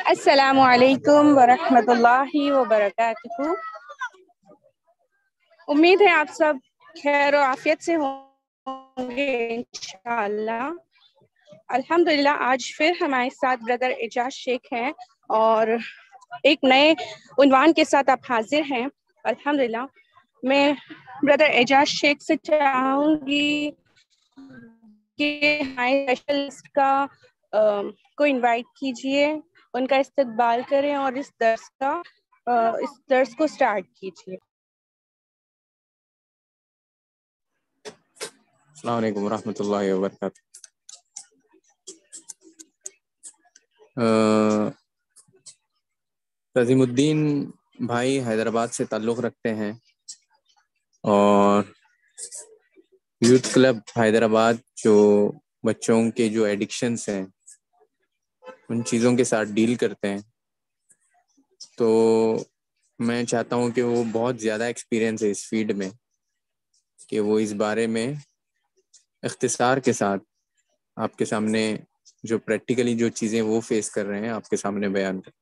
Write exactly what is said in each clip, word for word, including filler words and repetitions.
السلام علیکم ورحمۃ اللہ وبرکاتہ۔ امید ہے آپ سب خیر و عافیت سے ہوں گے انشاءاللہ۔ الحمدللہ آج پھر ہمارے ساتھ بردر اعجاز شیخ ہیں اور ایک نئے عنوان کے ساتھ آپ حاضر ہیں۔ الحمدللہ میں بردر اعجاز شیخ سے چاہوں گی کہ ہمارے اسپیشلسٹ کا کو انوائٹ کیجئے، ان کا استقبال کریں اور اس درس کا اس درس کو سٹارٹ کیجئے۔ السلام علیکم ورحمۃ اللہ وبرکاتہ۔ عظیم الدین بھائی حیدرآباد سے تعلق رکھتے ہیں اور یوتھ کلب حیدرآباد جو بچوں کے جو ایڈکشنز ہیں ان چیزوں کے ساتھ ڈیل کرتے ہیں، تو میں چاہتا ہوں کہ وہ بہت زیادہ ایکسپیرینس ہے اس فیلڈ میں کہ وہ اس بارے میں اختصار کے ساتھ آپ کے سامنے جو پریکٹیکلی جو چیزیں وہ فیس کر رہے ہیں آپ کے سامنے بیان کریں۔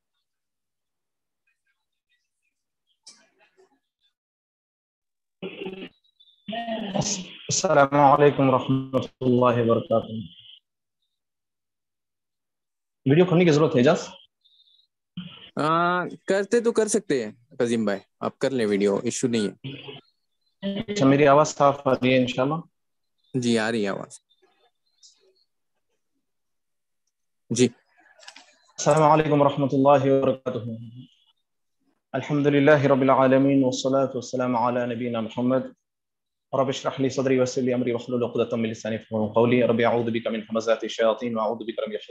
السلام علیکم ورحمۃ اللہ وبرکاتہ۔ ویڈیو کھولنے کی ضرورت ہے اعجاز؟ کرتے تو کر سکتے ہیں قاسم بھائی، آپ کر لیں، ویڈیو ایشو نہیں ہے۔ اچھا، میری آواز صاف آ رہی ہے انشاءاللہ؟ جی آ رہی ہے آواز جی۔ السلام علیکم ورحمۃ اللہ وبرکاتہ۔ الحمد للہ رب العالمین والصلاة والسلام علی نبینا محمد رب اشرح لی صدری ویسر لی امری واحلل عقدۃ من لسانی یفقهوا قولی رب اعوذ بک من همزات الشیاطین واعوذ بک رب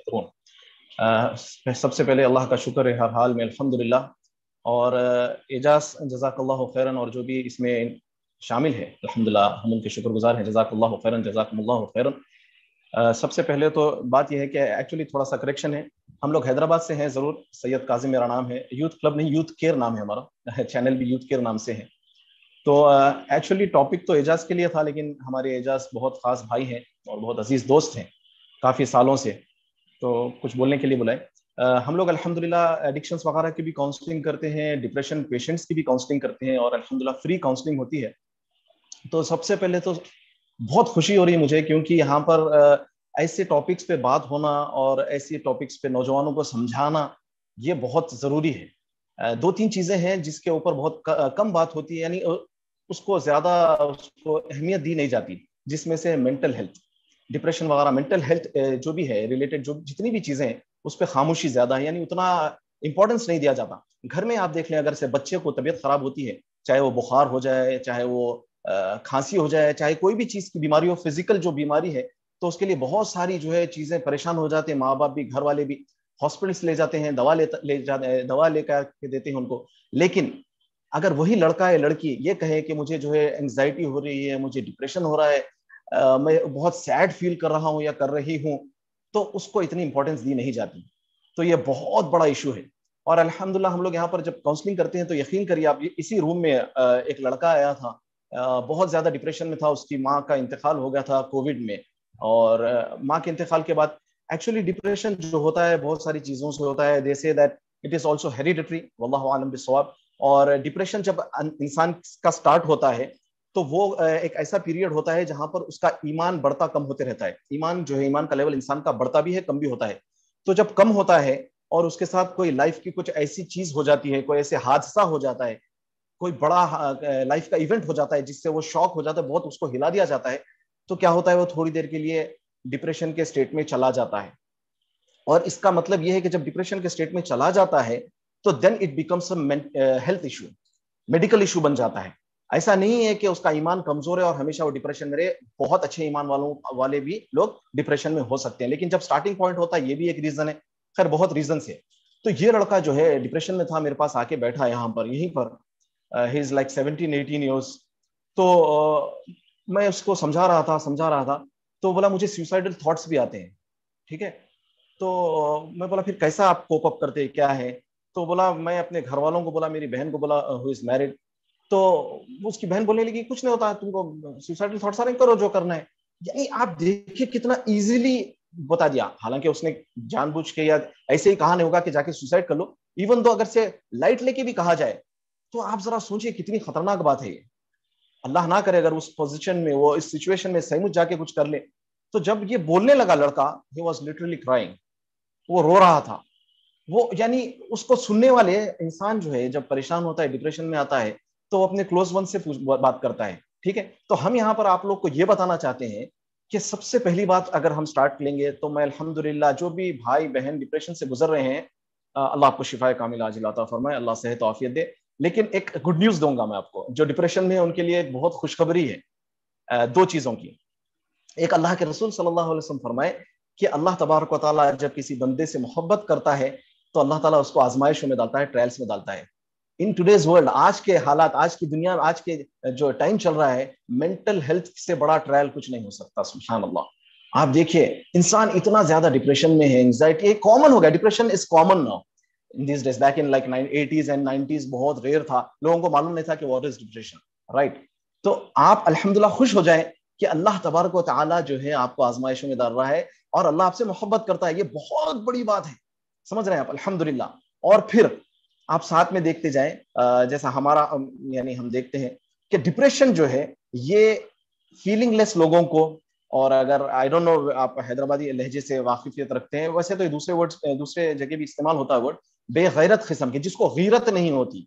یحضرون۔ سب سے پہلے اللہ کا شکر ہے ہر حال میں الحمدللہ، اور اعجاز جزاک اللہ خیرا اور جو بھی اس میں شامل ہے الحمدللہ ہم ان کے شکر گزار ہیں، جزاک اللہ خیرا جزاکم اللہ خیرا۔ سب سے پہلے تو بات یہ ہے کہ ایکچولی تھوڑا سا کریکشن ہے، ہم لوگ حیدرآباد سے ہیں ضرور، سید کاظم میرا نام ہے، یوتھ کلب نہیں یوتھ کیئر نام ہے ہمارا، چینل بھی یوتھ کیئر نام سے ہے۔ تو ایکچولی ٹاپک تو اعجاز کے لیے تھا، لیکن ہمارے اعجاز بہت خاص بھائی ہیں اور بہت عزیز دوست ہیں کافی سالوں سے، تو کچھ بولنے کے لیے بلائے۔ ہم لوگ الحمدللہ ایڈکشنز وغیرہ کی بھی کاؤنسلنگ کرتے ہیں، ڈپریشن پیشنٹس کی بھی کاؤنسلنگ کرتے ہیں اور الحمدللہ فری کاؤنسلنگ ہوتی ہے۔ تو سب سے پہلے تو بہت خوشی ہو رہی ہے مجھے، کیونکہ یہاں پر ایسے ٹاپکس پہ بات ہونا اور ایسی ٹاپکس پہ نوجوانوں کو سمجھانا یہ بہت ضروری ہے۔ دو تین چیزیں ہیں جس کے اوپر بہت کم بات ہوتی ہے، یعنی اس کو زیادہ اس کو اہمیت دی نہیں جاتی، جس میں سے مینٹل ہیلتھ، ڈپریشن وغیرہ، مینٹل ہیلتھ جو بھی ہے ریلیٹڈ جو جتنی بھی چیزیں ہیں اس پہ خاموشی زیادہ ہے، یعنی اتنا امپورٹنس نہیں دیا جاتا۔ گھر میں آپ دیکھ لیں، اگر سے بچے کو طبیعت خراب ہوتی ہے، چاہے وہ بخار ہو جائے، چاہے وہ کھانسی ہو جائے، چاہے کوئی بھی چیز کی بیماری ہو، فزیکل جو بیماری ہے، تو اس کے لیے بہت ساری جو ہے چیزیں پریشان ہو جاتے ہیں، ماں باپ بھی گھر والے بھی ہاسپٹلس لے جاتے ہیں، دوا لے جاتے دوا لے کر کے دیتے ہیں ان کو۔ لیکن اگر وہی لڑکا یا لڑکی یہ کہے کہ مجھے جو ہے انگزائٹی ہو رہی ہے، مجھے ڈپریشن ہو رہا ہے، میں بہت سیڈ فیل کر رہا ہوں یا کر رہی ہوں، تو اس کو اتنی امپورٹنس دی نہیں جاتی، تو یہ بہت بڑا ایشو ہے۔ اور الحمدللہ ہم لوگ یہاں پر جب کاؤنسلنگ کرتے ہیں تو یقین کریے آپ، اسی روم میں ایک لڑکا آیا تھا، بہت زیادہ ڈپریشن میں تھا، اس کی ماں کا انتقال ہو گیا تھا کووڈ میں، اور ماں کے انتقال کے بعد ایکچولی ڈپریشن جو ہوتا ہے بہت ساری چیزوں سے ہوتا ہے، they say that it is also hereditary, واللہ اعلم بالصواب۔ اور ڈپریشن جب انسان کا سٹارٹ ہوتا ہے تو وہ ایک ایسا پیریڈ ہوتا ہے جہاں پر اس کا ایمان بڑھتا کم ہوتے رہتا ہے، ایمان جو ہے ایمان کا لیول انسان کا بڑھتا بھی ہے کم بھی ہوتا ہے۔ تو جب کم ہوتا ہے اور اس کے ساتھ کوئی لائف کی کچھ ایسی چیز ہو جاتی ہے، کوئی ایسے حادثہ ہو جاتا ہے، کوئی بڑا لائف کا ایونٹ ہو جاتا ہے جس سے وہ شاک ہو جاتا ہے، بہت اس کو ہلا دیا جاتا ہے، تو کیا ہوتا ہے وہ تھوڑی دیر کے لیے ڈپریشن کے سٹیٹ میں چلا جاتا ہے۔ اور اس کا مطلب یہ ہے کہ جب ڈپریشن کے سٹیٹ میں چلا جاتا ہے تو then it becomes a health issue, medical issue بن جاتا ہے۔ ایسا نہیں ہے کہ اس کا ایمان کمزور ہے اور ہمیشہ وہ ڈپریشن میں رہے، بہت اچھے ایمان والوں والے بھی لوگ ڈپریشن میں ہو سکتے ہیں، لیکن جب سٹارٹنگ پوائنٹ ہوتا ہے یہ بھی ایک ریزن ہے، خیر بہت ریزنس ہے۔ تو یہ لڑکا جو ہے ڈپریشن میں تھا، میرے پاس آ کے بیٹھا یہاں پر، یہیں پر، he is like seventeen eighteen years. تو میں اس کو سمجھا رہا تھا سمجھا رہا تھا تو بولا مجھے سوسائڈل تھاٹس بھی آتے ہیں، ٹھیک ہے۔ تو میں بولا پھر کیسا آپ کوپ اپ کرتے، کیا ہے؟ تو بولا میں اپنے گھر والوں کو بولا، میری بہن کو بولا ہو از میرڈ، تو اس کی بہن بولنے لگی کچھ نہیں ہوتا، تم کو سوسائڈل تھاٹس آ رہے ہیں، کرو جو کرنا ہے۔ یعنی آپ دیکھیے کتنا ایزیلی बता दिया, हालांकि उसने जानबूझ के या ऐसे ही कहा नहीं होगा कि जाके सुसाइड कर लो, इवन तो अगर से लाइट लेके भी कहा जाए तो आप जरा सोचिए कितनी खतरनाक बात है ये। अल्लाह ना करे अगर उस पोजीशन में, वो इस सिचुएशन में सहीमुच जाके कुछ कर ले। तो जब ये बोलने लगा लड़का, ही वाज लिटरली क्राइंग, वो रो रहा था। वो यानी उसको सुनने वाले इंसान जो है जब परेशान होता है, डिप्रेशन में आता है, तो वो अपने क्लोज वन से बात करता है, ठीक है। तो हम यहाँ पर आप लोग को ये बताना चाहते हैं कि सबसे पहली बात अगर हम स्टार्ट लेंगे तो मैं अल्हम्दुलिल्लाह जो भी भाई बहन डिप्रेशन से गुजर रहे हैं, अल्लाह आपको शिफाए कामिल आजिल अता फरमाए, अल्लाह सेहत आफियत दे। लेकिन एक गुड न्यूज दूंगा मैं आपको, जो डिप्रेशन में है उनके लिए एक बहुत खुशखबरी है दो चीजों की। एक, अल्लाह के रसूल सल्लल्लाहु अलैहि वसल्लम फरमाए कि अल्लाह तबारक व तआला जब किसी बंदे से मोहब्बत करता है तो अल्लाह ताला उसको आजमाइशों में डालता है, ट्रायल्स में डालता है। इन टुडेज वर्ल्ड, आज के हालात, आज की दुनिया, आज के जो टाइम चल रहा है, मेंटल हेल्थ से बड़ा ट्रायल कुछ नहीं हो सकता। सुभान अल्लाह। आप देखिए इंसान इतना ज्यादा डिप्रेशन में है, एंजाइटी कॉमन हो गया, depression is common now in this days. Back in like eighties and nineties बहुत रेयर था, लोगों को मालूम नहीं था कि व्हाट इज डिप्रेशन, राइट। तो आप अल्हम्दुलिल्लाह खुश हो जाएं कि अल्लाह तबारक व तआला जो है आपको आजमाइशों में डाल रहा है और अल्लाह आपसे मोहब्बत करता है। ये बहुत बड़ी बात है, समझ रहे हैं आप, अल्हम्दुलिल्लाह। और फिर आप साथ में देखते जाएं, जैसा हमारा यानी हम देखते हैं कि डिप्रेशन जो है ये फीलिंगलेस लोगों को, और अगर आई डोंट नो आप हैदराबादी लहजे से वाकिफियत रखते हैं, वैसे तो दूसरे वर्ड्स दूसरे जगह भी इस्तेमाल होता है वर्ड, बेगैरत किस्म के, जिसको गीरत नहीं होती,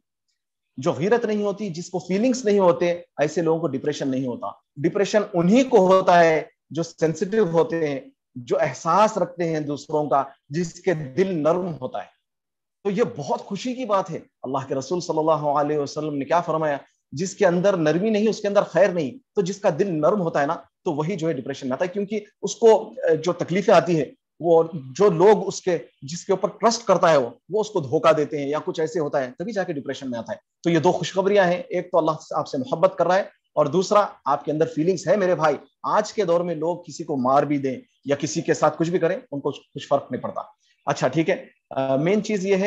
जो गीरत नहीं होती, जिसको फीलिंग्स नहीं होते, ऐसे लोगों को डिप्रेशन नहीं होता। डिप्रेशन उन्हीं को होता है जो सेंसिटिव होते हैं, जो एहसास रखते हैं दूसरों का, जिसके दिल नर्म होता है। तो ये बहुत खुशी की बात है। अल्लाह के रसूल सल्लल्लाहु अलैहि वसल्लम ने क्या फरमाया, जिसके अंदर नरमी नहीं उसके अंदर खैर नहीं। तो जिसका दिल नर्म होता है ना, तो वही जो है डिप्रेशन में आता है, क्योंकि उसको जो तकलीफें आती है, वो जो लोग उसके जिसके ऊपर ट्रस्ट करता है वो वो उसको धोखा देते हैं या कुछ ऐसे होता है, तभी जाके डिप्रेशन में आता है। तो ये दो खुशखबरियां हैं, एक तो अल्लाह आपसे मोहब्बत कर रहा है, और दूसरा आपके अंदर फीलिंग्स है। मेरे भाई, आज के दौर में लोग किसी को मार भी दें या किसी के साथ कुछ भी करें, उनको कुछ फर्क नहीं पड़ता। अच्छा ठीक है, मेन चीज ये है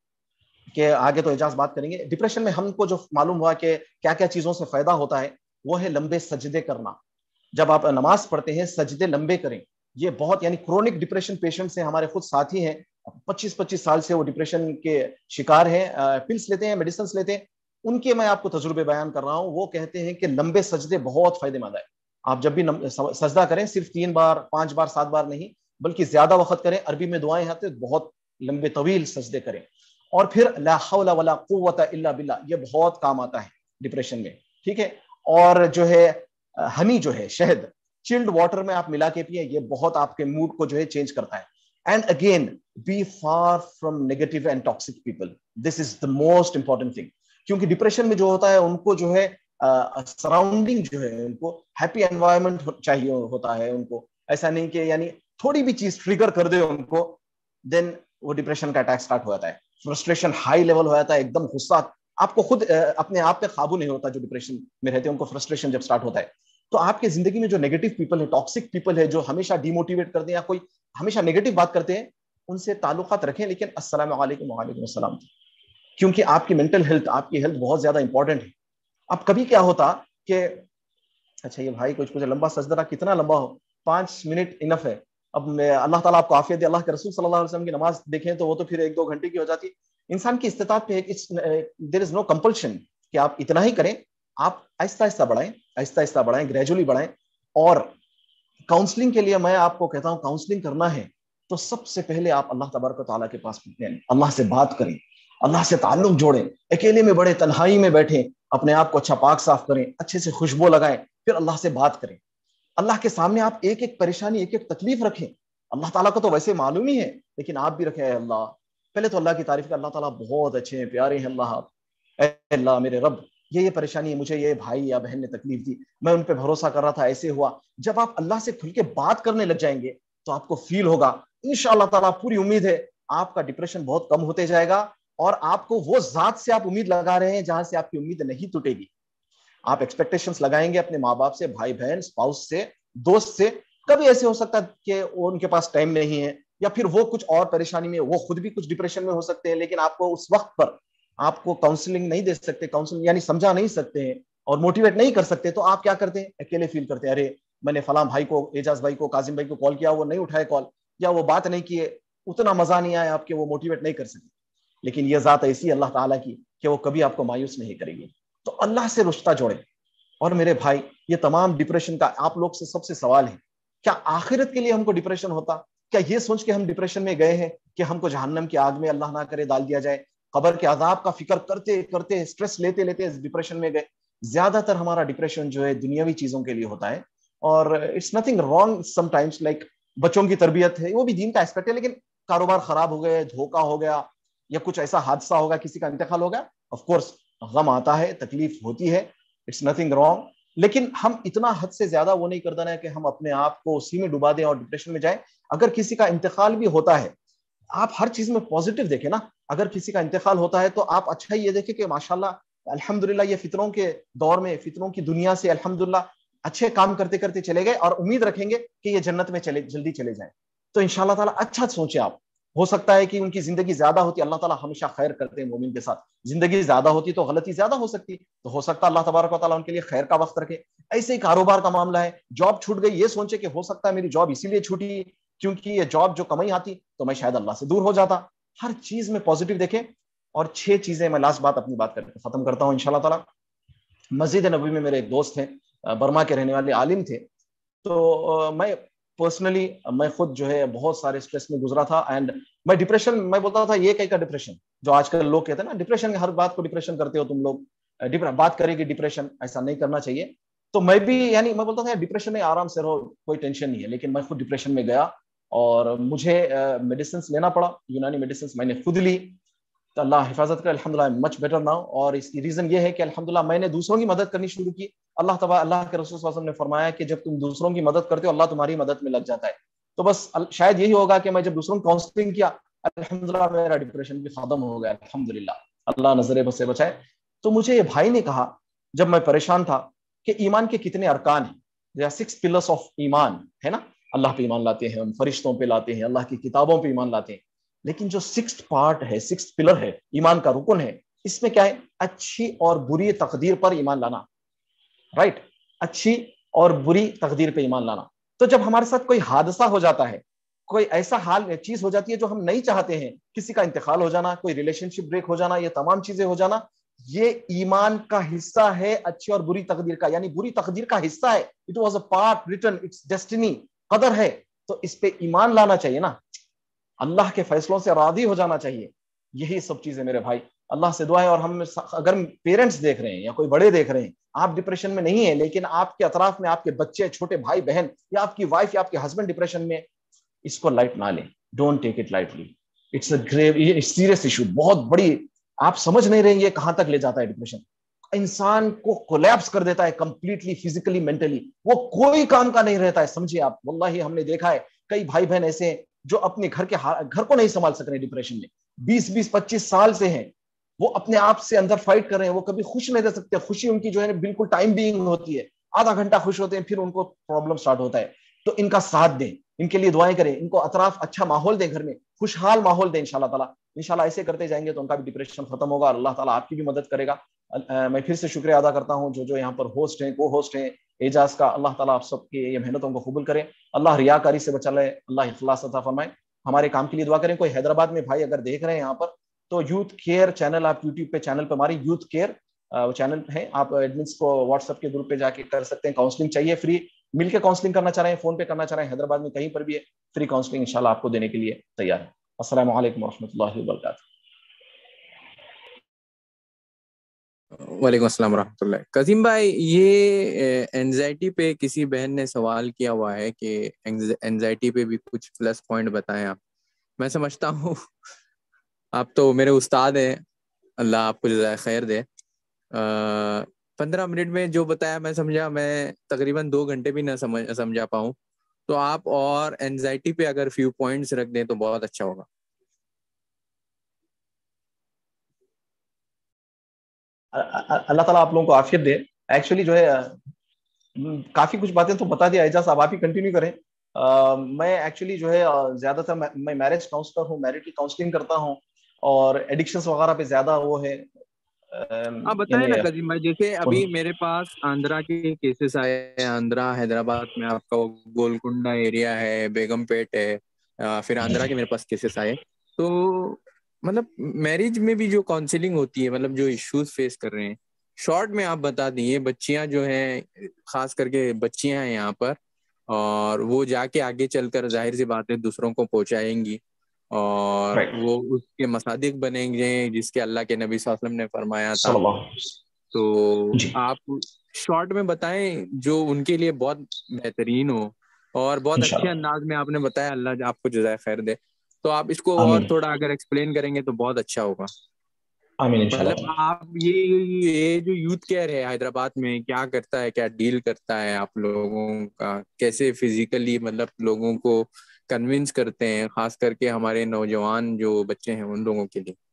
कि आगे तो एजाज बात करेंगे। डिप्रेशन में हमको जो मालूम हुआ कि क्या क्या चीजों से फायदा होता है, वो है लंबे सजदे करना। जब आप नमाज पढ़ते हैं सजदे लंबे करें। ये बहुत, यानी क्रोनिक डिप्रेशन पेशेंट से हमारे खुद साथी हैं, पच्चीस पच्चीस साल से वो डिप्रेशन के शिकार हैं, पिल्स लेते हैं, मेडिसिन लेते हैं, उनके मैं आपको तजुर्बे बयान कर रहा हूं। वो कहते हैं कि लंबे सजदे बहुत फायदेमंद है। आप जब भी सजदा करें, सिर्फ तीन बार पांच बार सात बार नहीं, बल्कि ज्यादा वक्त करें। अरबी में दुआएं आते हैं, बहुत लंबे तवील सजदे करें। और फिर ला हौला वला कुव्वता इल्ला बिल्लाह, ये बहुत काम आता है डिप्रेशन में, ठीक है। और जो है हनी जो है, शहद, चिल्ड वाटर में आप मिला के पिए, ये बहुत आपके मूड को जो है चेंज करता है। And again, be far from negative and toxic people, this is the most important thing. क्योंकि डिप्रेशन में जो होता है, उनको जो है सराउंडिंग uh, जो है, उनको हैप्पी एनवायरनमेंट चाहिए होता है। उनको ऐसा नहीं कि यानी थोड़ी भी चीज ट्रिगर कर दे उनको, देन वो डिप्रेशन का अटैक स्टार्ट हो जाता है। फ्रस्ट्रेशन हाई लेवल हो जाता है, एकदम गुस्सा, आपको खुद अपने आप पे काबू नहीं होता। जो डिप्रेशन में रहते हैं उनको फ्रस्ट्रेशन जब स्टार्ट होता है। तो आपके जिंदगी में जो नेगेटिव पीपल है, टॉक्सिक पीपल है, जो हमेशा डिमोटिवेट करते हैं या कोई हमेशा नेगेटिव बात करते हैं, उनसे ताल्लुकात रखें, लेकिन अस्सलाम वालेकुम वालेकुम अस्सलाम, क्योंकि आपकी मेंटल हेल्थ, आपकी हेल्थ बहुत ज्यादा इंपॉर्टेंट है। अब कभी क्या होता कि अच्छा ये भाई कुछ कुछ लंबा सजदा, कितना लंबा हो, पांच मिनट इनफ है। अब अल्लाह ताला आपको आफियत दे। अल्लाह के रसूल सल्लल्लाहु अलैहि वसल्लम की नमाज देखें तो वो तो फिर एक दो घंटे की हो जाती। इंसान की इस्तिताअत पे देयर इज नो कंपल्शन कि आप इतना ही करें। आप आहिस्ता आहिस्ता बढ़ाएं, आहिस्ता आहिस्ता बढ़ाएं, ग्रेजुअली बढ़ाएं। और काउंसलिंग के लिए मैं आपको कहता हूं, काउंसलिंग करना है तो सबसे पहले आप अल्लाह तबारक व तआला के पास जाएं, अल्लाह से बात करें, अल्लाह से ताल्लुक जोड़ें। अकेले में बड़े तन्हाई में बैठे, अपने आप को अच्छा पाक साफ करें, अच्छे से खुशबू लगाएं, फिर अल्लाह से बात करें। अल्लाह के सामने आप एक एक परेशानी, एक एक तकलीफ रखें। अल्लाह ताला को तो वैसे मालूम ही है, लेकिन आप भी रखें, अल्लाह, पहले तो अल्लाह की तारीफ कर, अल्लाह ताला बहुत अच्छे हैं, प्यारे हैं। अल्लाह, अल्लाह मेरे रब, ये ये परेशानी है, मुझे ये भाई या बहन ने तकलीफ दी, मैं उन पे भरोसा कर रहा था, ऐसे हुआ। जब आप अल्लाह से खुल के बात करने लग जाएंगे तो आपको फील होगा, इंशाअल्लाह ताला, पूरी उम्मीद है, आपका डिप्रेशन बहुत कम होते जाएगा और आपको वो जात से आप उम्मीद लगा रहे हैं जहां से आपकी उम्मीद नहीं टूटेगी। आप एक्सपेक्टेशंस लगाएंगे अपने माँ बाप से, भाई बहन, स्पाउस से, दोस्त से। कभी ऐसे हो सकता है कि उनके पास टाइम नहीं है, या फिर वो कुछ और परेशानी में, वो खुद भी कुछ डिप्रेशन में हो सकते हैं, लेकिन आपको उस वक्त पर आपको काउंसलिंग नहीं दे सकते, काउंसलिंग यानी समझा नहीं सकते हैं और मोटिवेट नहीं कर सकते। तो आप क्या करते हैं, अकेले फील करते हैं, अरे میں نے فلاں بھائی کو, اعجاز بھائی کو, کاظم بھائی کو کال کیا, وہ نہیں اٹھائے کال, یا وہ بات نہیں کیے, اتنا مزہ نہیں آیا آپ کے, وہ موٹیویٹ نہیں کر سکے. لیکن یہ ذات ایسی اللہ تعالیٰ کی کہ وہ کبھی آپ کو مایوس نہیں کرے گی. تو اللہ سے رشتہ جوڑے. اور میرے بھائی, یہ تمام ڈپریشن کا آپ لوگ سے سب سے سوال ہے, کیا آخرت کے لیے ہم کو ڈپریشن ہوتا؟ کیا یہ سوچ کے ہم ڈپریشن میں گئے ہیں کہ ہم کو جہنم کی آگ میں اللہ نہ کرے ڈال دیا جائے؟ قبر کے عذاب کا فکر کرتے کرتے اسٹریس لیتے لیتے ڈپریشن میں گئے. زیادہ تر ہمارا ڈپریشن جو ہے دنیاوی چیزوں کے لیے ہوتا ہے, اور it's nothing wrong sometimes, like بچوں کی تربیت ہے, وہ بھی دین کا اسپیکٹ ہے, لیکن کاروبار خراب ہو گئے, دھوکا ہو گیا, یا کچھ ایسا حادثہ ہوگا, کسی کا انتقال ہو گیا, آف کورس غم آتا ہے, تکلیف ہوتی ہے, اٹس نتھنگ رانگ. لیکن ہم اتنا حد سے زیادہ وہ نہیں کر دینا ہے کہ ہم اپنے آپ کو اسی میں ڈبا دیں اور ڈپریشن میں جائیں. اگر کسی کا انتقال بھی ہوتا ہے, آپ ہر چیز میں پازیٹیو دیکھیں نا. اگر کسی کا انتقال ہوتا ہے تو آپ اچھا یہ دیکھیں کہ ماشاءاللہ الحمدللہ یہ فتنوں کے دور میں, فتنوں کی دنیا سے الحمدللہ اچھے کام کرتے کرتے چلے گئے, اور امید رکھیں گے کہ یہ جنت میں چلے جلدی چلے جائیں. تو انشاءاللہ تعالیٰ اچھا سوچیں آپ. ہو سکتا ہے کہ ان کی زندگی زیادہ ہوتی, اللہ تعالیٰ ہمیشہ خیر کرتے ہیں مومن کے ساتھ, زندگی زیادہ ہوتی تو غلطی زیادہ ہو سکتی, تو ہو سکتا ہے اللہ تبارک و تعالیٰ ان کے لیے خیر کا وقت رکھے. ایسے ہی کاروبار کا معاملہ ہے, جاب چھوٹ گئی, یہ سوچے کہ ہو سکتا ہے میری جاب اسی لیے چھوٹی کیونکہ یہ جاب جو کمائی آتی تو میں شاید اللہ سے دور ہو جاتا. ہر چیز میں پازیٹیو دیکھیں. اور چھ چیزیں میں لاسٹ بات اپنی بات کر کے ختم کرتا ہوں انشاءاللہ تعالیٰ. مسجد نبوی میں میرے ایک دوست ہیں, برما کے رہنے والے عالم تھے. تو میں پرسنلی میں خود جو ہے بہت سارے اسٹریس میں گزرا تھا, اینڈ میں ڈپریشن, میں بولتا تھا یہ کہیں کا ڈپریشن, جو آج کل لوگ کہتے ہیں نا ڈپریشن, ہر بات کو ڈپریشن کرتے ہو تم لوگ, بات کرے گی ڈپریشن, ایسا نہیں کرنا چاہیے. تو میں بھی یعنی میں بولتا تھا ڈپریشن میں آرام سے رہو, کوئی ٹینشن نہیں ہے. لیکن میں خود ڈپریشن میں گیا اور مجھے میڈیسنس لینا پڑا, یونانی میڈیسنس میں نے خود لی. تو اللہ حفاظت کرے, الحمدللہ مچ بیٹر ناؤ. اور اس کی ریزن یہ ہے کہ الحمدللہ میں نے دوسروں کی مدد کرنی شروع کی. اللہ تبارک اللہ کے رسول صلی اللہ علیہ وسلم نے فرمایا کہ جب تم دوسروں کی مدد کرتے ہو اللہ تمہاری مدد میں لگ جاتا ہے. تو بس شاید یہی ہوگا کہ میں جب دوسروں کی کاؤنسلنگ کیا, الحمدللہ میرا ڈپریشن بھی ختم ہو گیا, الحمدللہ, اللہ نظر بد سے بچائے. تو مجھے یہ بھائی نے کہا جب میں پریشان تھا کہ ایمان کے کتنے ارکان ہیں, there are six pillars of ایمان ہے نا. اللہ پہ ایمان لاتے ہیں, ہم فرشتوں پہ لاتے ہیں, اللہ کی کتابوں پہ ایمان لاتے ہیں. لیکن جو سکس پارٹ ہے, سکس پلر ہے, ایمان کا رکن ہے, اس میں کیا ہے؟ اچھی اور بری تقدیر پر ایمان لانا. رائٹ, اچھی اور بری تقدیر پہ ایمان لانا. تو جب ہمارے ساتھ کوئی حادثہ ہو جاتا ہے, کوئی ایسا حال چیز ہو جاتی ہے جو ہم نہیں چاہتے ہیں, کسی کا انتقال ہو جانا, کوئی ریلیشن شپ بریک ہو جانا, یہ تمام چیزیں ہو جانا, یہ ایمان کا حصہ ہے اچھی اور بری تقدیر کا, یعنی بری تقدیر کا حصہ ہے. It was a part written, it's destiny, قدر ہے. تو اس پہ ایمان لانا چاہیے نا, اللہ کے فیصلوں سے راضی ہو جانا چاہیے. یہی سب چیزیں میرے بھائی, اللہ سے دعا ہے. اور ہم اگر پیرنٹس دیکھ رہے ہیں یا کوئی بڑے دیکھ رہے ہیں, آپ ڈپریشن میں نہیں ہیں, لیکن آپ کے اطراف میں آپ کے بچے, چھوٹے بھائی بہن, یا آپ کی وائف یا آپ کے ہسبینڈ ڈپریشن میں, اس کو لائٹ نہ لیں. Don't take it lightly, it's a grave serious issue, بہت بڑی. آپ سمجھ نہیں رہے یہ کہاں تک لے جاتا ہے ڈپریشن, انسان کو کولیپس کر دیتا ہے کمپلیٹلی, فزیکلی, مینٹلی, وہ کوئی کام کا نہیں رہتا ہے. سمجھے آپ, واللہ ہم نے دیکھا ہے کئی بھائی بہن ایسے ہیں جو اپنے گھر کے گھر کو نہیں سنبھال سک رہے ڈپریشن میں, بیس بیس پچیس سال سے ہیں, وہ اپنے آپ سے اندر فائٹ کر رہے ہیں, وہ کبھی خوش نہیں رہ سکتے. خوشی ان کی جو ہے بالکل ٹائم بینگ ہوتی ہے, آدھا گھنٹہ خوش ہوتے ہیں, پھر ان کو پرابلم سٹارٹ ہوتا ہے. تو ان کا ساتھ دیں, ان کے لیے دعائیں کریں, ان کو اطراف اچھا ماحول دیں, گھر میں خوشحال ماحول دیں. انشاءاللہ تعالیٰ انشاءاللہ ایسے کرتے جائیں گے تو ان کا بھی ڈپریشن ختم ہوگا, اور اللہ تعالیٰ آپ کی بھی مدد کرے گا. میں پھر سے شکریہ ادا کرتا ہوں جو جو یہاں پر ہوسٹ ہیں, کو ہوسٹ ہیں اعجاز کا. اللہ تعالیٰ آپ سب کی یہ محنتوں کو قبول کرے, اللہ ریاکاری سے بچا لے, اللہ اخلاص عطا فرمائے. ہمارے کام کے لیے دعا کریں. کوئی حیدرآباد میں بھائی اگر دیکھ رہے ہیں یہاں پر, تو یوتھ کیئر چینل, آپ یوٹیوب پہ چینل پہ ہماری یوتھ کیئر چینل ہے, آپ ایڈمنس کو واٹس ایپ کے گروپ پہ جا کے کر سکتے ہیں. کاؤنسلنگ چاہیے فری, مل کے کاؤنسلنگ کرنا چاہ رہے ہیں, فون پہ کرنا چاہ رہے ہیں, حیدرآباد میں کہیں پر بھی ہے, فری کاؤنسلنگ انشاءاللہ آپ کو دینے کے لیے تیار ہے. السلام علیکم ورحمۃ اللہ وبرکاتہ. وعلیکم السلام ورحمۃ اللہ. قاسم بھائی, یہ اینزائٹی پہ کسی بہن نے سوال کیا ہوا ہے کہ اینزائٹی پہ بھی کچھ پلس پوائنٹ بتائیں آپ. میں سمجھتا ہوں آپ تو میرے استاد ہیں, اللہ آپ کو جزائے خیر دے. پندرہ منٹ میں جو بتایا میں سمجھا, میں تقریباً دو گھنٹے بھی نہ سمجھ سمجھا پاؤں. تو آپ اور اینزائٹی پہ اگر فیو پوائنٹس رکھ دیں تو بہت اچھا ہوگا. اللہ تعالیٰ آپ لوگوں کو عافیت دے. ایکچولی جو ہے کافی کچھ باتیں تو بتا دیا اعجاز صاحب, آپ ہی کنٹینیو کریں. میں ایکچولی جو ہے زیادہ تر میں میرج کاؤنسلر ہوں, میرٹل کاؤنسلنگ کرتا ہوں, اور ایڈکشنس وغیرہ پہ زیادہ وہ ہے آپ بتائیں نا قاسم بھائی، جیسے ابھی میرے پاس آندھرا کے کیسز آئے ہیں، آندھرا حیدرآباد میں آپ کا وہ گولکنڈا ایریا ہے، بیگم پیٹ ہے، پھر آندھرا کے میرے پاس کیسز آئے. تو مطلب میرج میں بھی جو کاؤنسلنگ ہوتی ہے، مطلب جو ایشوز فیس کر رہے ہیں، شارٹ میں آپ بتا دیے. بچیاں جو ہیں، خاص کر کے بچیاں ہیں یہاں پر، اور وہ جا کے آگے چل کر ظاہر سی بات ہے دوسروں کو پہنچائیں گی، اور وہ اس کے مصادق بنیں گے جس کے اللہ کے نبی صلی اللہ علیہ وسلم نے فرمایا تھا. تو آپ شارٹ میں بتائیں جو ان کے لیے بہت بہترین ہو، اور بہت اچھے انداز میں آپ نے بتایا، اللہ آپ کو جزائے خیر دے. تو آپ اس کو اور تھوڑا اگر ایکسپلین کریں گے تو بہت اچھا ہوگا. مطلب آپ یہ یہ جو یوتھ کیئر ہے حیدرآباد میں کیا کرتا ہے، کیا ڈیل کرتا ہے آپ لوگوں کا، کیسے فزیکلی مطلب لوگوں کو کنونس کرتے ہیں، خاص کر کے ہمارے نوجوان جو بچے ہیں ان لوگوں کے لیے؟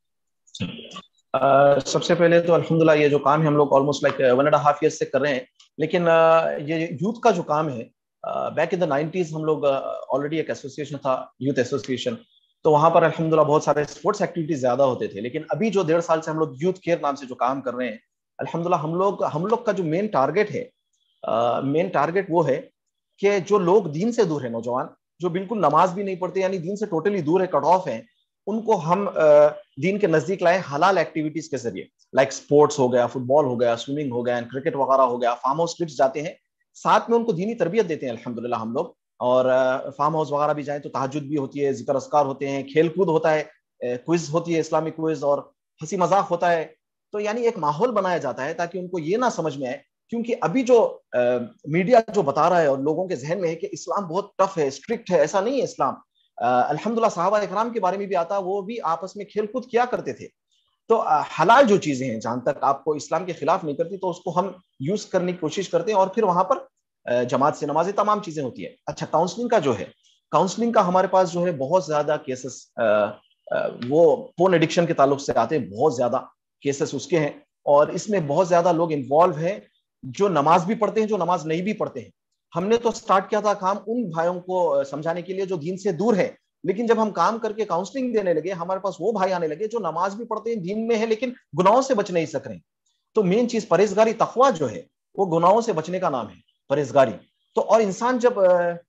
سب سے پہلے تو الحمدللہ یہ جو کام ہے ہم لوگ almost like one and half year سے کر رہے ہیں، لیکن یہ یوتھ کا جو کام ہے، بیک ان دا نائنٹیز ہم لوگ آلریڈی ایک ایسوسیشن تھا، یوتھ ایسوسیشن، تو وہاں پر الحمدللہ بہت سارے اسپورٹس ایکٹیویٹیز زیادہ ہوتے تھے. لیکن ابھی جو ڈیڑھ سال سے ہم لوگ یوتھ کیئر نام سے جو کام کر رہے ہیں، الحمدللہ ہم لوگ ہم لوگ کا جو مین ٹارگیٹ ہے، مین ٹارگیٹ وہ ہے کہ جو لوگ دین سے دور ہیں، نوجوان جو بالکل نماز بھی نہیں پڑھتے، یعنی دین سے ٹوٹلی دور ہے، کٹ آف ہیں، ان کو ہم دین کے نزدیک لائیں حلال ایکٹیویٹیز کے ذریعے، لائک سپورٹس ہو گیا، فٹ بال ہو گیا، سوئمنگ ہو گیا، کرکٹ وغیرہ ہو گیا. فارم ہاؤس ٹرپس جاتے ہیں، ساتھ میں ان کو دینی تربیت دیتے ہیں الحمدللہ ہم لوگ. اور فارم ہاؤس وغیرہ بھی جائیں تو تہجد بھی ہوتی ہے، ذکر اذکار ہوتے ہیں، کھیل کود ہوتا ہے، کوئز ہوتی ہے، اسلامک کوئز، اور ہنسی مذاق ہوتا ہے. تو یعنی ایک ماحول بنایا جاتا ہے تاکہ ان کو یہ نہ سمجھ میں آئے، کیونکہ ابھی جو میڈیا جو بتا رہا ہے اور لوگوں کے ذہن میں ہے کہ اسلام بہت ٹف ہے، اسٹرکٹ ہے. ایسا نہیں ہے اسلام. الحمدللہ صحابہ اکرام کے بارے میں بھی آتا، وہ بھی آپس میں کھیل کود کیا کرتے تھے. تو حلال جو چیزیں ہیں جہاں تک آپ کو اسلام کے خلاف نہیں کرتی تو اس کو ہم یوز کرنے کی کوشش کرتے ہیں، اور پھر وہاں پر جماعت سے نمازیں تمام چیزیں ہوتی ہے. اچھا، کاؤنسلنگ کا جو ہے، کاؤنسلنگ کا ہمارے پاس جو ہے بہت زیادہ کیسز وہ فون ایڈکشن کے تعلق سے آتے ہیں، بہت زیادہ کیسز اس کے ہیں، اور اس میں بہت زیادہ لوگ انوالو ہیں جو نماز بھی پڑھتے ہیں، جو نماز نہیں بھی پڑھتے ہیں. ہم نے تو سٹارٹ کیا تھا کام ان بھائیوں کو سمجھانے کے لیے جو دین سے دور ہے، لیکن جب ہم کام کر کے کاؤنسلنگ دینے لگے، ہمارے پاس وہ بھائی آنے لگے جو نماز بھی پڑھتے ہیں، دین میں ہے، لیکن گناہوں سے بچ نہیں سک رہے. تو مین چیز پرہیزگاری، تقویٰ جو ہے وہ گناہوں سے بچنے کا نام ہے، پرہیزگاری. تو اور انسان جب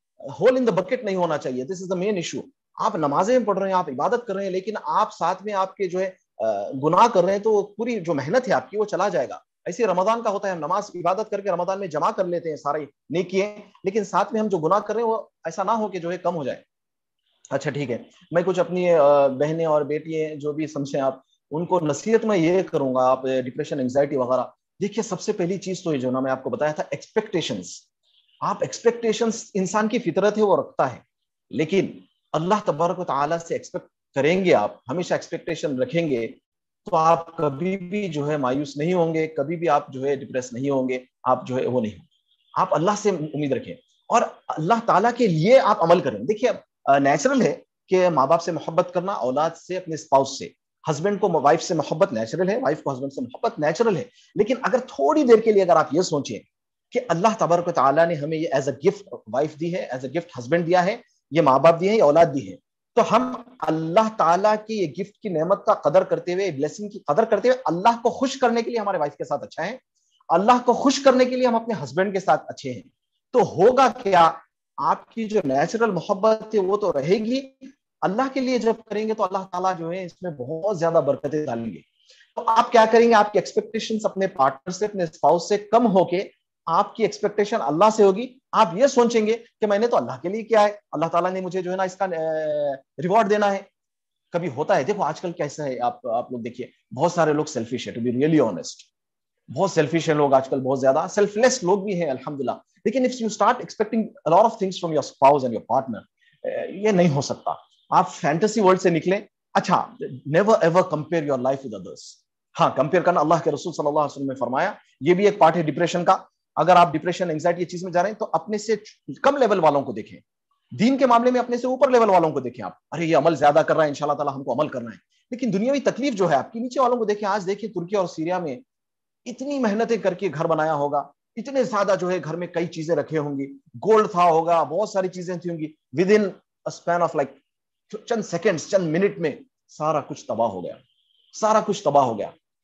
ہول ان دا بکٹ نہیں ہونا چاہیے، دس از دا مین ایشو. آپ نمازیں پڑھ رہے ہیں، آپ عبادت کر رہے ہیں، لیکن آپ ساتھ میں آپ کے جو ہے گناہ کر رہے ہیں، تو پوری جو محنت ہے آپ کی وہ چلا جائے گا. ایسے رمضان کا ہوتا ہے، ہم نماز عبادت کر کے رمضان میں جمع کر لیتے ہیں سارے نیکیاں، لیکن ساتھ میں ہم جو گناہ کر رہے ہیں وہ ایسا نہ ہو کہ جو ہے کم ہو جائے. اچھا ٹھیک ہے، میں کچھ اپنی بہنیں اور بیٹیاں جو بھی سمجھیں آپ ان کو نصیحت میں یہ کروں گا. آپ ڈپریشن، انگزائٹی وغیرہ، دیکھیے سب سے پہلی چیز تو یہ جو نا میں آپ کو بتایا تھا، ایکسپیکٹیشنز. آپ ایکسپیکٹیشنز انسان کی فطرت ہے، وہ رکھتا ہے، لیکن اللہ تبارک و تعالیٰ سے ایکسپیکٹ کریں گے، آپ ہمیشہ ایکسپیکٹیشن رکھیں گے تو آپ کبھی بھی جو ہے مایوس نہیں ہوں گے، کبھی بھی آپ جو ہے ڈپریس نہیں ہوں گے، آپ جو ہے وہ نہیں ہوں. آپ اللہ سے امید رکھیں اور اللہ تعالیٰ کے لیے آپ عمل کریں. دیکھیے نیچرل ہے کہ ماں باپ سے محبت کرنا، اولاد سے، اپنے اسپاؤس سے، ہسبینڈ کو وائف سے محبت نیچرل ہے، وائف کو ہسبینڈ سے محبت نیچرل ہے. لیکن اگر تھوڑی دیر کے لیے اگر آپ یہ سوچیں کہ اللہ تبارک و تعالیٰ نے ہمیں یہ ایز اے گفٹ وائف دی ہے، ایز اے گفٹ ہسبینڈ دیا ہے، یہ ماں باپ دیے ہیں، یہ اولاد دی ہے، تو ہم اللہ تعالیٰ کی یہ گفٹ کی نعمت کا قدر کرتے ہوئے، بلیسنگ کی قدر کرتے ہوئے، اللہ کو خوش کرنے کے لیے ہمارے وائف کے ساتھ اچھا ہے، اللہ کو خوش کرنے کے لیے ہم اپنے ہسبینڈ کے ساتھ اچھے ہیں. تو ہوگا کیا، آپ کی جو نیچرل محبت ہے وہ تو رہے گی. اللہ کے لیے جب کریں گے تو اللہ تعالیٰ جو ہے اس میں بہت زیادہ برکتیں ڈالیں گے. تو آپ کیا کریں گے، آپ کی ایکسپیکٹیشنز اپنے پارٹنر سے، اپنے اسپاؤس سے کم ہو کے آپ کی ایکسپیکٹیشن اللہ سے ہوگی. آپ یہ سوچیں گے کہ میں نے تو اللہ کے لیے کیا ہے، اللہ تعالیٰ نے مجھے جو ہے نا اس کا ریوارڈ دینا ہے. کبھی ہوتا ہے، دیکھو آج کل کیسا ہے، آپ آپ لوگ دیکھیے بہت سارے لوگ سیلفش ہے، ٹو بی ریئلی آنیسٹ، بہت سیلفش ہیں لوگ آج کل، بہت زیادہ سیلف لیس لوگ بھی ہیں الحمدللہ. لیکن if you start expecting a lot of things from your spouse and your partner, یہ نہیں ہو سکتا. آپ فینٹیسی ورلڈ سے نکلیں. اچھا، never ever compare your life with others. ہاں، کمپیئر کرنا اللہ کے رسول صلی اللہ علیہ وسلم نے فرمایا، یہ بھی ایک پارٹ ہے ڈپریشن کا. اگر آپ ڈپریشن، انگزائٹی یہ چیز میں جا رہے ہیں تو اپنے سے کم لیول والوں کو دیکھیں، دین کے معاملے میں اپنے سے اوپر لیول والوں کو دیکھیں. آپ ارے یہ عمل زیادہ کر رہا ہے، انشاءاللہ تعالی ہم کو عمل کرنا ہے. لیکن دنیاوی تکلیف جو ہے آپ کی، نیچے والوں کو دیکھیں. آج دیکھیں ترکی اور سیریا میں اتنی محنتیں کر کے گھر بنایا ہوگا، اتنے زیادہ جو ہے گھر میں کئی چیزیں رکھے ہوں گی، گولڈ تھا ہوگا، بہت ساری چیزیں تھی ہوں گی، within span of like چند سیکنڈز، چند منٹ میں سارا کچھ تباہ ہو گیا، سارا کچھ تباہ ہو گیا.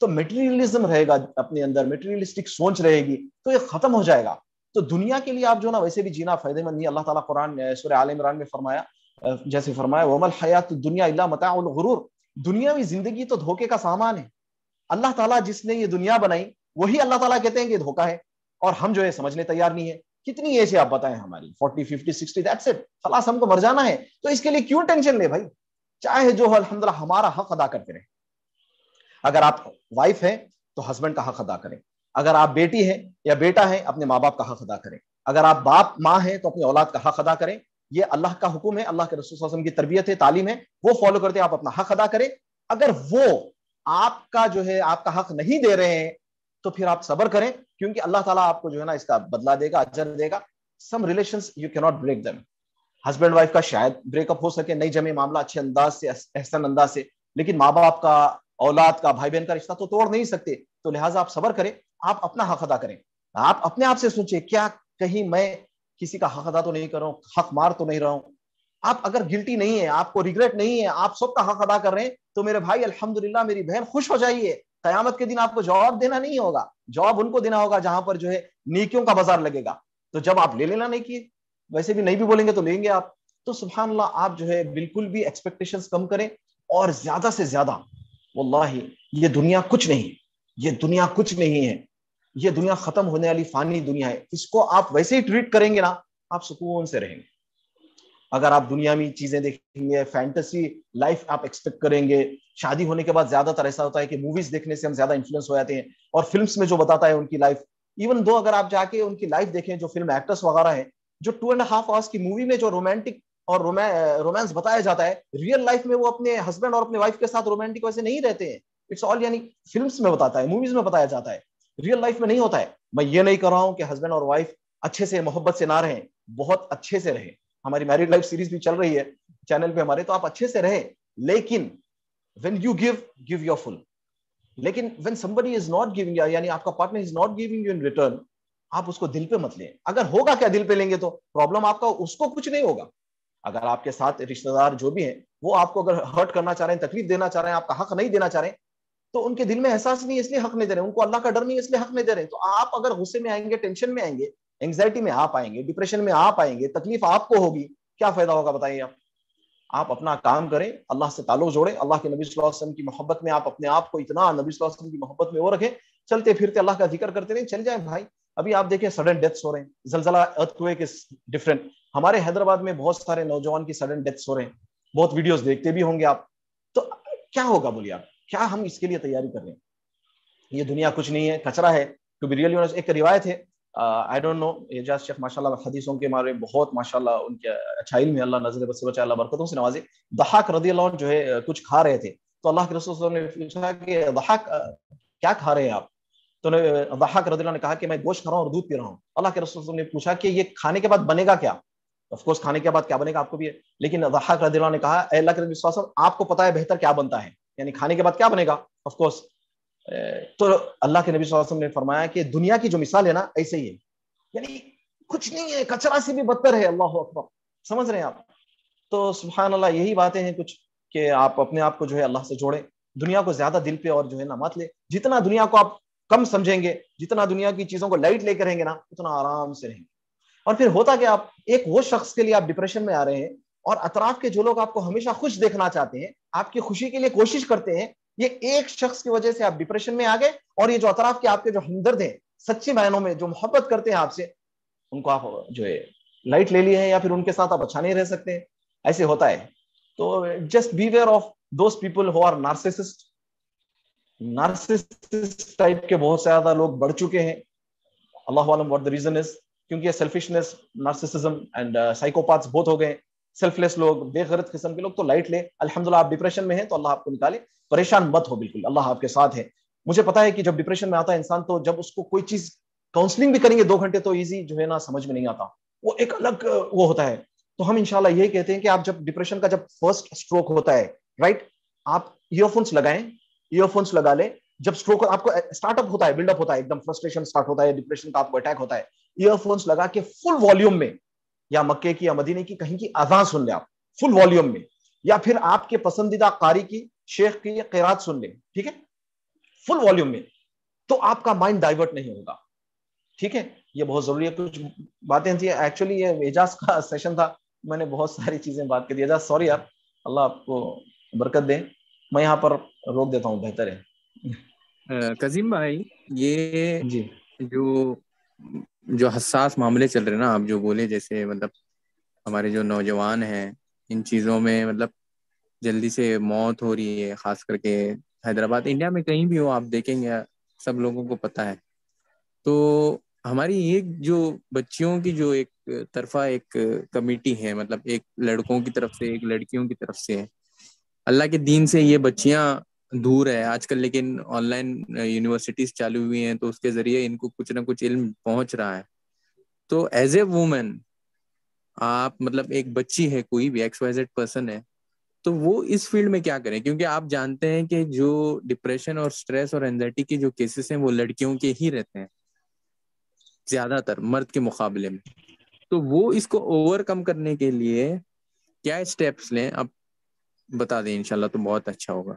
تو میٹیریلزم رہے گا اپنے اندر, میٹیریلسٹک سوچ رہے گی, تو یہ ختم ہو جائے گا. تو دنیا کے لیے آپ جو نا ویسے بھی جینا فائدے مند نہیں. اللہ تعالیٰ قرآن سورہ آل عمران میں فرمایا, جیسے فرمایا وَمَا الْحَيَاةُ الدُّنْيَا إِلَّا مَتَاعُ الْغُرُورِ, دنیاوی زندگی تو دھوکے کا سامان ہے. اللہ تعالیٰ جس نے یہ دنیا بنائی وہی اللہ تعالیٰ کہتے ہیں کہ دھوکا ہے, اور ہم جو ہے سمجھنے تیار نہیں ہے. کتنی ایج ہے آپ بتائیں ہماری, forty fifty sixty, that's it, خلاص ہم کو مر جانا ہے. تو اس کے لیے کیوں ٹینشن لے بھائی, چاہے جو ہو الحمدللہ ہمارا حق ادا کرتے رہیں. اگر آپ وائف ہیں تو ہسبینڈ کا حق ادا کریں, اگر آپ بیٹی ہیں یا بیٹا ہیں اپنے ماں باپ کا حق ادا کریں, اگر آپ باپ ماں ہیں تو اپنی اولاد کا حق ادا کریں. یہ اللہ کا حکم ہے, اللہ کے رسول صلی اللہ علیہ وسلم کی تربیت ہے, تعلیم ہے, وہ فالو کرتے آپ اپنا حق ادا کریں. اگر وہ آپ کا جو ہے آپ کا حق نہیں دے رہے ہیں تو پھر آپ صبر کریں, کیونکہ اللہ تعالیٰ آپ کو جو ہے نا اس کا بدلہ دے گا, اجر دے گا. سم ریلیشنز یو کی not break them. Husband wife کا شاید بریک اپ ہو سکے, نہیں جمے معاملہ اچھے انداز سے, احسن انداز سے, لیکن ماں باپ کا, اولاد کا, بھائی بہن کا رشتہ تو توڑ نہیں سکتے. تو لہٰذا آپ صبر کریں, آپ اپنا حق ادا کریں. آپ اپنے آپ سے سوچیں, کیا کہیں میں کسی کا حق ادا تو نہیں کر رہا ہوں, حق مار تو نہیں رہا ہوں. آپ اگر گلٹی نہیں ہے, آپ کو ریگریٹ نہیں ہے, آپ سب کا حق ادا کر رہے ہیں, تو میرے بھائی الحمدللہ, میری بہن خوش ہو جائیے. قیامت کے دن آپ کو جواب دینا نہیں ہوگا, جواب ان کو دینا ہوگا جہاں پر جو ہے نیکیوں کا بازار لگے گا. تو جب آپ لے لینا نہیں کیے, ویسے بھی نہیں بھی بولیں گے تو لیں گے آپ. تو سبحان اللہ, آپ جو ہے بالکل بھی ایکسپیکٹیشنز کم کریں, اور زیادہ سے زیادہ, واللہ یہ دنیا کچھ نہیں, یہ دنیا کچھ نہیں ہے, یہ دنیا ختم ہونے والی فانی دنیا ہے. اس کو آپ ویسے ہی ٹریٹ کریں گے نا, آپ سکون سے رہیں گے. اگر آپ دنیا میں چیزیں دیکھیں گے, فینٹیسی لائف آپ ایکسپیکٹ کریں گے, شادی ہونے کے بعد زیادہ تر ایسا ہوتا ہے کہ موویز دیکھنے سے ہم زیادہ انفلوئنس ہو جاتے ہیں, اور فلمس میں جو بتاتا ہے ان کی لائف, ایون دو اگر آپ جا کے ان کی لائف دیکھیں, جو فلم ایکٹرس وغیرہ ہیں, جو ٹو اینڈ ہاف آورس کی مووی میں جو رومانٹک اور رومانس بتایا جاتا ہے, ریئل لائف میں وہ اپنے ہسبینڈ اور اپنے وائف کے ساتھ رومانٹک ویسے نہیں رہتے ہیں. اٹس آل, یعنی فلمس میں بتاتا ہے, موویز میں بتایا جاتا ہے, ریئل لائف میں نہیں ہوتا ہے. میں یہ نہیں کر رہا ہوں کہ ہسبینڈ اور وائف اچھے سے محبت سے نہ رہیں, بہت اچھے سے رہیں. ہماری میرڈ لائف سیریز بھی چل رہی ہے چینل پہ ہمارے, تو آپ اچھے سے رہیں, لیکن when you give give your full. لیکن when somebody is not giving you, یعنی آپ کا partner is not giving you in return, آپ اس کو دل پہ مت لیں. اگر ہوگا کیا دل پہ لیں گے تو پرابلم آپ کا, اس کو کچھ نہیں ہوگا. اگر آپ کے ساتھ رشتہ دار جو بھی ہیں وہ آپ کو اگر ہرٹ کرنا چاہ رہے ہیں, تکلیف دینا چاہ رہے ہیں, آپ کا حق نہیں دینا چاہ رہے ہیں, تو ان کے دل میں احساس نہیں, اس لیے حق نہیں دے رہے ہیں, ان کو اللہ کا ڈر نہیں, اس لیے حق نہیں دے رہے ہیں. تو آپ اگر غصے میں آئیں گے, ٹینشن میں آئیں گے, اینگزائٹی میں آپ آئیں گے, ڈپریشن میں آپ آئیں گے, تکلیف آپ کو ہوگی, کیا فائدہ ہوگا بتائیے آپ. آپ اپنا کام کریں, اللہ سے تعلق جوڑیں, اللہ کے نبی صلی اللہ علیہ وسلم کی محبت میں آپ اپنے آپ کو اتنا نبی صلی اللہ علیہ وسلم کی محبت میں وہ رکھیں, چلتے پھرتے اللہ کا ذکر کرتے رہیں, چل جائیں بھائی. ابھی آپ دیکھیں سڈن ڈیتھس ہو رہے ہیں, زلزلہ, ارتھکویک از ڈفرنٹ. ہمارے حیدرآباد میں بہت سارے نوجوان کی سڈن ڈیتھس ہو رہے ہیں, بہت ویڈیوز دیکھتے بھی ہوں گے آپ. تو کیا ہوگا بولیے آپ, کیا ہم اس کے لیے تیاری کر رہے ہیں؟ یہ دنیا کچھ نہیں ہے, کچرا ہے. ٹو بی ریئلی آنیسٹ, ایک روایت ہے, آئی ڈونٹ نو, اعجاز شیخ ماشاء اللہ حدیثوں کے بارے میں بہت ماشاء اللہ ان کے اچھا علم ہے, اللہ نظر بس بچا, اللہ برکتوں سے نوازے. ضحاک رضی اللہ عنہ جو ہے کچھ کھا رہے تھے, تو اللہ کے رسول صلی اللہ علیہ وسلم نے پوچھا کہ ضحاک کیا کھا رہے ہیں آپ؟ تو ضحاک رضی اللہ عنہ نے کہا کہ میں گوشت کھا رہا ہوں اور دودھ پی رہا ہوں. اللہ کے رسول صلی اللہ علیہ وسلم نے پوچھا کہ یہ کھانے کے بعد بنے گا کیا؟ آف کورس کھانے کے بعد کیا بنے گا آپ کو بھی ہے, لیکن ضحاک رضی اللہ عنہ نے کہا اے اللہ کے نبی صلی اللہ علیہ وسلم, آپ کو پتا ہے بہتر کیا بنتا ہے, یعنی کھانے کے بعد کیا بنے گا. آف کورس تو اللہ کے نبی صلی اللہ علیہ وسلم نے فرمایا کہ دنیا کی جو مثال ہے نا ایسے ہی ہے, یعنی کچھ نہیں ہے, کچرا سے بھی بدتر ہے. اللہ اکبر, سمجھ رہے ہیں آپ. تو سبحان اللہ, یہی باتیں ہیں کچھ کہ آپ اپنے آپ کو جو ہے اللہ سے جوڑیں, دنیا کو زیادہ دل پہ اور جو ہے نا مت لے. جتنا دنیا کو آپ کم سمجھیں گے, جتنا دنیا کی چیزوں کو لائٹ لے کر رہیں گے نا, اتنا آرام سے رہیں گے. اور پھر ہوتا کہ آپ ایک وہ شخص کے لیے آپ ڈپریشن میں آ رہے ہیں, اور اطراف کے جو لوگ آپ کو ہمیشہ خوش دیکھنا چاہتے ہیں, آپ کی خوشی کے لیے کوشش کرتے ہیں, یہ ایک شخص کی وجہ سے آپ ڈپریشن میں آ گئے. اور یہ جو اطراف کے آپ کے جو ہمدرد ہیں, سچے معنوں میں جو محبت کرتے ہیں آپ سے, ان کو آپ جو ہے لائٹ لے لیے ہیں, یا پھر ان کے ساتھ آپ اچھا نہیں رہ سکتے. ایسے ہوتا ہے. تو just beware of those people who are narcissist. Narcissist type کے بہت زیادہ لوگ بڑھ چکے ہیں. اللہ عالم واٹ دا ریزن از, کیونکہ سیلفشنس, نارسسزم اینڈ سائیکوپاتھس بہت ہو گئے, سیلف لیس لوگ, بے غرض قسم کے لوگ. تو لائٹ لے, الحمدللہ آپ ڈپریشن میں ہیں تو اللہ آپ کو نکالے, پریشان مت ہو, بالکل اللہ آپ کے ساتھ ہے. مجھے پتا ہے کہ جب ڈپریشن میں آتا ہے انسان, تو جب اس کو کوئی چیز کاؤنسلنگ بھی کریں گے دو گھنٹے, تو ایزی جو ہے نا سمجھ میں نہیں آتا, وہ ایک الگ وہ ہوتا ہے. تو ہم انشاءاللہ یہی کہتے ہیں کہ آپ جب ڈپریشن کا جب فرسٹ اسٹروک ہوتا ہے, رائٹ, آپ ایئر فونس لگائیں, ایئر فونس لگا لیں. جب اسٹروک آپ کو اسٹارٹ اپ ہوتا ہے, بلڈ اپ ہوتا ہے, ایک دم فرسٹریشن اسٹارٹ ہوتا ہے, ڈپریشن کا آپ کو اٹیک ہوتا ہے, ایئر فونس لگا کے فل والیوم میں, یا مکے کی یا مدینے کی کہیں کی اذان سن لیں آپ فل والیوم میں, یا پھر آپ کے پسندیدہ قاری کی, شیخ کی قرات سن لیں, ٹھیک ہے, فل والیوم میں, تو آپ کا مائنڈ ڈائیورٹ نہیں ہوگا. ٹھیک ہے, یہ بہت ضروری ہے. کچھ باتیں تھیں, ایکچولی یہ اعجاز کا سیشن تھا, میں نے بہت ساری چیزیں بات کر دی. اعجاز سوری یار, اللہ آپ کو برکت دے, میں یہاں پر روک دیتا ہوں, بہتر ہے. قاسم بھائی, یہ جی جو جو حساس معاملے چل رہے ہیں نا, آپ جو بولے, جیسے مطلب ہمارے جو نوجوان ہیں ان چیزوں میں مطلب جلدی سے موت ہو رہی ہے, خاص کر کے حیدرآباد, انڈیا میں کہیں بھی ہو آپ دیکھیں گے, سب لوگوں کو پتہ ہے. تو ہماری ایک جو بچیوں کی جو ایک طرفہ ایک کمیٹی ہے, مطلب ایک لڑکوں کی طرف سے ایک لڑکیوں کی طرف سے, اللہ کے دین سے یہ بچیاں دور ہے آج کل, لیکن آن لائن یونیورسٹیز چالو ہوئی ہیں تو اس کے ذریعے ان کو کچھ نہ کچھ علم پہنچ رہا ہے. تو ایز اے وومن آپ, مطلب ایک بچی ہے, کوئی بھی ایکس وائی زیڈ پرسن ہے, تو وہ اس فیلڈ میں کیا کریں؟ کیونکہ آپ جانتے ہیں کہ جو ڈپریشن اور سٹریس اور اینزائٹی کے جو کیسز ہیں وہ لڑکیوں کے ہی رہتے ہیں زیادہ تر مرد کے مقابلے میں. تو وہ اس کو اوور کم کرنے کے لیے کیا اسٹیپس لیں, اب بتا دیں انشاءاللہ تو بہت اچھا ہوگا.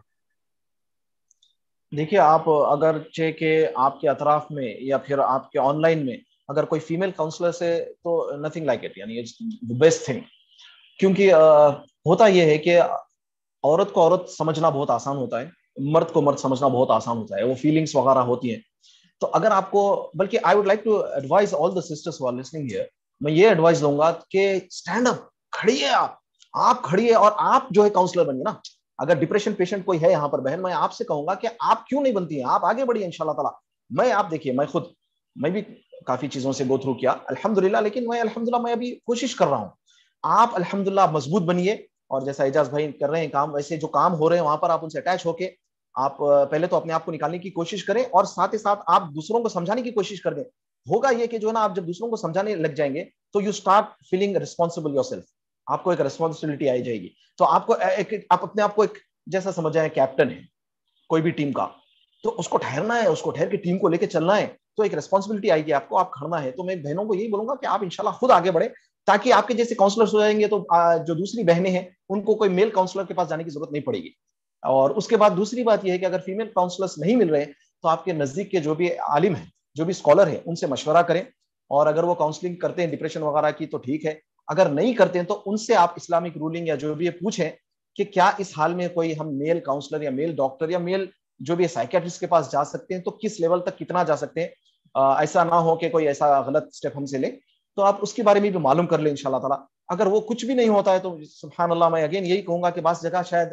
دیکھیے, آپ اگر چاہے کہ آپ کے اطراف میں یا پھر آپ کے آن لائن میں اگر کوئی فیمیل کاؤنسلر سے, تو نتھنگ لائک اٹ, یعنی بیسٹ تھنگ. کیونکہ ہوتا یہ ہے کہ عورت کو عورت سمجھنا بہت آسان ہوتا ہے, مرد کو مرد سمجھنا بہت آسان ہوتا ہے, وہ فیلنگس وغیرہ ہوتی ہیں. تو اگر آپ کو, بلکہ I would like to advise all the sisters who are listening here, میں یہ ایڈوائز دوں گا کہ اسٹینڈ اپ, کھڑیے, آپ آپ کھڑیے, اور آپ جو ہے کاؤنسلر بنیے نا. اگر ڈپریشن پیشنٹ کوئی ہے یہاں پر بہن, میں آپ سے کہوں گا کہ آپ کیوں نہیں بنتی ہیں, آپ آگے بڑھیے انشاءاللہ تعالی. میں آپ دیکھیے, میں خود میں بھی کافی چیزوں سے گو تھرو کیا الحمدللہ, لیکن میں الحمدللہ میں ابھی کوشش کر رہا ہوں. آپ الحمدللہ مضبوط بنیے, اور جیسا اعجاز بھائی کر رہے ہیں کام, ویسے جو کام ہو رہے ہیں وہاں پر آپ ان سے اٹیچ ہو کے آپ پہلے تو اپنے آپ کو نکالنے کی کوشش کریں, اور ساتھ ہی ساتھ آپ دوسروں کو سمجھانے کی کوشش کر دیں. ہوگا یہ کہ جو ہے نا, آپ جب دوسروں کو سمجھانے لگ جائیں گے تو you start feeling responsible yourself, آپ کو ایک ریسپانسبلٹی آئی جائے گی. تو آپ کو آپ اپنے آپ کو ایک جیسا سمجھائیں کیپٹن ہے کوئی بھی ٹیم کا, تو اس کو ٹھہرنا ہے, اس کو ٹھہر کے ٹیم کو لے کے چلنا ہے, تو ایک ریسپانسبلٹی آئے گی آپ کو, آپ کھڑنا ہے. تو میں بہنوں کو یہی بولوں گا کہ آپ انشاءاللہ خود آگے بڑھے, تاکہ آپ کے جیسے کاؤنسلرز ہو جائیں گے تو جو دوسری بہنیں ہیں ان کو کوئی میل کاؤنسلر کے پاس جانے کی ضرورت نہیں پڑے گی. اور اس کے بعد دوسری بات یہ ہے کہ اگر فیمیل کاؤنسلرز نہیں مل رہے تو آپ کے نزدیک کے جو بھی عالم ہیں, جو بھی اسکالر ہیں, ان سے مشورہ کریں, اور اگر وہ کاؤنسلنگ کرتے ہیں ڈپریشن وغیرہ کی تو ٹھیک ہے, اگر نہیں کرتے ہیں تو ان سے آپ اسلامک رولنگ یا جو بھی پوچھیں کہ کیا اس حال میں کوئی ہم میل کاؤنسلر یا میل ڈاکٹر یا میل جو بھی سائیکیٹرسٹ کے پاس جا سکتے ہیں, تو کس لیول تک کتنا جا سکتے ہیں. ایسا نہ ہو کہ کوئی ایسا غلط اسٹیپ ہم سے لے, تو آپ اس کے بارے میں بھی معلوم کر لیں انشاءاللہ تعالی. اگر وہ کچھ بھی نہیں ہوتا ہے تو سبحان اللہ, میں اگین یہی کہوں گا کہ بعض جگہ شاید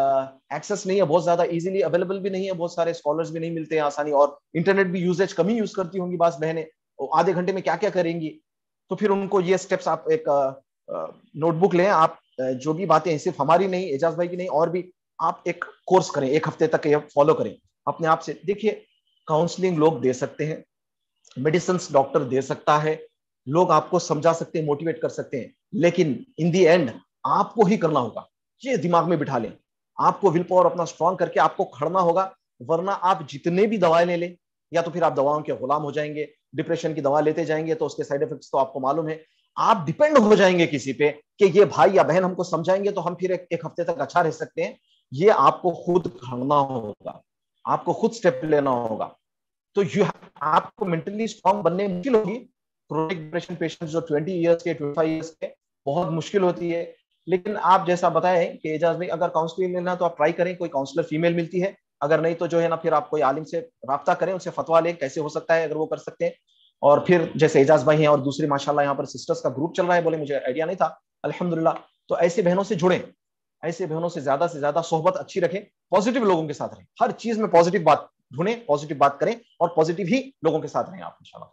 ایکسس نہیں ہے, بہت زیادہ ایزیلی اویلیبل بھی نہیں ہے, بہت سارے اسکالرز بھی نہیں ملتے ہیں آسانی, اور انٹرنیٹ بھی یوزیج کم ہی یوز کرتی ہوں گی بعض بہنیں, آدھے گھنٹے میں کیا کیا کریں گی. تو پھر ان کو یہ اسٹیپس آپ ایک نوٹ بک لیں, آپ جو بھی باتیں صرف ہماری نہیں, اعجاز بھائی کی نہیں, اور بھی آپ ایک کورس کریں, ایک ہفتے تک یہ فالو کریں اپنے آپ سے. دیکھیے, کاؤنسلنگ لوگ دے سکتے ہیں, میڈیسنس ڈاکٹر دے سکتا ہے, لوگ آپ کو سمجھا سکتے ہیں, موٹیویٹ کر سکتے ہیں, لیکن ان دی اینڈ آپ کو ہی کرنا ہوگا. یہ دماغ میں بٹھا لیں, آپ کو ول پاور اپنا اسٹرانگ کر کے آپ کو کھڑنا ہوگا, ورنہ آپ جتنے بھی دوائیں لے لیں, یا تو پھر آپ دواؤں کے غلام ہو جائیں گے. ڈپریشن کی دوا لیتے جائیں گے تو اس کے سائیڈ افیکٹس تو آپ کو معلوم ہے, آپ ڈیپینڈ ہو جائیں گے کسی پہ کہ یہ بھائی یا بہن ہم کو سمجھائیں گے تو ہم پھر ایک, ایک ہفتے تک اچھا رہ سکتے ہیں. یہ آپ کو خود کھڑنا ہوگا, آپ کو خود اسٹیپ لینا ہوگا. تو آپ کو مینٹلی اسٹرانگ بننے مشکل ہوگی. کرونک ڈپریشن پیشنٹ جو ٹوئنٹی ایئرس کے ٹوئنٹی فائیو ایئرس کے, بہت مشکل ہوتی ہے. لیکن آپ جیسا بتائیں کہ اعجاز بھائی, اگر کاؤنسلنگ لینا تو آپ ٹرائی کریں, کوئی کاؤنسلر فیمیل ملتی ہے, اگر نہیں تو جو ہے نا پھر آپ کوئی عالم سے رابطہ کریں, ان سے فتوا لیں کیسے ہو سکتا ہے اگر وہ کر سکتے ہیں. اور پھر جیسے اعجاز بھائی ہیں اور دوسرے ماشاءاللہ یہاں پر سسٹرز کا گروپ چل رہا ہے, بولے مجھے آئیڈیا نہیں تھا, الحمدللہ. تو ایسے بہنوں سے جڑیں, ایسے بہنوں سے زیادہ سے زیادہ صحبت اچھی رکھیں, پازیٹیو لوگوں کے ساتھ رہیں, ہر چیز میں پازیٹیو بات ڈھونڈیں, پازیٹیو بات کریں, اور پازیٹیو ہی لوگوں کے ساتھ رہیں آپ انشاءاللہ.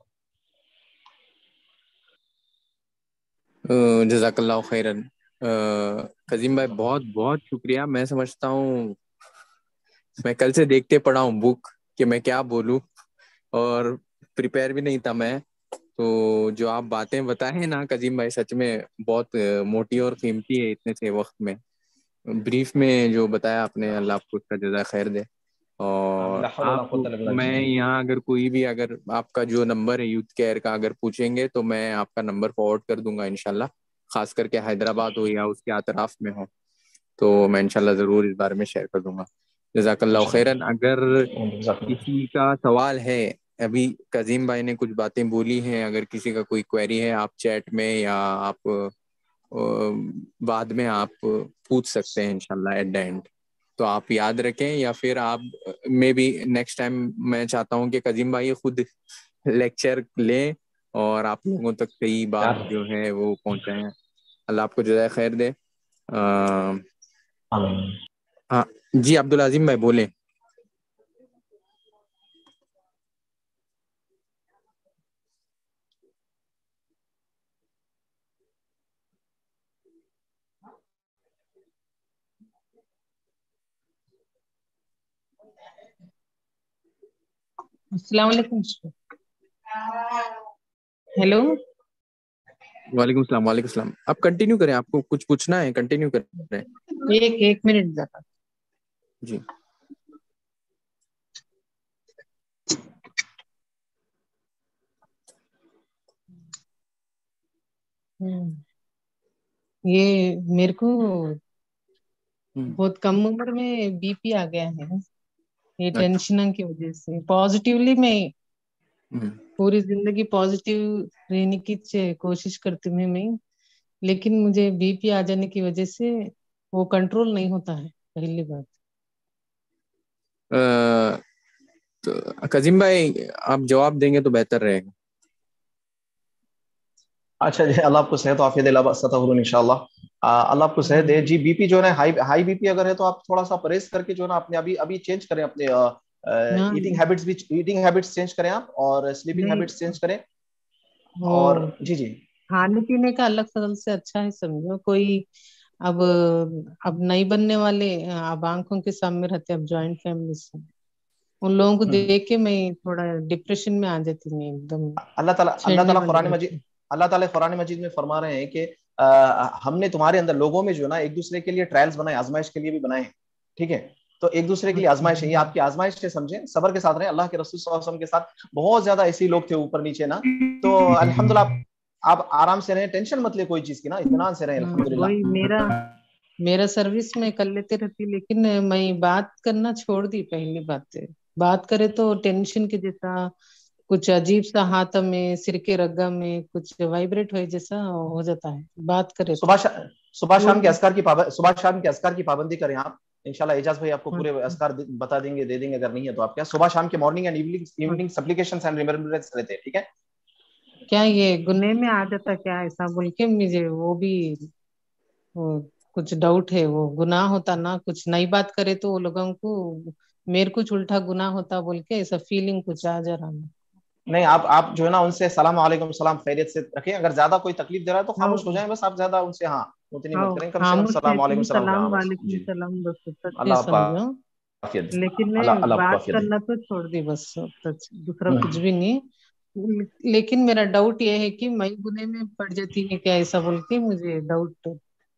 جزاک اللہ خیرن. قاسم بھائی بہت بہت شکریہ. میں سمجھتا ہوں میں کل سے دیکھتے پڑا ہوں بک کہ میں کیا بولوں, اور پریپیئر بھی نہیں تھا میں. تو جو آپ باتیں بتائیں نا قاسم بھائی, سچ میں بہت موٹی اور قیمتی ہے اتنے سے وقت میں. بریف میں جو بتایا آپ نے, اللہ آپ کو اس کا جزائے خیر دے. اور آپ, میں یہاں اگر کوئی بھی, اگر آپ کا جو نمبر ہے یوتھ کیئر کا اگر پوچھیں گے تو میں آپ کا نمبر فارورڈ کر دوں گا انشاءاللہ, خاص کر کے حیدرآباد ہو یا اس کے اطراف میں ہو, تو میں انشاءاللہ ضرور اس بارے میں شیئر کر دوں گا. جزاک اللہ خیرن. اگر جزاک اللہ. کسی کا سوال ہے, ابھی قزیم بھائی نے کچھ باتیں بولی ہیں, اگر کسی کا کوئی کوئری ہے آپ چیٹ میں یا آپ بعد میں آپ پوچھ سکتے ہیں انشاءاللہ ایٹ دا اینڈ. تو آپ یاد رکھیں, یا پھر آپ میں بھی نیکسٹ ٹائم میں چاہتا ہوں کہ قزیم بھائی خود لیکچر لیں اور آپ لوگوں تک کئی بات جو ہے وہ پہنچائیں. اللہ آپ کو جزائے خیر دے. ہاں جی عبدالعظیم بھائی بولیں. السلام علیکم. ہیلو. وعلیکم السلام. وعلیکم السلام. آپ کنٹینیو کریں, آپ کو کچھ پوچھنا ہے کنٹینیو کریں. ایک ایک منٹ ذرا. جی یہ میرے کو بہت کم عمر میں بی پی آ گیا ہے, یہ ٹینشن کی وجہ سے. پازیٹیولی میں پوری زندگی پازیٹیو رہنے کی کوشش کرتی ہوں میں, لیکن مجھے بی پی آ جانے کی وجہ سے وہ کنٹرول نہیں ہوتا ہے. پہلی بات. قزیم بھائی آپ جواب دیں گے تو بہتر رہے گا. اچھا جی, اللہ آپ کو صحت و عافیت دے ان شاء اللہ. اللہ آپ کو صحت دے. جی بی پی جو ہے ہائی ہائی بی پی اگر ہے تو آپ تھوڑا سا پرہیز کر کے جو ہے نا اپنے ابھی ابھی چینج کریں اپنے ایٹنگ ہیبٹس بھی ایٹنگ ہیبٹس چینج کریں آپ, اور سلیپنگ ہیبٹس چینج کریں. اور جی جی کھانے پینے کا الگ فضل سے اچھا ہے سمجھو. کوئی اب اب نہیں بننے والے اب آنکھوں کے سامنے رہتے, اب جوائنٹ فیملی سے ان لوگوں کو دیکھ کے میں تھوڑا ڈپریشن میں آ جاتی ہوں ایک دم. اللہ تعالیٰ اللہ تعالیٰ قرآن مجید اللہ تعالیٰ قرآن مجید میں فرما رہے ہیں کہ ہم نے تمہارے اندر لوگوں میں جو ہے نا ایک دوسرے کے لیے ٹرائلز بنائے, آزمائش کے لیے بھی بنائے ہیں. ٹھیک ہے, تو ایک دوسرے کے لیے آزمائش ہے, یہ آپ کی آزمائش سے سمجھیں, صبر کے ساتھ رہیں. اللہ کے رسول صلی اللہ علیہ وسلم کے ساتھ بہت زیادہ ایسے لوگ تھے اوپر نیچے نا, تو الحمدللہ آپ آرام سے رہیں, ٹینشن مت لیں کوئی چیز کی نا, اطمینان سے رہیں. الحمدللہ. وہی میرا میرا سروس میں کر لیتے رہتی, لیکن میں بات کرنا چھوڑ دی. پہلی بات ہے بات کرے تو ٹینشن کے جیسا کچھ عجیب سا ہاتھ میں, سر کے رگا میں کچھ وائبریٹ ہوئے جیسا ہو جاتا ہے بات کرے تو. صبح صبح شام کے اذکار کی پابندی صبح شام کے اذکار کی پابندی کریں آپ. انشاءاللہ اعجاز بھائی آپ کو پورے اذکار بتا دیں گے, دے دیں گے, اگر نہیں ہے تو آپ کیا صبح شام کے morning and evening evening supplications and remembrance رہتے ہیں. ٹھیک ہے, کیا یہ گنے میں آ جاتا کیا ایسا بول کے مجھے وہ بھی کچھ ڈاؤٹ ہے. وہ گناہ ہوتا نا, کچھ نئی بات کرے تو وہ لوگوں کو میرے کچھ الٹا گناہ ہوتا بول کے ایسا فیلنگ کچھ آ جا رہا. نہیں آپ آپ جو ہے نا ان سے السلام علیکم السلام خیریت سے رکھیں. اگر زیادہ کوئی تکلیف دے رہا ہے تو خاموش ہو جائیں بس, آپ زیادہ ان سے ہاں اتنی مت کریں, کم سے کم السلام علیکم السلام سلام بس. وعلیکم جی السلام بس اللہ آپ کو سمجھو, عافیت دے. لیکن میں اللہ اللہ آپ کو بات عافیت دے. کرنا تو چھوڑ دی بس, دوسرا کچھ بھی نہیں. لیکن میرا ڈاؤٹ یہ ہے کہ میں گنے میں پڑ جاتی ہے کیا ایسا بول کے مجھے ڈاؤٹ.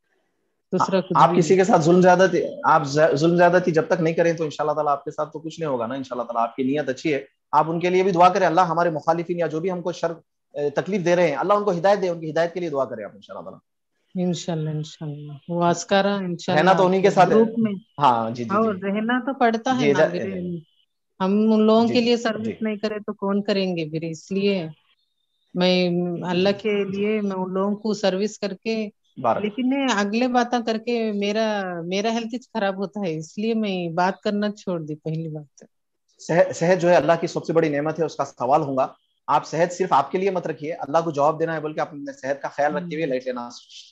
دوسرا کچھ آپ بھی کسی نہیں. کے ساتھ ظلم زیادتی آپ ظلم زیادتی جب تک نہیں کریں تو انشاءاللہ تعالیٰ آپ کے ساتھ تو کچھ نہیں ہوگا نا. انشاءاللہ تعالیٰ آپ کی نیت اچھی ہے, آپ ان کے لیے بھی دعا کریں. اللہ ہمارے مخالفین یا جو بھی ہم کو شر تکلیف دے رہے ہیں, اللہ ان کو ہدایت دے, ان کی ہدایت کے لیے دعا کریں آپ انشاءاللہ تعالیٰ. انشاءاللہ انشاءاللہ وہ اسکارا رہنا تو انشاءاللہ انہی کے ساتھ ہے. گروپ میں ہاں جی جی اور جی رہنا تو پڑتا ہے جی نا میرے. ہم ان لوگوں جی کے جی لیے سروس جی نہیں کرے تو کون کریں گے پھر, اس لیے میں اللہ کے لیے میں ان لوگوں کو سروس کر کے, بارک لیکن اگلے باتیں کر کے میرا میرا ہیلتھ خراب ہوتا ہے, اس لیے میں بات کرنا چھوڑ دی. پہلی بات صحت جو ہے اللہ کی سب سے بڑی نعمت ہے, اس کا سوال ہوگا. آپ صحت صرف آپ کے لیے مت رکھیے, اللہ کو جواب دینا ہے بلکہ آپ اپنے صحت کا خیال رکھتے ہوئے لائٹ لینا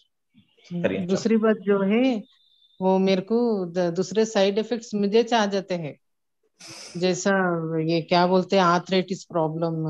کریے. دوسری بات جو ہے وہ میرے کو دوسرے سائیڈ افیکٹس مجھے چاہ جاتے ہیں, جیسا یہ کیا بولتے ہیں آرتھرائٹس پرابلم,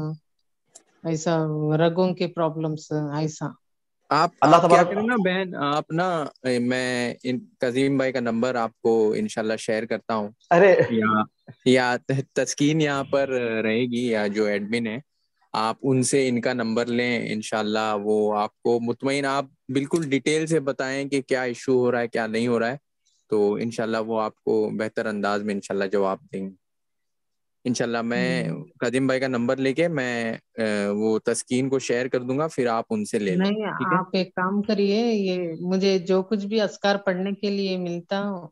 ایسا رگوں کے پرابلمس ایسا. آپ اللہ آپ کیا تبارک. کریں نا بہن, آپ نا میں قزیم بھائی کا نمبر آپ کو انشاءاللہ شیئر کرتا ہوں, ارے یا یا تسکین یہاں پر رہے گی یا جو ایڈمن ہے, آپ ان سے ان کا نمبر لیں. انشاءاللہ وہ آپ کو مطمئن, آپ بالکل ڈیٹیل سے بتائیں کہ کیا ایشو ہو رہا ہے کیا نہیں ہو رہا ہے, تو انشاءاللہ وہ آپ کو بہتر انداز میں انشاءاللہ جواب دیں گے. انشاءاللہ میں قدیم بھائی کا نمبر لے کے میں وہ تسکین کو شیئر کر دوں گا, پھر آپ ان سے لے لیں. نہیں ٹھیک ہے, آپ ایک کام کریے, یہ مجھے جو کچھ بھی اذکار پڑھنے کے لیے ملتا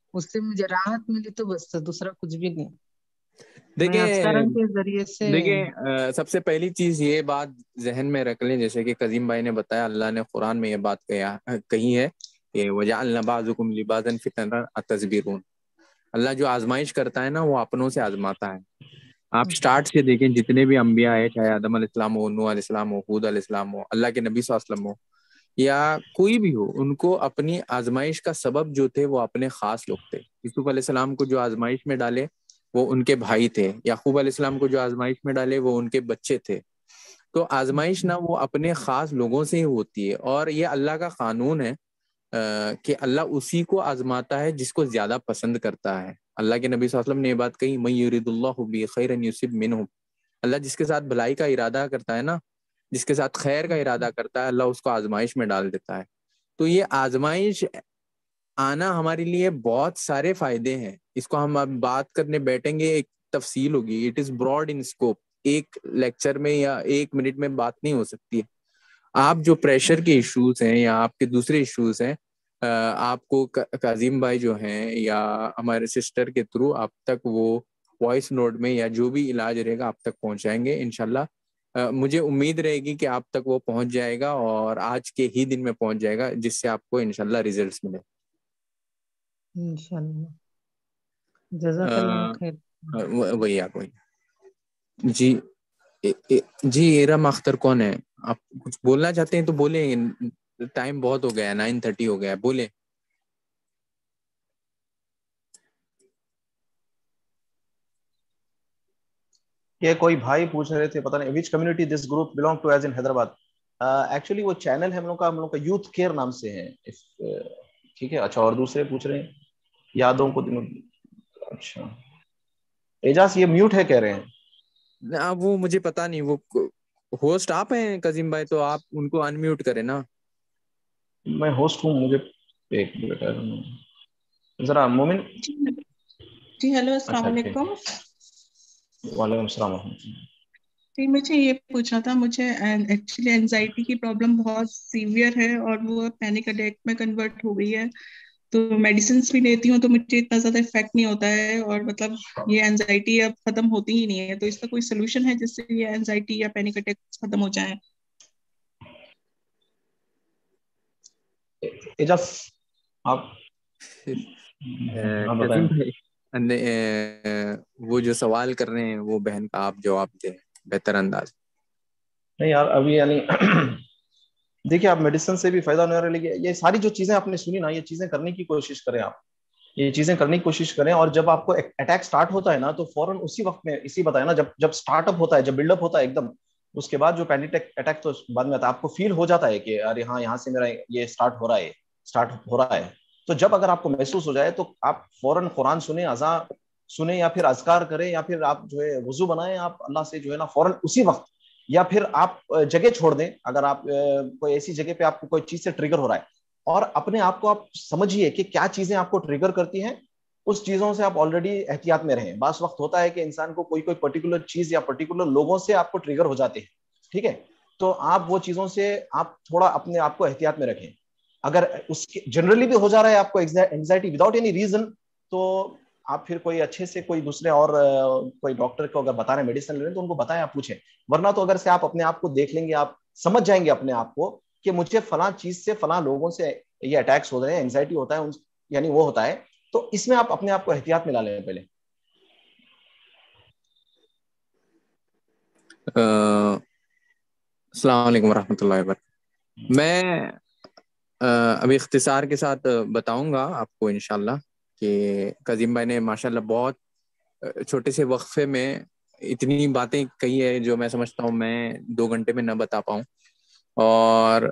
اس سے مجھے راحت ملی تو بس، دوسرا کچھ بھی نہیں. میں دیکھیں اذکارن کے ذریعے سے دیکھیں سب سے پہلی چیز یہ بات ذہن میں رکھ لیں، جیسے کہ قزیم بھائی نے بتایا، اللہ نے قرآن میں یہ بات کہی ہے کہ وَجَعَلْنَا بَعْضُكُمْ لِبَعْضٍ فِتْنَةً أَتَصْبِرُونَ. اللہ جو آزمائش کرتا ہے نا وہ اپنوں سے آزماتا ہے. آپ سٹارٹ سے دیکھیں جتنے بھی انبیاء ہے، چاہے آدم علیہ السلام ہو، نوح علیہ السلام ہو، ہود علیہ السلام ہو، اللہ کے نبی صلی اللہ علیہ وسلم ہو، یا کوئی بھی ہو، ان کو اپنی آزمائش کا سبب جو تھے وہ اپنے خاص لوگ تھے. یوسف علیہ السلام کو جو آزمائش میں ڈالے وہ ان کے بھائی تھے. یعقوب علیہ السلام کو جو آزمائش میں ڈالے وہ ان کے بچے تھے. تو آزمائش نہ وہ اپنے خاص لوگوں سے ہی ہوتی ہے، اور یہ اللہ کا قانون ہے کہ اللہ اسی کو آزماتا ہے جس کو زیادہ پسند کرتا ہے. اللہ کے نبی صلی اللہ علیہ وسلم نے یہ بات کہی، مَن یُرِدُ اللَّهُ بِهِ خَیْرًا یُصِبْ مِنْهُ. اللہ جس کے ساتھ بھلائی کا ارادہ کرتا ہے نا، جس کے ساتھ خیر کا ارادہ کرتا ہے، اللہ اس کو آزمائش میں ڈال دیتا ہے. تو یہ آزمائش آنا ہمارے لیے بہت سارے فائدے ہیں. اس کو ہم اب بات کرنے بیٹھیں گے، ایک تفصیل ہوگی. It is broad in scope. ایک لیکچر میں یا ایک منٹ میں بات نہیں ہو سکتی ہے. آپ جو پریشر کے ایشوز ہیں یا آپ کے دوسرے ایشوز ہیں، آپ کو کاظم بھائی جو ہیں یا ہمارے سسٹر کے تھرو آپ تک وہ وائس نوٹ میں یا جو بھی علاج رہے گا آپ تک پہنچائیں گے انشاءاللہ. مجھے امید رہے گی کہ آپ تک وہ پہنچ جائے گا، اور آج کے ہی دن میں پہنچ جائے گا، جس سے آپ کو انشاءاللہ ریزلٹس ملے انشاءاللہ. جزاک اللہ خیر. وہی آپ وہی جی جی ارم اختر کون ہے؟ آپ کچھ بولنا چاہتے ہیں تو بولیں. ٹائم بہت ہو گیا، نائن تھرٹی ہو گیا، بولیں. یہ کوئی بھائی پوچھ رہے تھے، پتہ نہیں which community this group belong to as in Hyderabad. Actually وہ چینل ہے ہم لوگ کا، ہم لوگ کا یوتھ کیئر نام سے ہے. ٹھیک ہے. اچھا، اور دوسرے پوچھ رہے ہیں یادوں کو. اچھا، اعجاز یہ میوٹ ہے کہہ رہے ہیں. وہ مجھے پتا نہیں، وہ ہوسٹ آپ ہیں قاسم بھائی، تو آپ ان کو انمیوٹ کریں نا. میں ہوسٹ ہوں، مجھے ایک منٹ ذرا. مومن جی ہیلو، السلام علیکم. وعلیکم السلام ورحمۃ اللہ. جی مجھے یہ پوچھنا تھا، مجھے ایکچولی اینزائٹی کی پرابلم بہت سیویئر ہے اور وہ پینک اٹیک میں کنورٹ ہو گئی ہے. تو میڈیسنس بھی لیتی ہوں تو مجھے اتنا زیادہ افیکٹ نہیں ہوتا ہے، اور مطلب یہ اینزائٹی اب ختم ہوتی ہی نہیں ہے. تو اس کا کوئی سولوشن ہے جس سے یہ اینزائٹی یا پینک اٹیک ختم ہو جائیں؟ اعجاز آپ قاسم بھائی وہ جو سوال کر رہے ہیں وہ بہن کا آپ جواب دیں بہتر انداز. نہیں یار، ابھی یعنی دیکھیے آپ میڈیسن سے بھی فائدہ نہیں ہو رہا. یہ ساری جو چیزیں آپ نے سنی نا، یہ چیزیں کرنے کی کوشش کریں. آپ یہ چیزیں کرنے کی کوشش کریں، اور جب آپ کو اٹیک سٹارٹ ہوتا ہے نا تو فوراً اسی وقت میں اسی بتایا نا، جب جب سٹارٹ اپ ہوتا ہے، جب بلڈ اپ ہوتا ہے ایک دم، اس کے بعد جو پینک اٹیک تو بعد میں آتا ہے. آپ کو فیل ہو جاتا ہے کہ ارے ہاں یہاں سے میرا یہ سٹارٹ ہو رہا ہے سٹارٹ ہو رہا ہے. تو جب اگر آپ کو محسوس ہو جائے تو آپ فوراً قرآن سنیں، اذان سنیں، یا پھر اذکار کریں، یا پھر آپ جو ہے وضو بنائیں، آپ اللہ سے جو ہے نا فوراً اسی وقت. یا پھر آپ جگہ چھوڑ دیں، اگر آپ کوئی ایسی جگہ پہ آپ کو کوئی چیز سے ٹریگر ہو رہا ہے، اور اپنے آپ کو آپ سمجھیے کہ کیا چیزیں آپ کو ٹریگر کرتی ہیں، اس چیزوں سے آپ آلریڈی احتیاط میں رہیں. بعض وقت ہوتا ہے کہ انسان کو کوئی کوئی پرٹیکولر چیز یا پرٹیکولر لوگوں سے آپ کو ٹریگر ہو جاتے ہیں. ٹھیک ہے، تو آپ وہ چیزوں سے آپ تھوڑا اپنے آپ کو احتیاط میں رکھیں. اگر اس کے جنرلی بھی ہو جا رہا ہے آپ کو اینگزائٹی وداؤٹ اینی ریزن، تو آپ پھر کوئی اچھے سے کوئی دوسرے اور کوئی ڈاکٹر کو اگر بتا رہے ہیں میڈیسن لے رہے ہیں تو ان کو بتائیں، آپ پوچھیں. ورنہ تو اگر سے آپ اپنے آپ کو دیکھ لیں گے، آپ سمجھ جائیں گے اپنے آپ کو کہ مجھے فلاں چیز سے فلاں لوگوں سے یہ اٹیکس ہو رہے ہیں، اینگزائٹی ہوتا ہے، یعنی وہ ہوتا ہے. تو اس میں آپ اپنے آپ کو احتیاط میں لا لیں پہلے. السلام علیکم ورحمۃ اللہ وبرکاتہ. میں ابھی اختصار کے ساتھ بتاؤں گا آپ کو انشاءاللہ کہ قاسم بھائی نے ماشاءاللہ بہت چھوٹے سے وقفے میں اتنی باتیں کہی ہے جو میں سمجھتا ہوں میں دو گھنٹے میں نہ بتا پاؤں. اور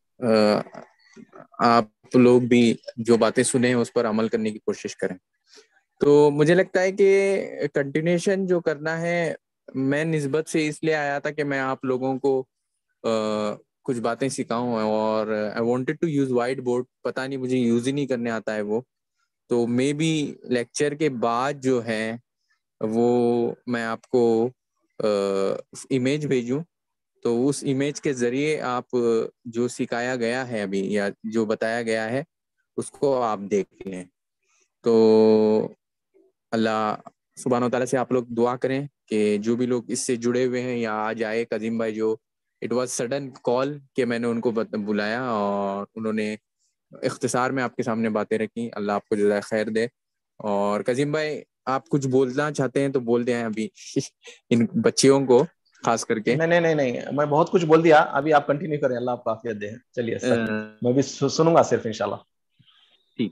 آپ لوگ بھی جو باتیں سنیں اس پر عمل کرنے کی کوشش کریں. تو مجھے لگتا ہے کہ کنٹینیوشن جو کرنا ہے، میں نسبت سے اس لیے آیا تھا کہ میں آپ لوگوں کو کچھ باتیں سکھاؤں، اور I wanted to use whiteboard. پتہ نہیں مجھے یوز ہی نہیں کرنے آتا ہے وہ. تو مے بی لیکچر کے بعد جو ہے وہ میں آپ کو امیج بھیجوں، تو اس امیج کے ذریعے آپ جو سکھایا گیا ہے ابھی یا جو بتایا گیا ہے اس کو آپ دیکھ لیں. تو اللہ سبحانہ و تعالیٰ سے آپ لوگ دعا کریں کہ جو بھی لوگ اس سے جڑے ہوئے ہیں یا آج آئے، قدیم بھائی جو اٹ واز سڈن کال کہ میں نے ان کو بلایا اور انہوں نے اختصار میں آپ کے سامنے باتیں رکھی، اللہ آپ کو جزائے خیر دے. اور قدیم بھائی آپ کچھ بولنا چاہتے ہیں تو بول دیں ابھی ان بچیوں کو خاص کر کے. نہیں نہیں نہیں میں بہت کچھ بول دیا، ابھی آپ کنٹینیو کریں، اللہ آپ کو عافیت دے. چلیے سر میں بھی سنوں گا صرف انشاءاللہ. ٹھیک.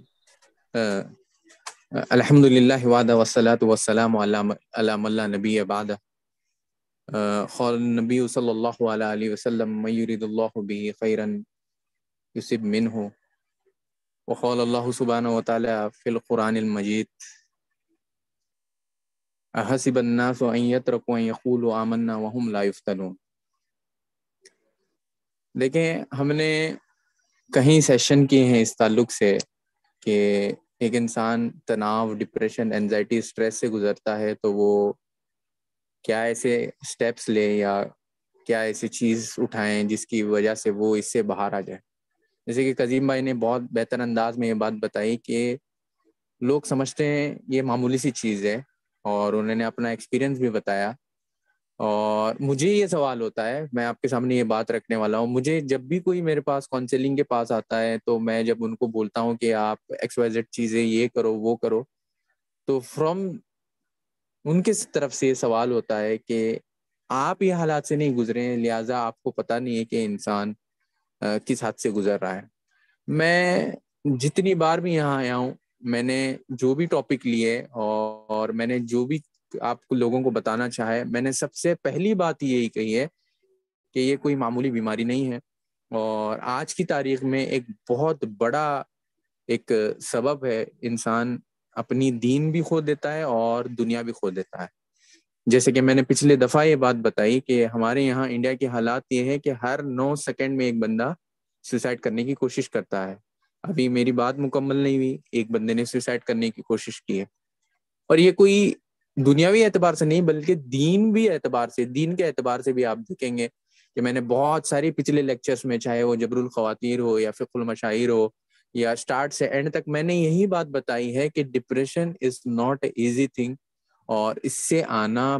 الحمد للہ وعدہ والصلاة والسلام علی من لا نبی بعد. قال النبی صلی اللہ علیہ وسلم من یرید اللہ به خیرا یصب منہ. وقال اللہ سبحانہ وتعالی فی القرآن المجید احسب الناس ان یترکوا ان یقولوا آمنا وهم لا یفتنون. دیکھیں ہم نے کہیں سیشن کیے ہیں اس تعلق سے کہ ایک انسان تناؤ، ڈپریشن، انزائٹی، اسٹریس سے گزرتا ہے تو وہ کیا ایسے سٹیپس لے یا کیا ایسی چیز اٹھائیں جس کی وجہ سے وہ اس سے باہر آ جائے. جیسے کہ قدیم بھائی نے بہت بہتر انداز میں یہ بات بتائی کہ لوگ سمجھتے ہیں یہ معمولی سی چیز ہے، اور انہوں نے اپنا ایکسپیرینس بھی بتایا. اور مجھے یہ سوال ہوتا ہے، میں آپ کے سامنے یہ بات رکھنے والا ہوں، مجھے جب بھی کوئی میرے پاس کاؤنسلنگ کے پاس آتا ہے تو میں جب ان کو بولتا ہوں کہ آپ ایکس وائی زیڈ چیزیں یہ کرو وہ کرو، تو فرام ان کے طرف سے یہ سوال ہوتا ہے کہ آپ یہ حالات سے نہیں گزرے ہیں، لہٰذا آپ کو پتہ نہیں ہے کہ انسان کس حد سے گزر رہا ہے. میں جتنی بار بھی یہاں آیا ہوں، میں نے جو بھی ٹاپک لیے اور میں نے جو بھی آپ کو لوگوں کو بتانا چاہے، میں نے سب سے پہلی بات یہی کہی ہے کہ یہ کوئی معمولی بیماری نہیں ہے، اور آج کی تاریخ میں ایک بہت بڑا ایک سبب ہے، انسان اپنی دین بھی کھو دیتا ہے اور دنیا بھی کھو دیتا ہے. جیسے کہ میں نے پچھلے دفعہ یہ بات بتائی کہ ہمارے یہاں انڈیا کے حالات یہ ہے کہ ہر نو سیکنڈ میں ایک بندہ سوسائڈ کرنے کی کوشش کرتا ہے. ابھی میری بات مکمل نہیں ہوئی، ایک بندے نے سوسائڈ کرنے کی کوشش کی ہے. اور یہ کوئی دنیاوی اعتبار سے نہیں بلکہ دین بھی اعتبار سے، دین کے اعتبار سے بھی آپ دیکھیں گے کہ میں نے بہت ساری پچھلے لیکچرز میں، چاہے وہ جبر الخواتیر ہو یا فقہ المشاہیر ہو یا اسٹارٹ سے اینڈ تک، میں نے یہی بات بتائی ہے کہ depression is not a easy thing, اور اس سے آنا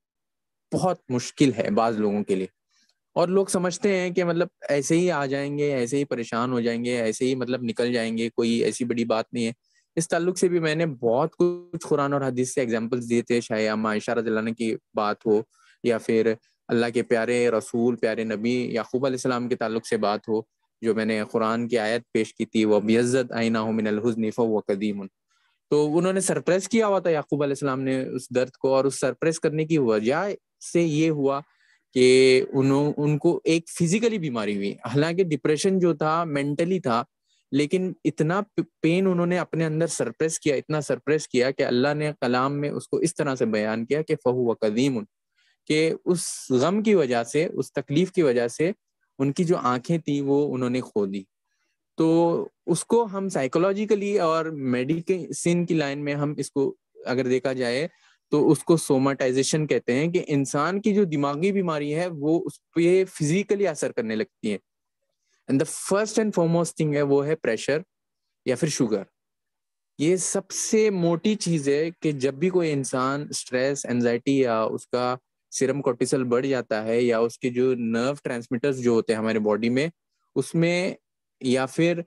بہت مشکل ہے بعض لوگوں کے لیے. اور لوگ سمجھتے ہیں کہ مطلب ایسے ہی آ جائیں گے، ایسے ہی پریشان ہو جائیں گے، ایسے ہی مطلب نکل جائیں گے، کوئی ایسی بڑی بات نہیں ہے. اس تعلق سے بھی میں نے بہت کچھ قرآن اور حدیث سے ایگزامپلس دیے تھے، چاہے اما عائشہ رضی اللہ عنہا کی بات ہو یا پھر اللہ کے پیارے رسول، پیارے نبی یعقوب علیہ السلام کے تعلق سے بات ہو، جو میں نے قرآن کی آیت پیش کی تھی، وَبْيَضَّتْ عَيْنَاهُ مِنَ الْحُزْنِ فَهُوَ كَظِيمٌ. تو انہوں نے سرپریس کیا ہوا تھا یعقوب علیہ السلام نے اس درد کو، اور اس سرپریس کرنے کی وجہ سے یہ ہوا کہ انہوں ان کو ایک فزیکلی بیماری ہوئی. حالانکہ ڈپریشن جو تھا مینٹلی تھا، لیکن اتنا پین انہوں نے اپنے اندر سرپریس کیا، اتنا سرپریس کیا کہ اللہ نے کلام میں اس کو اس طرح سے بیان کیا کہ فَهُوَ كَظِيمٌ، کہ اس غم کی وجہ سے، اس تکلیف کی وجہ سے ان کی جو آنکھیں تھیں وہ انہوں نے کھو دی. تو اس کو ہم سائیکولوجیکلی اور میڈیسن کی لائن میں ہم اس کو اگر دیکھا جائے تو اس کو سوماٹائزیشن کہتے ہیں، کہ انسان کی جو دماغی بیماری ہے وہ اس پہ فزیکلی اثر کرنے لگتی ہے. And the first and foremost thing ہے وہ ہے پریشر یا پھر شوگر. یہ سب سے موٹی چیز ہے کہ جب بھی کوئی انسان اسٹریس، انزائٹی یا اس کا سیرم کورٹیسول بڑھ جاتا ہے، یا اس کے جو نرو ٹرانسمیٹرز جو ہوتے ہیں ہمارے باڈی میں، اس میں یا پھر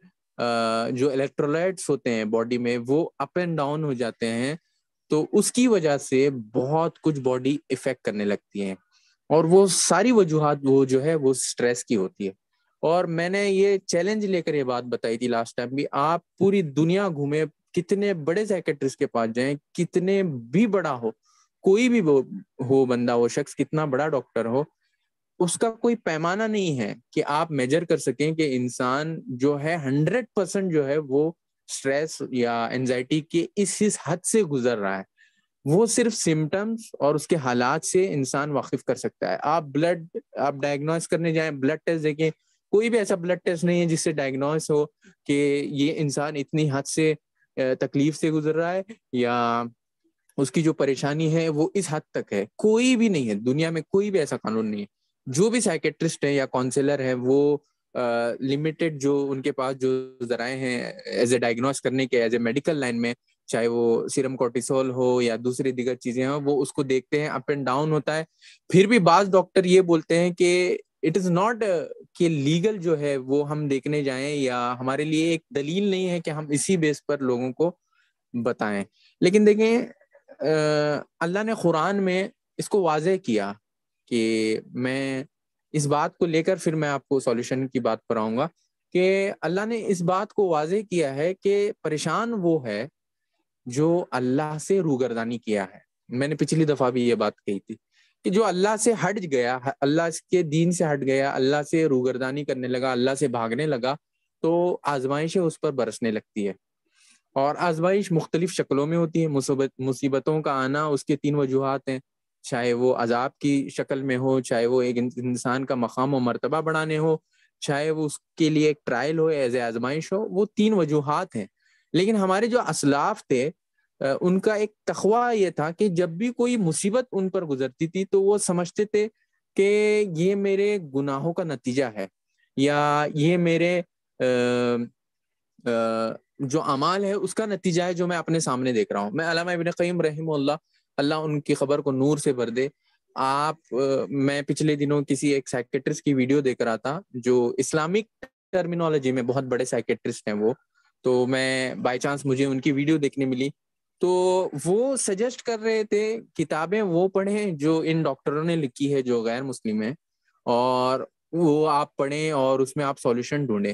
جو الیکٹرولائٹس ہوتے ہیں باڈی میں وہ اپ اینڈ ڈاؤن ہو جاتے ہیں، تو اس کی وجہ سے بہت کچھ باڈی افیکٹ کرنے لگتی ہیں. اور وہ ساری وجوہات وہ جو ہے وہ سٹریس کی ہوتی ہے. اور میں نے یہ چیلنج لے کر یہ بات بتائی تھی لاسٹ ٹائم بھی، آپ پوری دنیا گھومیں، کتنے بڑے سائیکٹرسٹ کے پاس جائیں، کتنے بھی بڑا ہو، کوئی بھی ہو بندہ، وہ شخص کتنا بڑا ڈاکٹر ہو، اس کا کوئی پیمانہ نہیں ہے کہ آپ میجر کر سکیں کہ انسان جو ہے ہنڈریڈ پرسینٹ جو ہے وہ سٹریس یا انزائٹی کے اس اس حد سے گزر رہا ہے. وہ صرف سمٹمز اور اس کے حالات سے انسان واقف کر سکتا ہے. آپ بلڈ آپ ڈائگنوز کرنے جائیں، بلڈ ٹیسٹ دیکھیں، کوئی بھی ایسا بلڈ ٹیسٹ نہیں ہے جس سے ڈائگنوز ہو کہ یہ انسان اتنی حد سے تکلیف سے گزر رہا ہے یا اس کی جو پریشانی ہے وہ اس حد تک ہے. کوئی بھی نہیں ہے دنیا میں، کوئی بھی ایسا قانون نہیں ہے. جو بھی سائیکٹرسٹ ہیں یا کاؤنسلر ہیں وہ لمیٹڈ جو ان کے پاس جو ذرائع ہیں ایز اے ڈائگنوز کرنے کے، ایز اے میڈیکل لائن میں، چاہے وہ سیرم کورٹیسول ہو یا دوسری دیگر چیزیں ہوں, وہ اس کو دیکھتے ہیں, اپ اینڈ ڈاؤن ہوتا ہے. پھر بھی بعض ڈاکٹر یہ بولتے ہیں کہ اٹ از ناٹ کہ لیگل جو ہے وہ ہم دیکھنے جائیں, یا ہمارے لیے ایک دلیل نہیں ہے کہ ہم اسی بیس پر لوگوں کو بتائیں. لیکن دیکھیں اللہ نے قرآن میں اس کو واضح کیا کہ میں اس بات کو لے کر پھر میں آپ کو سولوشن کی بات پر آؤں گا, کہ اللہ نے اس بات کو واضح کیا ہے کہ پریشان وہ ہے جو اللہ سے روگردانی کیا ہے. میں نے پچھلی دفعہ بھی یہ بات کہی تھی کہ جو اللہ سے ہٹ گیا, اللہ کے دین سے ہٹ گیا, اللہ سے روگردانی کرنے لگا, اللہ سے بھاگنے لگا, تو آزمائشیں اس پر برسنے لگتی ہے. اور آزمائش مختلف شکلوں میں ہوتی ہے. مصیبت مصیبتوں کا آنا اس کے تین وجوہات ہیں, چاہے وہ عذاب کی شکل میں ہو, چاہے وہ ایک انسان کا مقام و مرتبہ بڑھانے ہو, چاہے وہ اس کے لیے ایک ٹرائل ہو, ایز اے آزمائش ہو. وہ تین وجوہات ہیں. لیکن ہمارے جو اسلاف تھے ان کا ایک تقویٰ یہ تھا کہ جب بھی کوئی مصیبت ان پر گزرتی تھی تو وہ سمجھتے تھے کہ یہ میرے گناہوں کا نتیجہ ہے, یا یہ میرے آ, آ, جو اعمال ہے اس کا نتیجہ ہے جو میں اپنے سامنے دیکھ رہا ہوں. میں علامہ ابن قیم رحمہ اللہ, اللہ ان کی خبر کو نور سے بھر دے, آپ میں پچھلے دنوں کسی ایک سائیکیٹرسٹ کی ویڈیو دیکھ رہا تھا جو اسلامک ٹرمینالوجی میں بہت بڑے سائیکیٹرسٹ ہیں وہ, تو میں بائی چانس مجھے ان کی ویڈیو دیکھنے ملی, تو وہ سجیسٹ کر رہے تھے کتابیں وہ پڑھیں جو ان ڈاکٹروں نے لکھی ہے جو غیر مسلم ہیں, اور وہ آپ پڑھیں اور اس میں آپ سولوشن ڈھونڈیں.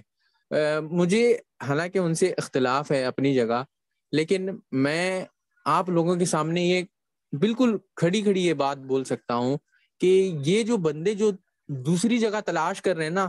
مجھے حالانکہ ان سے اختلاف ہے اپنی جگہ, لیکن میں آپ لوگوں کے سامنے یہ بالکل کھڑی کھڑی یہ بات بول سکتا ہوں کہ یہ جو بندے جو دوسری جگہ تلاش کر رہے ہیں نا,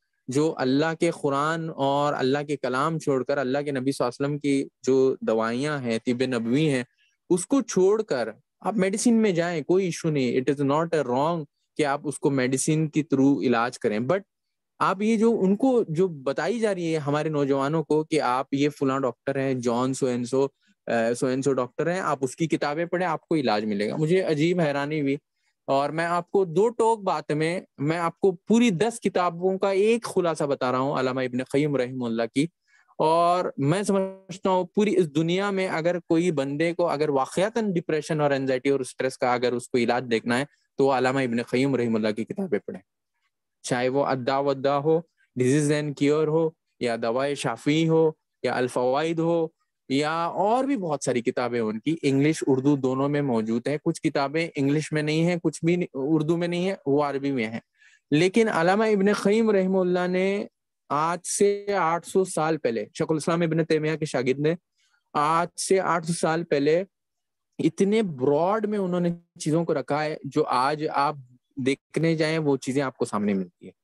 جو اللہ کے قرآن اور اللہ کے کلام چھوڑ کر اللہ کے نبی صلی اللہ علیہ وسلم کی جو دوائیاں ہیں, طب نبوی ہیں, اس کو چھوڑ کر آپ میڈیسن میں جائیں, کوئی ایشو نہیں. It is not a wrong کہ آپ اس کو میڈیسن کے تھرو علاج کریں, بٹ آپ یہ جو ان کو جو بتائی جا رہی ہے ہمارے نوجوانوں کو کہ آپ یہ فلاں ڈاکٹر ہیں, John so and so so and so doctor ہیں, آپ اس کی کتابیں پڑھیں آپ کو علاج ملے گا. مجھے عجیب حیرانی ہوئی, اور میں آپ کو دو ٹوک بات میں میں آپ کو پوری دس کتابوں کا ایک خلاصہ بتا رہا ہوں علامہ ابن قیم رحمہ اللہ کی. اور میں سمجھتا ہوں پوری اس دنیا میں اگر کوئی بندے کو اگر واقعتاً ڈپریشن اور اینزائٹی اور اسٹریس کا اگر اس کو علاج دیکھنا ہے تو وہ علامہ ابن قیم رحمہ اللہ کی کتابیں پڑھیں, چاہے وہ الداء والدواء ہو, ڈیزیز اینڈ کیور ہو, یا دوائے شافی ہو, یا الفوائد ہو, یا اور بھی بہت ساری کتابیں ان کی انگلش اردو دونوں میں موجود ہیں. کچھ کتابیں انگلش میں نہیں ہیں, کچھ بھی اردو میں نہیں ہے, وہ عربی میں ہیں. لیکن علامہ ابن قیم رحمہ اللہ نے آج سے آٹھ سو سال پہلے, شیخ الاسلام ابن تیمیہ کے شاگرد نے, آج سے آٹھ سو سال پہلے اتنے براڈ میں انہوں نے چیزوں کو رکھا ہے جو آج آپ دیکھنے جائیں وہ چیزیں آپ کو سامنے ملتی ہے.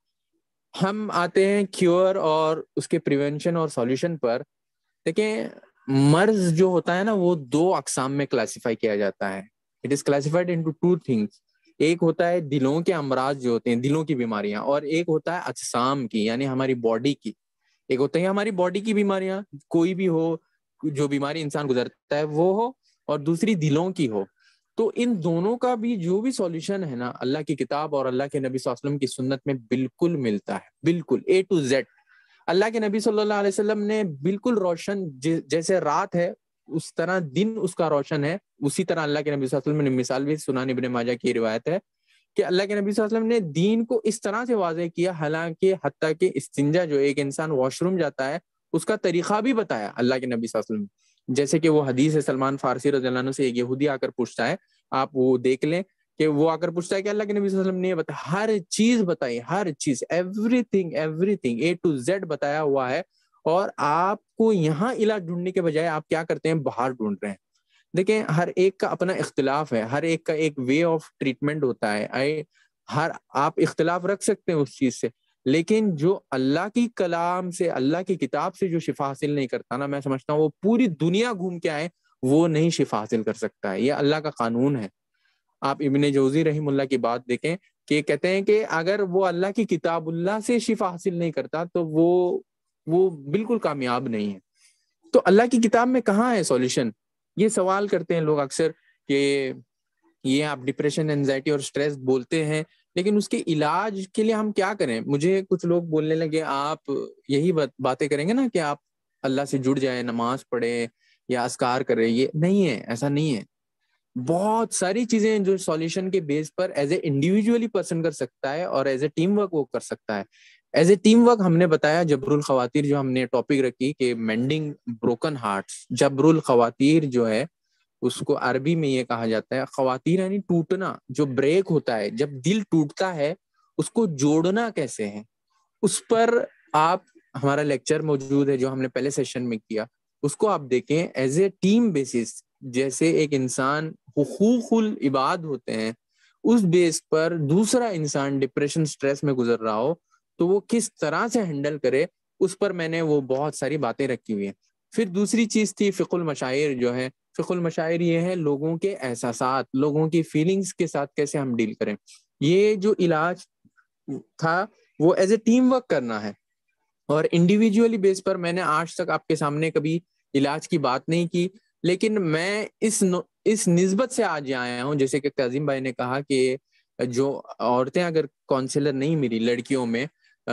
ہم آتے ہیں کیور اور اس کے پریونشن اور سولوشن پر. دیکھیں مرض جو ہوتا ہے نا وہ دو اقسام میں کلاسیفائی کیا جاتا ہے. It is classified into two things. ایک ہوتا ہے دلوں کے امراض جو ہوتے ہیں, دلوں کی بیماریاں, اور ایک ہوتا ہے اجسام کی یعنی ہماری باڈی کی. ایک ہوتا ہے ہماری باڈی کی بیماریاں, کوئی بھی ہو جو بیماری انسان گزرتا ہے وہ ہو, اور دوسری دلوں کی ہو. تو ان دونوں کا بھی جو بھی سولوشن ہے نا اللہ کی کتاب اور اللہ کے نبی صلی اللہ علیہ وسلم کی سنت میں بالکل ملتا ہے, بالکل اے ٹو زیڈ. اللہ کے نبی صلی اللہ علیہ وسلم نے بالکل روشن جیسے رات ہے اس طرح دن اس کا روشن ہے, اسی طرح اللہ کے نبی صلی اللہ علیہ وسلم نے مثال بھی سنن ابن ماجہ کی روایت ہے کہ اللہ کے نبی صلی اللہ علیہ وسلم نے دین کو اس طرح سے واضح کیا, حالانکہ حتیٰ کہ استنجا جو ایک انسان واش روم جاتا ہے اس کا طریقہ بھی بتایا اللہ کے نبی صلی اللہ علیہ وسلم. جیسے کہ وہ حدیث ہے سلمان فارسی رضی اللہ عنہ سے, ایک یہودی آ کر پوچھتا ہے, آپ وہ دیکھ لیں کہ وہ آ کر پوچھتا ہے کہ اللہ کے نبی صلی اللہ علیہ وسلم نے یہ بتایا, ہر چیز بتائی, ہر چیز, everything everything A to Z بتایا ہوا ہے. اور آپ کو یہاں علاج ڈھونڈنے کے بجائے آپ کیا کرتے ہیں, باہر ڈھونڈ رہے ہیں. دیکھیں ہر ایک کا اپنا اختلاف ہے, ہر ایک کا ایک وے آف ٹریٹمنٹ ہوتا ہے, ہر آپ اختلاف رکھ سکتے ہیں اس چیز سے, لیکن جو اللہ کی کلام سے اللہ کی کتاب سے جو شفا حاصل نہیں کرتا نا, میں سمجھتا ہوں وہ پوری دنیا گھوم کے آئے وہ نہیں شفا حاصل کر سکتا ہے. یہ اللہ کا قانون ہے. آپ ابن جوزی رحم اللہ کی بات دیکھیں کہ کہتے ہیں کہ اگر وہ اللہ کی کتاب اللہ سے شفا حاصل نہیں کرتا تو وہ وہ بالکل کامیاب نہیں ہے. تو اللہ کی کتاب میں کہاں ہے سولوشن؟ یہ سوال کرتے ہیں لوگ اکثر کہ یہ آپ ڈپریشن, اینزائٹی اور سٹریس بولتے ہیں, لیکن اس کے علاج کے لیے ہم کیا کریں؟ مجھے کچھ لوگ بولنے لگے آپ یہی باتیں کریں گے نا کہ آپ اللہ سے جڑ جائیں, نماز پڑھیں, یا اذکار کر رہے, یہ نہیں ہے, ایسا نہیں ہے. بہت ساری چیزیں جو سولوشن کے بیس پر ایز اے انڈیویجولی پرسن کر سکتا ہے اور ایز اے ٹیم ورک وہ کر سکتا ہے. ایز اے ٹیم ورک ہم نے بتایا جبر الخواتیر, جو ہم نے ٹاپک رکھی کہ مینڈنگ بروکن ہارٹس. جبر الخواتیر جو ہے اس کو عربی میں یہ کہا جاتا ہے, خواتیر یعنی ٹوٹنا, جو بریک ہوتا ہے, جب دل ٹوٹتا ہے اس کو جوڑنا کیسے ہے, اس پر آپ, ہمارا لیکچر موجود ہے جو ہم نے پہلے سیشن میں کیا, اس کو آپ دیکھیں. ایز اے ٹیم بیسس, جیسے ایک انسان حقوق العباد ہوتے ہیں, اس بیس پر دوسرا انسان ڈپریشن سٹریس میں گزر رہا ہو تو وہ کس طرح سے ہینڈل کرے, اس پر میں نے وہ بہت ساری باتیں رکھی ہوئی ہیں. پھر دوسری چیز تھی فقہ المشاعر. جو ہے فقہ المشاعر یہ ہے لوگوں کے احساسات, لوگوں کی فیلنگز کے ساتھ کیسے ہم ڈیل کریں. یہ جو علاج تھا وہ ایز اے ٹیم ورک کرنا ہے, اور انڈیویجولی بیس پر میں نے آج تک آپ کے سامنے کبھی علاج کی بات نہیں کی, لیکن میں اس اس نسبت سے آج آیا ہوں, جیسے کہ تعظیم بھائی نے کہا کہ جو عورتیں اگر کونسلر نہیں ملی لڑکیوں میں,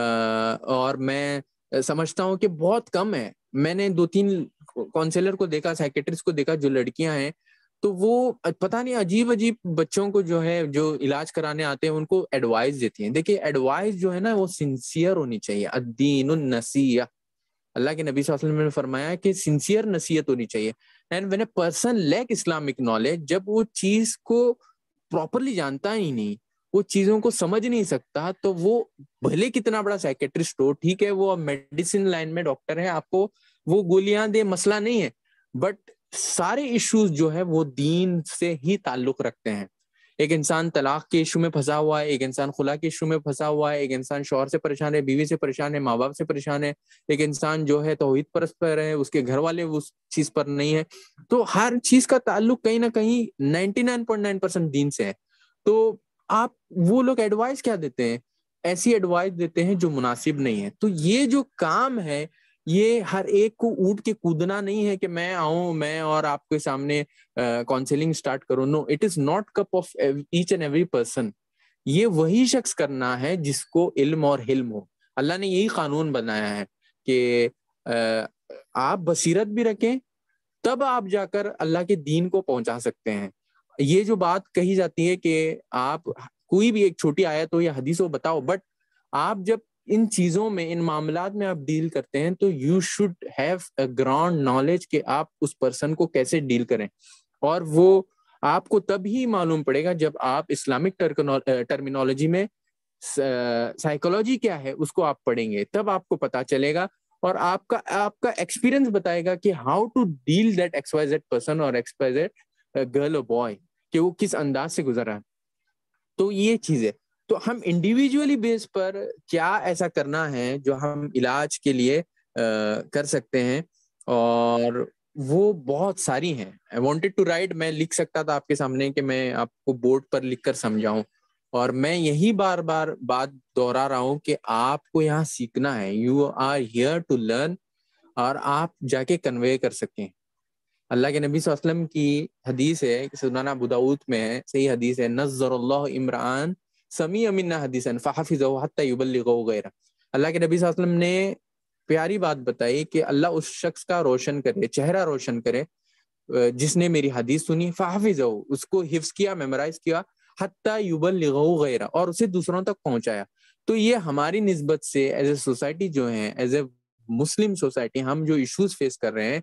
اور میں سمجھتا ہوں کہ بہت کم ہے. میں نے دو تین کونسلر کو دیکھا, سائیکیٹرسٹ کو دیکھا جو لڑکیاں ہیں, تو وہ پتہ نہیں عجیب عجیب بچوں کو جو ہے جو علاج کرانے آتے ہیں ان کو ایڈوائز دیتی ہیں. دیکھیے ایڈوائز جو ہے نا وہ سنسیئر ہونی چاہیے. الدین النصیحہ, اللہ کے نبی صلی اللہ علیہ وسلم نے فرمایا کہ سنسیئر نصیحت ہونی چاہیے. And when a person lack Islamic knowledge, جب وہ چیز کو پراپرلی جانتا ہی نہیں, وہ چیزوں کو سمجھ نہیں سکتا, تو وہ بھلے کتنا بڑا سائیکیٹرسٹ ہو, ٹھیک ہے وہ میڈیسن لائن میں ڈاکٹر ہے, آپ کو وہ گولیاں دے مسئلہ نہیں ہے, بٹ سارے ایشوز جو ہے وہ دین سے ہی تعلق رکھتے ہیں. ایک انسان طلاق کے ایشو میں پھنسا ہوا ہے, ایک انسان خلا کے ایشو میں پھنسا ہوا ہے, ایک انسان شوہر سے پریشان ہے, بیوی سے پریشان ہے, ماں باپ سے پریشان ہے, ایک انسان جو ہے توحید پرست پر ہے, اس کے گھر والے اس چیز پر نہیں ہے. تو ہر چیز کا تعلق کہیں نہ کہیں ninety nine point nine percent دین سے ہے. تو آپ وہ لوگ ایڈوائز کیا دیتے ہیں, ایسی ایڈوائز دیتے ہیں جو مناسب نہیں ہے. تو یہ جو کام ہے یہ ہر ایک کو اونٹ کے کودنا نہیں ہے کہ میں آؤں میں اور آپ کے سامنے کاؤنسلنگ اسٹارٹ کروں. No, it is not cup of each and every person. یہ وہی شخص کرنا ہے جس کو علم اور حلم ہو. اللہ نے یہی قانون بنایا ہے کہ آپ بصیرت بھی رکھیں, تب آپ جا کر اللہ کے دین کو پہنچا سکتے ہیں. یہ جو بات کہی جاتی ہے کہ آپ کوئی بھی ایک چھوٹی آیت ہو یا حدیث ہو بتاؤ, بٹ آپ جب ان چیزوں میں, ان معاملات میں آپ ڈیل کرتے ہیں تو you should have a ground knowledge کہ آپ اس پرسن کو کیسے ڈیل کریں. اور وہ آپ کو تب ہی معلوم پڑے گا جب آپ اسلامک ٹرمینالوجی میں سائیکولوجی کیا ہے اس کو آپ پڑھیں گے, تب آپ کو پتا چلے گا. اور آپ کا آپ کا ایکسپیرینس بتائے گا کہ how to deal that X Y Z person اور ایکس وائی زیڈ گرل اور بوائے, کہ وہ کس انداز سے گزر رہا ہے. تو یہ چیز ہے. تو ہم انڈیویجولی بیس پر کیا ایسا کرنا ہے جو ہم علاج کے لیے کر سکتے ہیں, اور وہ بہت ساری ہیں. I wanted to write, میں لکھ سکتا تھا آپ کے سامنے کہ میں آپ کو بورڈ پر لکھ کر سمجھاؤں, اور میں یہی بار بار بات دوہرا رہا ہوں کہ آپ کو یہاں سیکھنا ہے. You are here to learn, اور آپ جا کے کنوے کر سکیں. اللہ کے نبی صلی اللہ علیہ وسلم کی حدیث ہے, سنن ابو داؤد میں ہے, صحیح حدیث ہے, نظر اللہ امرآن سمیع منا حدیثا فحفظہ حتی یبلغہ غیرہ. اللہ کے نبی صلی اللہ علیہ وسلم نے پیاری بات بتائی کہ اللہ اس شخص کا روشن کرے, چہرہ روشن کرے جس نے میری حدیث سنی, فحفظہ, اس کو حفظ کیا, میمورائز کیا, حتی یبلغہ غیرہ, اور اسے دوسروں تک پہنچایا. تو یہ ہماری نسبت سے ایز اے سوسائٹی جو ہیں, ایز اے مسلم سوسائٹی, ہم جو ایشوز فیس کر رہے ہیں,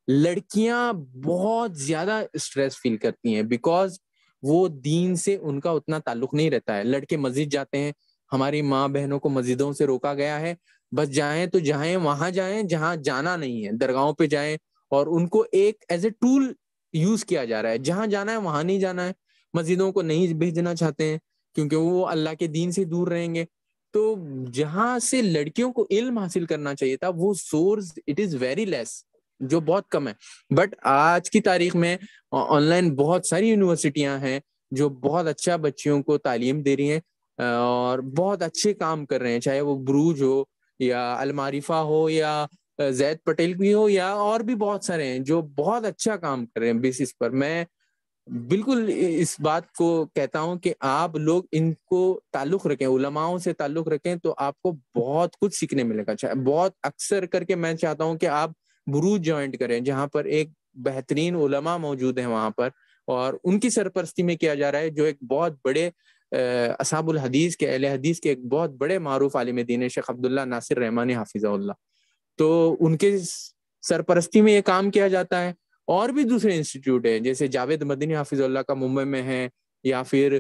لڑکیاں بہت زیادہ اسٹریس فیل کرتی ہیں بیکاز وہ دین سے ان کا اتنا تعلق نہیں رہتا ہے. لڑکے مسجد جاتے ہیں, ہماری ماں بہنوں کو مسجدوں سے روکا گیا ہے, بس جائیں تو جائیں, وہاں جائیں جہاں جانا نہیں ہے, درگاہوں پہ جائیں, اور ان کو ایک ایز اے ٹول یوز کیا جا رہا ہے. جہاں جانا ہے وہاں نہیں جانا ہے, مسجدوں کو نہیں بھیجنا چاہتے ہیں کیونکہ وہ اللہ کے دین سے دور رہیں گے. تو جہاں سے لڑکیوں کو علم حاصل کرنا چاہیے تھا وہ source it is very less, جو بہت کم ہے. بٹ آج کی تاریخ میں آن لائن بہت ساری یونیورسٹیاں ہیں جو بہت اچھا بچیوں کو تعلیم دے رہی ہیں اور بہت اچھے کام کر رہے ہیں, چاہے وہ بروج ہو یا المعرفہ ہو یا زید پٹیل بھی ہو یا اور بھی بہت سارے ہیں جو بہت اچھا کام کر رہے ہیں بیسس پر. میں بالکل اس بات کو کہتا ہوں کہ آپ لوگ ان کو تعلق رکھیں, علماؤں سے تعلق رکھیں, تو آپ کو بہت کچھ سیکھنے ملے گا. بہت اکثر کر کے میں چاہتا ہوں کہ آپ بروج جوائنٹ کریں جہاں پر ایک بہترین علماء موجود ہیں وہاں پر، اور ان کی سرپرستی میں کیا جا رہا ہے، جو ایک بہت بڑے اصحاب الحدیث کے، اہل حدیث کے ایک بہت بڑے معروف عالم دین شیخ عبداللہ ناصر رحمانی حافظہ اللہ، تو ان کے سرپرستی میں یہ کام کیا جاتا ہے۔ اور بھی دوسرے انسٹیٹیوٹ ہیں جیسے جاوید مدنی حافظ اللہ کا ممبئی میں ہے، یا پھر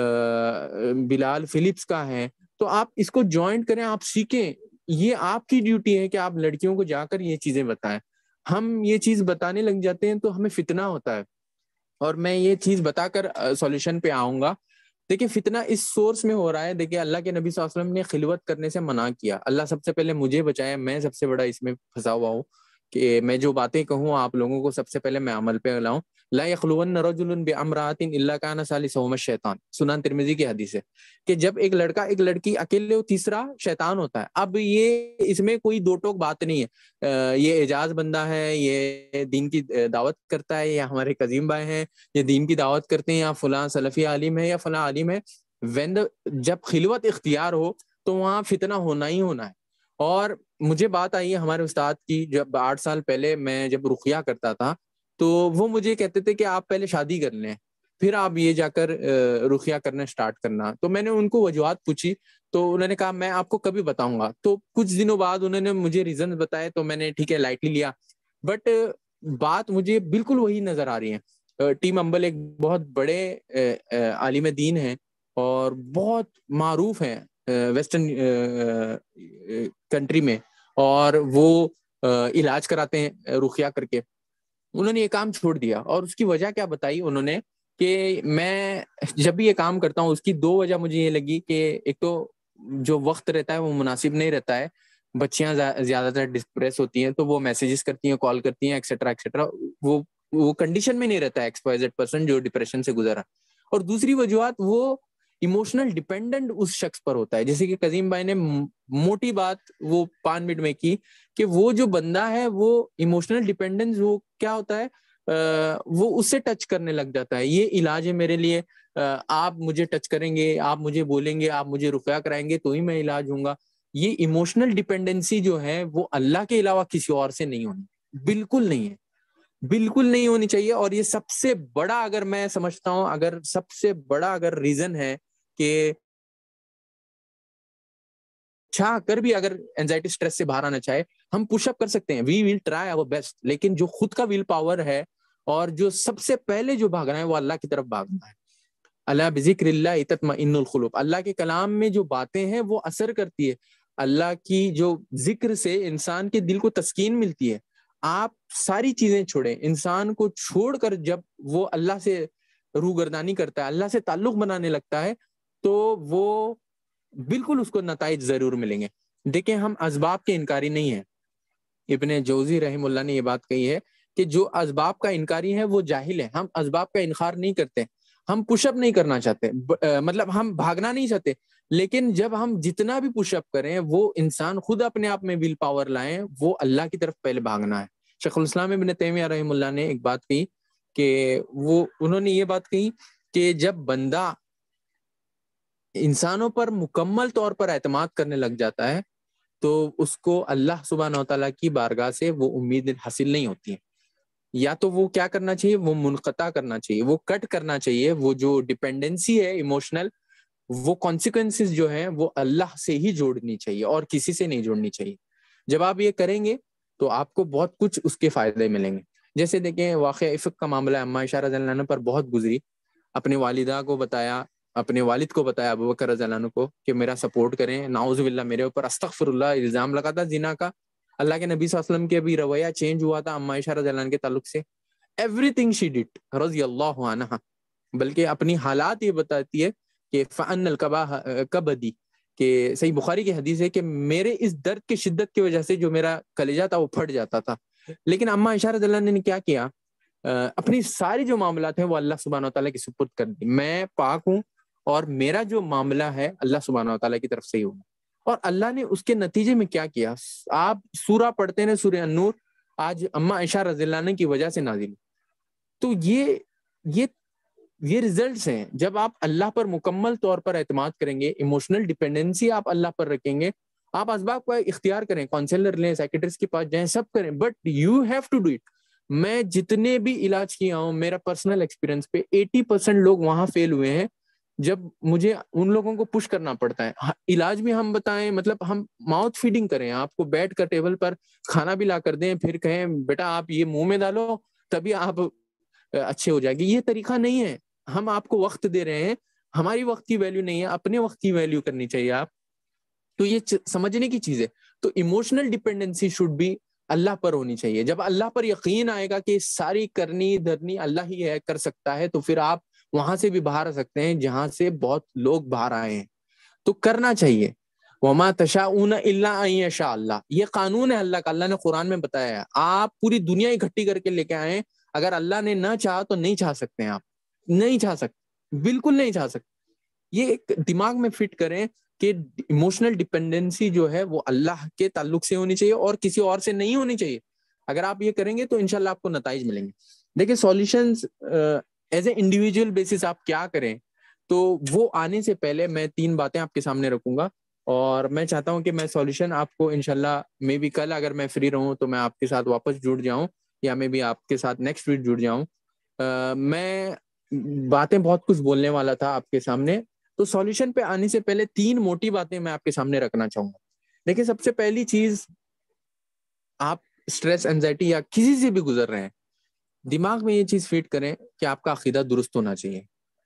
بلال فلپس کا ہے، تو آپ اس کو جوائنٹ کریں، آپ سیکھیں۔ یہ آپ کی ڈیوٹی ہے کہ آپ لڑکیوں کو جا کر یہ چیزیں بتائیں۔ ہم یہ چیز بتانے لگ جاتے ہیں تو ہمیں فتنہ ہوتا ہے، اور میں یہ چیز بتا کر سولوشن پہ آؤں گا۔ دیکھیں فتنہ اس سورس میں ہو رہا ہے، دیکھیں اللہ کے نبی صلی اللہ علیہ وسلم نے خلوت کرنے سے منع کیا، اللہ سب سے پہلے مجھے بچایا، میں سب سے بڑا اس میں پھنسا ہوا ہوں کہ میں جو باتیں کہوں آپ لوگوں کو سب سے پہلے میں عمل پہ لاؤں۔ لا یخلون رجل بامرأۃ الا کان ثالثہما الشیطان، سنن ترمذی کی حدیث ہے کہ جب ایک لڑکا ایک لڑکی اکیلے ہو، تیسرا شیطان ہوتا ہے۔ اب یہ اس میں کوئی دو ٹوک بات نہیں ہے، یہ اعجاز بندہ ہے، یہ دین کی دعوت کرتا ہے، یا ہمارے قزیم بھائی ہیں یہ دین کی دعوت کرتے ہیں، یا فلاں سلفی عالم ہے یا فلاں عالم ہے، وین جب خلوت اختیار ہو تو وہاں فتنہ ہونا ہی ہونا ہے۔ اور مجھے بات آئی ہے ہمارے استاد کی، جب آٹھ سال پہلے میں جب رقیہ کرتا تھا تو وہ مجھے کہتے تھے کہ آپ پہلے شادی کر لیں پھر آپ یہ جا کر رقیہ کرنا سٹارٹ کرنا۔ تو میں نے ان کو وجوہات پوچھی تو انہوں نے کہا میں آپ کو کبھی بتاؤں گا۔ تو کچھ دنوں بعد انہوں نے مجھے ریزن بتائے تو میں نے ٹھیک ہے لائٹلی لیا، بٹ بات مجھے بالکل وہی نظر آ رہی ہے۔ ٹیم امبل ایک بہت بڑے عالم دین ہیں اور بہت معروف ہیں ویسٹرن کنٹری میں، اور وہ علاج کراتے ہیں رقیہ کر کے۔ انہوں نے یہ کام چھوڑ دیا، اور اس کی وجہ کیا بتائی انہوں نے کہ میں جب بھی یہ کام کرتا ہوں اس کی دو وجہ مجھے یہ لگی کہ ایک تو جو وقت رہتا ہے وہ مناسب نہیں رہتا ہے، بچیاں زیادہ تر ڈسپریس ہوتی ہیں تو وہ میسیجز کرتی ہیں، کال کرتی ہیں ایکسیٹرا ایکسیٹرا، وہ وہ کنڈیشن میں نہیں رہتا ہے ایکس وائی زیڈ پرسن جو ڈپریشن سے گزرا۔ اور دوسری وجوہات وہ ایموشنل ڈیپینڈنٹ اس شخص پر ہوتا ہے، جیسے کہ قزیم بھائی نے موٹی بات وہ پانچ منٹ میں کی کہ وہ جو بندہ ہے وہ ایموشنل ڈیپینڈنس وہ کیا ہوتا ہے، وہ اس سے ٹچ کرنے لگ جاتا ہے۔ یہ علاج ہے میرے لیے، آپ مجھے ٹچ کریں گے، آپ مجھے بولیں گے، آپ مجھے رقیہ کرائیں گے تو ہی میں علاج ہوں گا۔ یہ ایموشنل ڈیپینڈنسی جو ہے وہ اللہ کے علاوہ کسی اور سے نہیں ہونی، بالکل نہیں ہے، بالکل نہیں ہونی چاہیے۔ اور یہ سب سے بڑا، اگر میں سمجھتا ہوں اگر سب سے بڑا اگر ریزن ہے کہ چاہ کر بھی اگر اینزائٹی اسٹریس سے باہر آنا چاہے ہم پش اپ کر سکتے ہیں، وی ول ٹرائی آور بیسٹ، لیکن جو خود کا ول پاور ہے اور جو سب سے پہلے جو بھاگنا ہے وہ اللہ کی طرف بھاگنا ہے۔ اللہ بذکر اللہ تطمئن القلوب، اللہ کے کلام میں جو باتیں ہیں وہ اثر کرتی ہے، اللہ کی جو ذکر سے انسان کے دل کو تسکین ملتی ہے۔ آپ ساری چیزیں چھوڑیں، انسان کو چھوڑ کر جب وہ اللہ سے روگردانی کرتا ہے، اللہ سے تعلق بنانے لگتا ہے تو وہ بالکل اس کو نتائج ضرور ملیں گے۔ دیکھیں ہم اسباب کے انکاری نہیں ہیں، ابن جوزی رحم اللہ نے یہ بات کہی ہے کہ جو اسباب کا انکاری ہے وہ جاہل ہے۔ ہم اسباب کا انکار نہیں کرتے، ہم پش اپ نہیں کرنا چاہتے، مطلب ہم بھاگنا نہیں چاہتے، لیکن جب ہم جتنا بھی پش اپ کریں وہ انسان خود اپنے آپ میں ول پاور لائیں، وہ اللہ کی طرف پہلے بھاگنا ہے۔ شیخ الاسلام ابن تیمیہ رحم اللہ نے ایک بات کہی کہ وہ انہوں نے یہ بات کہی کہ جب بندہ انسانوں پر مکمل طور پر اعتماد کرنے لگ جاتا ہے تو اس کو اللہ سبحانہ وتعالیٰ کی بارگاہ سے وہ امید حاصل نہیں ہوتی ہے، یا تو وہ کیا کرنا چاہیے، وہ منقطع کرنا چاہیے، وہ کٹ کرنا چاہیے، وہ جو ڈیپینڈنسی ہے ایموشنل، وہ کانسیکوینسز جو ہیں وہ اللہ سے ہی جوڑنی چاہیے اور کسی سے نہیں جوڑنی چاہیے۔ جب آپ یہ کریں گے تو آپ کو بہت کچھ اس کے فائدے ملیں گے۔ جیسے دیکھیں واقعہ افق کا معاملہ عمہ عائشہ رضی اللہ عنہ پر بہت گزری، اپنے والدہ کو بتایا، اپنے والد کو بتایا ابو بکر رضی اللہ عنہ کو کہ میرا سپورٹ کریں، نعوذ باللہ میرے اوپر استغفر اللہ الزام لگا تھا زنا کا۔ اللہ کے نبی صلی اللہ علیہ وسلم کے بھی رویہ چینج ہوا تھا عمہ عائشہ رضی اللہ عنہ کے تعلق سے، ایوری تھنگ شی ڈڈ رضی اللہ عنہ، بلکہ اپنی حالات یہ بتاتی ہے کہ فَأَنَّ الْكَبَدِ کبدی، کہ صحیح بخاری کی حدیث ہے کہ میرے اس درد کی شدت کی وجہ سے جو میرا کلیجہ تھا وہ پھٹ جاتا تھا، لیکن عمہ عائشہ رضی اللہ عنہ نے کیا کیا، اپنی ساری جو معاملات ہیں وہ اللہ سبحانہ وتعالیٰ کی سپرد کر دی، میں پاک ہوں اور میرا جو معاملہ ہے اللہ سبحانہ وتعالیٰ کی طرف سے ہی ہوگا۔ اور اللہ نے اس کے نتیجے میں کیا کیا، آپ سورہ پڑھتے ہیں سورہ النور، آج عمہ عائشہ رضی اللہ عنہ کی وجہ سے نازل، تو یہ یہ یہ ریزلٹس ہیں۔ جب آپ اللہ پر مکمل طور پر اعتماد کریں گے، ایموشنل ڈیپینڈنسی آپ اللہ پر رکھیں گے، آپ اسباب کو اختیار کریں، کونسلر لیں، سائیکیٹرسٹ کے پاس جائیں، سب کریں، but you have to do it. میں جتنے بھی علاج کیا ہوں میرا پرسنل ایکسپیرینس پہ ایٹی پرسینٹ لوگ وہاں فیل ہوئے ہیں جب مجھے ان لوگوں کو پش کرنا پڑتا ہے. علاج بھی ہم بتائیں, مطلب ہم ماؤتھ فیڈنگ کریں, آپ کو بیٹھ کر ٹیبل پر کھانا بھی لا کر دیں, پھر کہیں بیٹا آپ یہ منہ میں ڈالو تبھی آپ اچھے ہو جائے گی, یہ طریقہ نہیں ہے. ہم آپ کو وقت دے رہے ہیں, ہماری وقت کی ویلیو نہیں ہے, اپنے وقت کی ویلیو کرنی چاہیے آپ. تو یہ سمجھنے کی چیز ہے. تو ایموشنل ڈپینڈنسی شوڈ بھی اللہ پر ہونی چاہیے. جب اللہ پر یقین آئے گا کہ ساری کرنی دھرنی اللہ ہی ہے, کر سکتا ہے, تو پھر آپ وہاں سے بھی باہر آ سکتے ہیں جہاں سے بہت لوگ باہر آئے ہیں. تو کرنا چاہیے. وما تشاؤون الا ان یشاء اللہ, یہ قانون ہے اللہ کا, اللہ نے قرآن میں بتایا ہے. آپ پوری دنیا اکٹھی کر کے لے کے آئے, اگر اللہ نے نہ چاہا تو نہیں چاہ سکتے ہیں, آپ نہیں چاہ سکتے, بالکل نہیں چاہ سکتے. یہ ایک دماغ میں فٹ کریں کہ ایموشنل ڈپینڈنسی جو ہے وہ اللہ کے تعلق سے ہونی چاہیے اور کسی اور سے نہیں ہونی چاہیے. اگر آپ یہ کریں گے تو انشاءاللہ آپ کو نتائج ملیں گے. دیکھیں solutions as a individual basis آپ کیا کریں, تو وہ آنے سے پہلے میں تین باتیں آپ کے سامنے رکھوں گا, اور میں چاہتا ہوں کہ میں سولوشن آپ کو انشاءاللہ میں بھی کل اگر میں فری رہوں تو میں آپ کے ساتھ واپس جڑ جاؤں, یا میں بھی آپ کے ساتھ نیکسٹ ویک جڑ جاؤں. میں باتیں بہت کچھ بولنے والا تھا آپ کے سامنے, تو سولوشن پہ آنے سے پہلے تین موٹی باتیں میں آپ کے سامنے رکھنا چاہوں گا. دیکھیں سب سے پہلی چیز, آپ اسٹریس انزائٹی یا کسی سے بھی گزر رہے ہیں, دماغ میں یہ چیز فیڈ کریں کہ آپ کا عقیدہ درست ہونا چاہیے.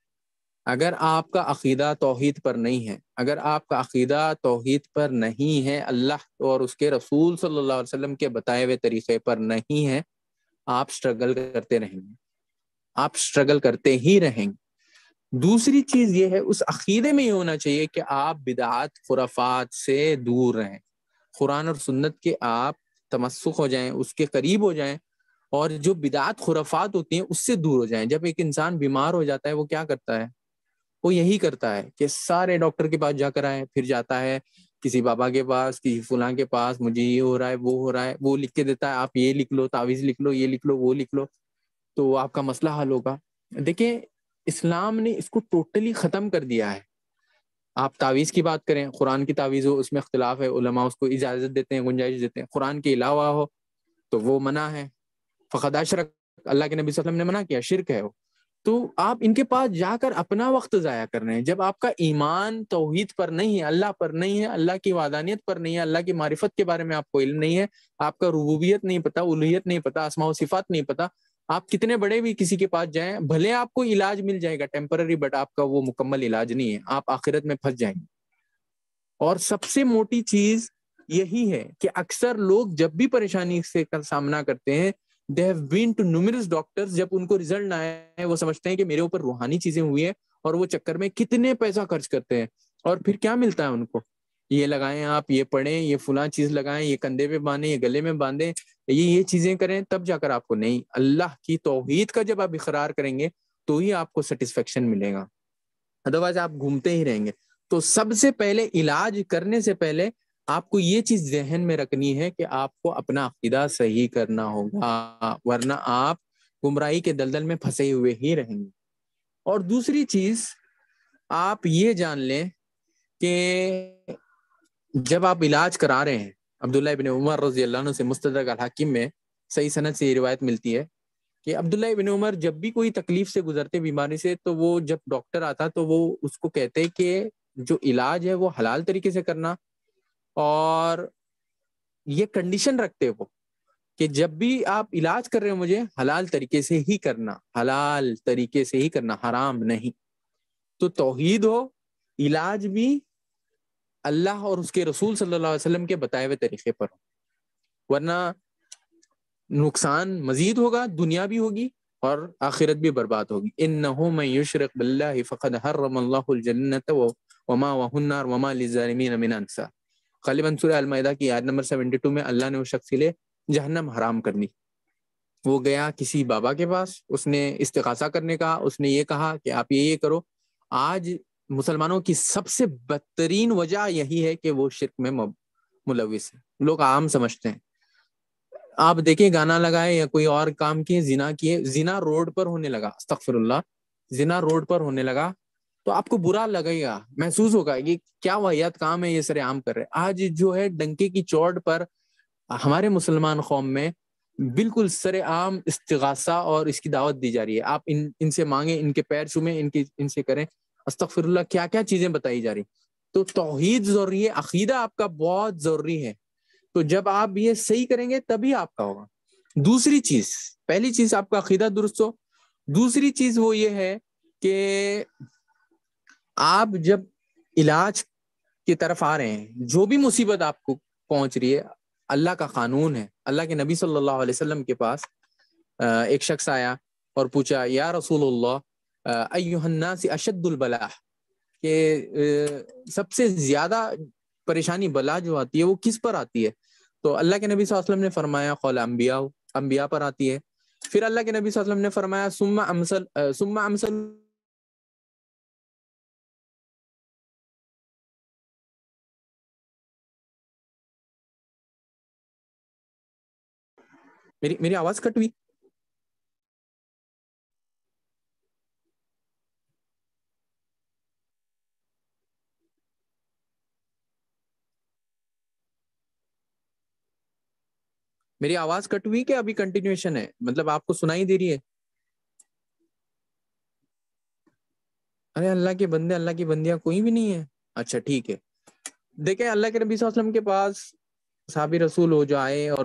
اگر آپ کا عقیدہ توحید پر نہیں ہے, اگر آپ کا عقیدہ توحید پر نہیں ہے, اللہ اور اس کے رسول صلی اللہ علیہ وسلم کے بتائے ہوئے طریقے پر نہیں ہے, آپ سٹرگل کرتے رہیں گے, آپ سٹرگل کرتے ہی رہیں گے. دوسری چیز یہ ہے, اس عقیدے میں یہ ہونا چاہیے کہ آپ بدعات خرافات سے دور رہیں, قرآن اور سنت کے آپ تمسک ہو جائیں, اس کے قریب ہو جائیں, اور جو بدعات خرافات ہوتی ہیں اس سے دور ہو جائیں. جب ایک انسان بیمار ہو جاتا ہے وہ کیا کرتا ہے, وہ یہی کرتا ہے کہ سارے ڈاکٹر کے پاس جا کر آئے, پھر جاتا ہے کسی بابا کے پاس, کسی فلاں کے پاس, مجھے یہ ہو رہا ہے وہ ہو رہا ہے, وہ لکھ کے دیتا ہے آپ یہ لکھ لو, تعویذ لکھ لو, یہ لکھ لو, وہ لکھ لو, تو آپ کا مسئلہ حل ہوگا. دیکھیں اسلام نے اس کو ٹوٹلی ختم کر دیا ہے. آپ تعویذ کی بات کریں, قرآن کی تعویذ ہو اس میں اختلاف ہے, علماء اس کو اجازت دیتے ہیں, گنجائش دیتے ہیں. قرآن کے علاوہ ہو تو وہ منع ہے, فقد اشرک, اللہ کے نبی صلی اللہ علیہ وسلم نے منع کیا, شرک ہے وہ. تو آپ ان کے پاس جا کر اپنا وقت ضائع کر رہے ہیں. جب آپ کا ایمان توحید پر نہیں ہے, اللہ پر نہیں ہے, اللہ کی وحدانیت پر نہیں ہے, اللہ کی معرفت کے بارے میں آپ کو علم نہیں ہے, آپ کا ربوبیت نہیں پتا, الوہیت نہیں پتا, اسماء و صفات نہیں پتا, آپ کتنے بڑے بھی کسی کے پاس جائیں, بھلے آپ کو علاج مل جائے گا ٹیمپرری, بٹ آپ کا وہ مکمل علاج نہیں ہے, آپ آخرت میں پھنس جائیں گے. اور سب سے موٹی چیز یہی ہے کہ اکثر لوگ جب بھی پریشانی سے سامنا کرتے ہیں, they have been to numerous doctors, جب ان کو رزلٹ نہ آئے وہ سمجھتے ہیں کہ میرے اوپر روحانی چیزیں ہوئی ہیں, اور وہ چکر میں کتنے پیسہ خرچ کرتے ہیں, اور پھر کیا ملتا ہے ان کو, یہ لگائیں آپ, یہ پڑھیں, یہ فلاں چیز لگائیں, یہ کندھے پہ باندھیں, یہ گلے میں باندھیں, یہ یہ چیزیں کریں, تب جا کر آپ کو نہیں, اللہ کی توحید کا جب آپ اقرار کریں گے تو ہی آپ کو سیٹسفیکشن ملے گا, ادروائز آپ گھومتے ہی رہیں گے. تو سب سے پہلے علاج کرنے سے پہلے آپ کو یہ چیز ذہن میں رکھنی ہے کہ آپ کو اپنا عقیدہ صحیح کرنا ہوگا, ورنہ آپ گمراہی کے دلدل میں پھنسے ہوئے ہی رہیں گے. اور دوسری چیز آپ یہ جان لیں کہ جب آپ علاج کرا رہے ہیں, عبداللہ ابن عمر رضی اللہ عنہ سے مستدرک الحاکم میں صحیح سند سے یہ روایت ملتی ہے کہ عبداللہ ابن عمر جب بھی کوئی تکلیف سے گزرتے, بیماری سے, تو وہ جب ڈاکٹر آتا تو وہ اس کو کہتے کہ جو علاج ہے وہ حلال طریقے سے کرنا, اور یہ کنڈیشن رکھتے وہ کہ جب بھی آپ علاج کر رہے ہو مجھے حلال طریقے سے ہی کرنا, حلال طریقے سے ہی کرنا, حرام نہیں. تو توحید ہو, علاج بھی اللہ اور اس کے رسول صلی اللہ علیہ وسلم کے بتائے ہوئے طریقے پر ہو, ورنہ نقصان مزید ہوگا, دنیا بھی ہوگی اور آخرت بھی برباد ہوگی. انہ من یشرک باللہ فقد حرم اللہ الجنۃ ومأواه النار وما للظالمین من انصار. غالباً سورہ المائدہ کی آیت نمبر بہتر میں اللہ نے اس شخص کے لیے جہنم حرام کر دی. وہ گیا کسی بابا کے پاس, اس نے استغاثہ کرنے کا, اس نے یہ کہا کہ آپ یہ یہ کرو. آج مسلمانوں کی سب سے بدترین وجہ یہی ہے کہ وہ شرک میں ملوث ہے, لوگ عام سمجھتے ہیں. آپ دیکھیں گانا لگائے یا کوئی اور کام کیے, زنا کیے, زنا روڈ پر ہونے لگا, استغفر اللہ, زنا روڈ پر ہونے لگا تو آپ کو برا لگے گا, محسوس ہوگا یہ کیا واحد کام ہے, یہ سر عام کر رہے. آج جو ہے ڈنکے کی چوٹ پر ہمارے مسلمان قوم میں بالکل سر عام استغاثہ اور اس کی دعوت دی جا رہی ہے. آپ ان ان سے مانگیں, ان کے پیر چومیں, ان کی ان سے کریں استغفر اللہ, کیا کیا چیزیں بتائی جا رہی. تو توحید ضروری ہے, عقیدہ آپ کا بہت ضروری ہے. تو جب آپ یہ صحیح کریں گے تبھی آپ کا ہوگا. دوسری چیز, پہلی چیز آپ کا عقیدہ درست ہو, دوسری چیز وہ یہ ہے کہ آپ جب علاج کی طرف آ رہے ہیں, جو بھی مصیبت آپ کو پہنچ رہی ہے, اللہ کا قانون ہے. اللہ کے نبی صلی اللہ علیہ وسلم کے پاس ایک شخص آیا اور پوچھا, یا رسول اللہ ایھا الناس اشد البلاء, کہ سب سے زیادہ پریشانی بلا جو آتی ہے وہ کس پر آتی ہے؟ تو اللہ کے نبی صلی اللہ علیہ وسلم نے فرمایا قول انبیاء, انبیاء پر آتی ہے. پھر اللہ کے نبی صلی اللہ علیہ وسلم نے فرمایا ثم امثل ثم امثل میری میری آواز کٹ ہوئی؟ میری آواز کٹ ہوئی کہ ابھی کنٹینیوشن ہے؟ مطلب آپ کو سنائی دے رہی ہے؟ ارے اللہ کے بندے, اللہ کی بندیاں کوئی بھی نہیں ہے. اچھا ٹھیک ہے. دیکھیں اللہ کے نبی صلی اللہ علیہ وسلم کے پاس صحابی رسول ہو جو آئے, اور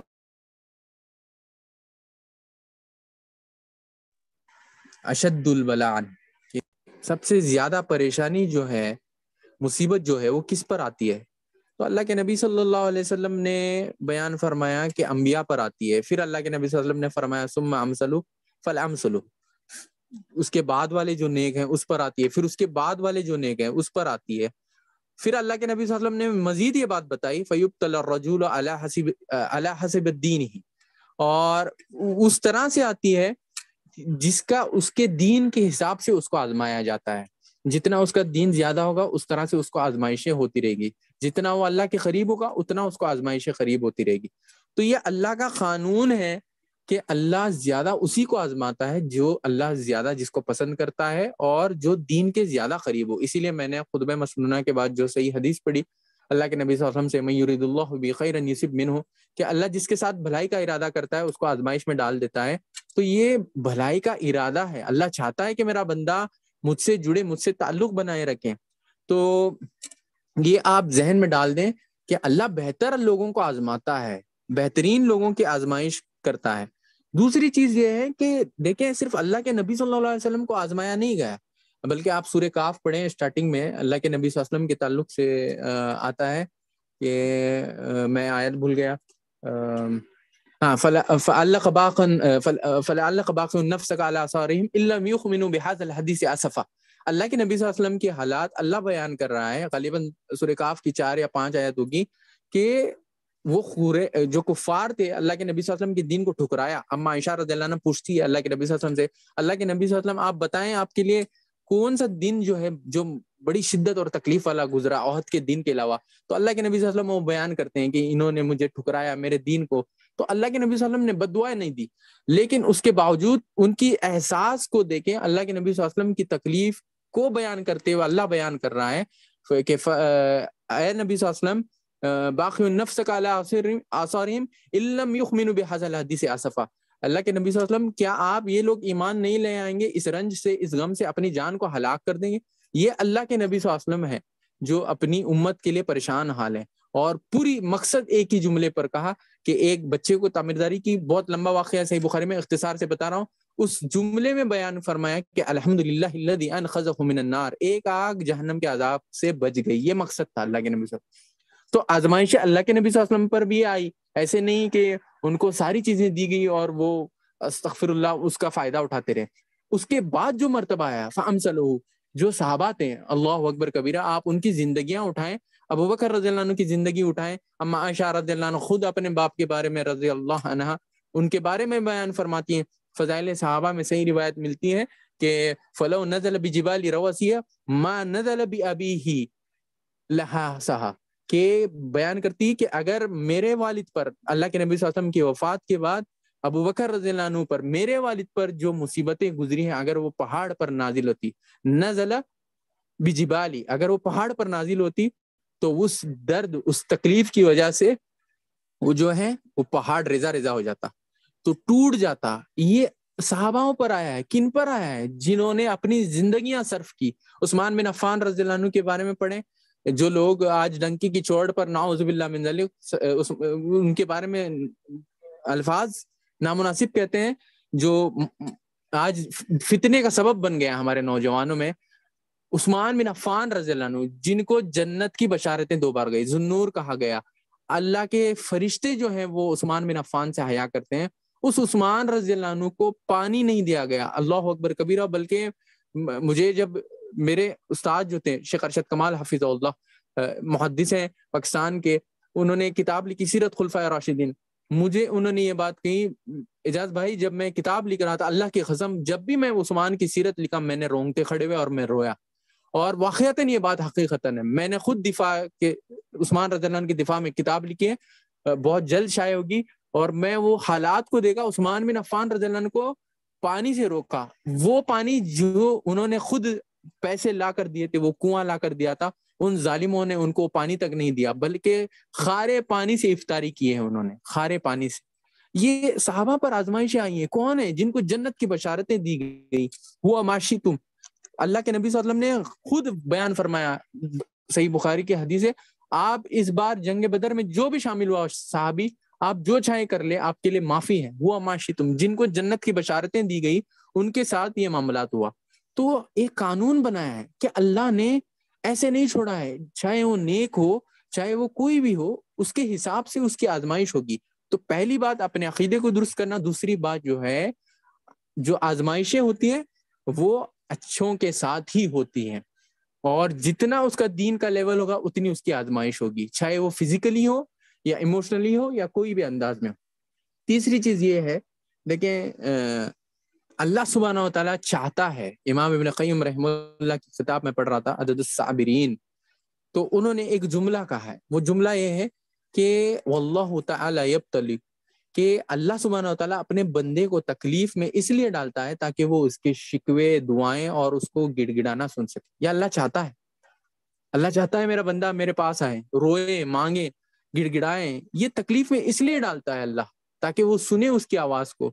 اشد البلاء, سب سے زیادہ پریشانی جو ہے, مصیبت جو ہے وہ کس پر آتی ہے؟ تو اللہ کے نبی صلی اللہ علیہ وسلم نے بیان فرمایا کہ انبیاء پر آتی ہے. پھر اللہ کے نبی صلی اللہ علیہ وسلم نے فرمایا ثم امثلوا فالامثلوا, اس کے بعد والے جو نیک ہیں اس پر آتی ہے, پھر اس کے بعد والے جو نیک ہیں اس پر آتی ہے. پھر اللہ کے نبی صلی اللہ علیہ وسلم نے مزید یہ بات بتائی فیبتلی الرجل علی حسب علی حسب دینہ, اور اس طرح سے آتی ہے جس کا اس کے دین کے حساب سے اس کو آزمایا جاتا ہے. جتنا اس کا دین زیادہ ہوگا اس طرح سے اس کو آزمائشیں ہوتی رہے گی, جتنا وہ اللہ کے قریب ہوگا اتنا اس کو آزمائشیں قریب ہوتی رہے گی. تو یہ اللہ کا قانون ہے کہ اللہ زیادہ اسی کو آزماتا ہے جو اللہ زیادہ جس کو پسند کرتا ہے اور جو دین کے زیادہ قریب ہو. اسی لیے میں نے خطبہ مسنونہ کے بعد جو صحیح حدیث پڑھی اللہ کے نبی صلی اللہ علیہ وسلم سے, من یرید اللہ بہ خیرا یصب منہ, کہ اللہ جس کے ساتھ بھلائی کا ارادہ کرتا ہے اس کو آزمائش میں ڈال دیتا ہے. تو یہ بھلائی کا ارادہ ہے, اللہ چاہتا ہے کہ میرا بندہ مجھ سے جڑے, مجھ سے تعلق بنائے رکھیں. تو یہ آپ ذہن میں ڈال دیں کہ اللہ بہتر لوگوں کو آزماتا ہے, بہترین لوگوں کی آزمائش کرتا ہے. دوسری چیز یہ ہے کہ دیکھیں صرف اللہ کے نبی صلی اللہ علیہ وسلم کو آزمایا نہیں گیا, بلکہ آپ سورہ کاف پڑھیں, اسٹارٹنگ میں اللہ کے نبی صلی اللہ علیہ وسلم کے تعلق سے آتا ہے کہ میں آیت بھول گیا, ہاں فَعَلَّقَ بَاقًا فَلَعَلَّقَ بَاقٍ نَفْسَكَ عَلَىٰ آثَارِهِمْ إِن لَّمْ يُؤْمِنُوا بِهَٰذَا الْحَدِيثِ آسَفًا. اللہ کے نبی صلی اللہ علیہ وسلم کے حالات اللہ بیان کر رہا ہے, غالباً سورہ کاف کی چار یا پانچ آیت ہوگی, کہ وہ خورے جو کفار تھے اللہ کے نبی صلی اللہ علیہ وسلم کے دین کو ٹھکرایا. اما عائشہ رضی اللہ عنہ پوچھتی ہے اللہ کے نبی صلی اللہ علیہ وسلم سے, اللہ کے نبی صلی اللہ علیہ وسلم آپ بتائیں آپ کے لیے کون سا دن جو ہے جو بڑی شدت اور تکلیف والا گزرا احد کے دن کے علاوہ؟ تو اللہ کے نبی صلی اللہ علیہ وسلم وہ بیان کرتے ہیں کہ انہوں نے مجھے ٹھکرایا میرے دین کو. تو اللہ کے نبی صلی اللہ علیہ وسلم نے بد دعائیں نہیں دی, لیکن اس کے باوجود ان کی احساس کو دیکھیں, اللہ کے نبی صلی اللہ علیہ وسلم کی تکلیف کو بیان کرتے ہوئے اللہ بیان کر رہا ہے کہ اے نبی صلی اللہ علیہ وسلم باقی نفسک علی آثارہم ان لم یؤمنوا بہذا الحدیث آسفا. اللہ کے نبی صلی اللہ علیہ وسلم کیا آپ یہ لوگ ایمان نہیں لے آئیں گے, اس رنج سے اس غم سے اپنی جان کو ہلاک کر دیں گے؟ یہ اللہ کے نبی صلی اللہ علیہ وسلم ہے جو اپنی امت کے لیے پریشان حال ہے, اور پوری مقصد ایک ہی جملے پر کہا کہ ایک بچے کو تعمیرداری کی بہت لمبا واقعہ صحیح بخاری میں اختصار سے بتا رہا ہوں, اس جملے میں بیان فرمایا کہ الحمدللہ الذی انقذہ من النار, ایک آگ جہنم کے عذاب سے بچ گئی. یہ مقصد تھا اللہ کے نبی صلی اللہ علیہ وسلم. تو آزمائش اللہ کے نبی صلی اللہ علیہ وسلم پر بھی آئی, ایسے نہیں کہ ان کو ساری چیزیں دی گئی اور وہ استغفر اللہ اس کا فائدہ اٹھاتے رہے. اس کے بعد جو مرتبہ آیا فامثلوا, جو صحابات ہیں اللہ اکبر کبیرہ, آپ ان کی زندگیاں اٹھائیں, ابو بکر رضی اللہ عنہ کی زندگی اٹھائیں, اما عائشہ رضی اللہ عنہ خود اپنے باپ کے بارے میں رضی اللہ عنہ ان کے بارے میں بیان فرماتی ہیں. فضائل صحابہ میں صحیح روایت ملتی ہے کہ فلو نزل بجبال رواسیہ ما نزل بابیہ لہا سہا, کہ بیان کرتی کہ اگر میرے والد پر اللہ کے نبی صلی اللہ علیہ وسلم کی وفات کے بعد ابو بکر رضی اللہ عنہ پر, میرے والد پر جو مصیبتیں گزری ہیں اگر وہ پہاڑ پر نازل ہوتی, نزل بجبالی, اگر وہ پہاڑ پر نازل ہوتی تو اس درد اس تکلیف کی وجہ سے وہ جو ہے وہ پہاڑ ریزہ ریزہ ہو جاتا. تو ٹوٹ جاتا. یہ صحاباؤں پر آیا ہے. کن پر آیا ہے؟ جنہوں نے اپنی زندگیاں صرف کی. عثمان بن عفان رضی اللہ عنہ کے بارے میں پڑھیں. جو لوگ آج ڈنکی کی چوٹ پر نعوذ باللہ من ذلک ان کے بارے میں الفاظ نامناسب کہتے ہیں، جو آج فتنے کا سبب بن گیا ہمارے نوجوانوں میں، عثمان بن عفان رضی اللہ عنہ، جن کو جنت کی بشارتیں دو بار گئی، ذوالنور کہا گیا. اللہ کے فرشتے جو ہیں وہ عثمان بن عفان سے حیا کرتے ہیں. اس عثمان رضی اللہ عنہ کو پانی نہیں دیا گیا، اللہ اکبر کبیرہ. بلکہ مجھے جب میرے استاد جو تھے شیخ ارشد کمال حفظ اللہ، محدث ہیں پاکستان کے، انہوں نے کتاب لکھی سیرت خلفائے راشدین. مجھے انہوں نے یہ بات کہی، اعجاز بھائی جب میں کتاب لکھ رہا تھا، اللہ کی قسم جب بھی میں عثمان کی سیرت لکھا میں نے رونگٹے کھڑے ہوئے اور میں رویا. اور واقعتاً یہ بات حقیقتاً ہے. میں نے خود دفاع کے عثمان رضی اللہ عنہ کی دفاع میں کتاب لکھی ہے، بہت جلد شائع ہوگی. اور میں وہ حالات کو دیکھا، عثمان بن عفان رضی اللہ عنہ کو پانی سے روکا. وہ پانی جو انہوں نے خود پیسے لا کر دیے تھے، وہ کنواں لا کر دیا تھا، ان ظالموں نے ان کو پانی تک نہیں دیا، بلکہ خارے پانی سے افطاری کیے ہیں انہوں نے، خارے پانی سے. یہ صحابہ پر آزمائشیں آئی ہیں. کون ہیں؟ جن کو جنت کی بشارتیں دی گئی. وہ اماشی تم، اللہ کے نبی صلی اللہ علیہ وسلم نے خود بیان فرمایا، صحیح بخاری کی حدیث ہے، آپ اس بار جنگ بدر میں جو بھی شامل ہوا صحابی، آپ جو چاہیں کر لیں، آپ کے لیے معافی ہے. وہ اماشی تم، جن کو جنت کی بشارتیں دی گئی، ان کے ساتھ یہ معاملات ہوا. تو ایک قانون بنایا ہے کہ اللہ نے ایسے نہیں چھوڑا ہے، چاہے وہ نیک ہو چاہے وہ کوئی بھی ہو، اس کے حساب سے اس کی آزمائش ہوگی. تو پہلی بات اپنے عقیدے کو درست کرنا. دوسری بات جو ہے، جو آزمائشیں ہوتی ہیں وہ اچھوں کے ساتھ ہی ہوتی ہیں، اور جتنا اس کا دین کا لیول ہوگا اتنی اس کی آزمائش ہوگی، چاہے وہ فزیکلی ہو یا ایموشنلی ہو یا کوئی بھی انداز میں ہو. تیسری چیز یہ ہے، دیکھیں اللہ سبحانہ و تعالیٰ چاہتا ہے. امام ابن قیم رحمہ اللہ کی کتاب میں پڑھ رہا تھا عدد الصابرین، تو انہوں نے ایک جملہ کہا ہے. وہ جملہ یہ ہے کہ واللہ تعالی یبتلی، کہ اللہ سبحانہ و تعالیٰ اپنے بندے کو تکلیف میں اس لیے ڈالتا ہے تاکہ وہ اس کے شکوے، دعائیں اور اس کو گڑ گڑانا سن سکے. یا اللہ چاہتا ہے، اللہ چاہتا ہے میرا بندہ میرے پاس آئے، روئے، مانگے، گڑ گڑائیں. یہ تکلیف میں اس لیے ڈالتا ہے اللہ تاکہ وہ سنے اس کی آواز کو.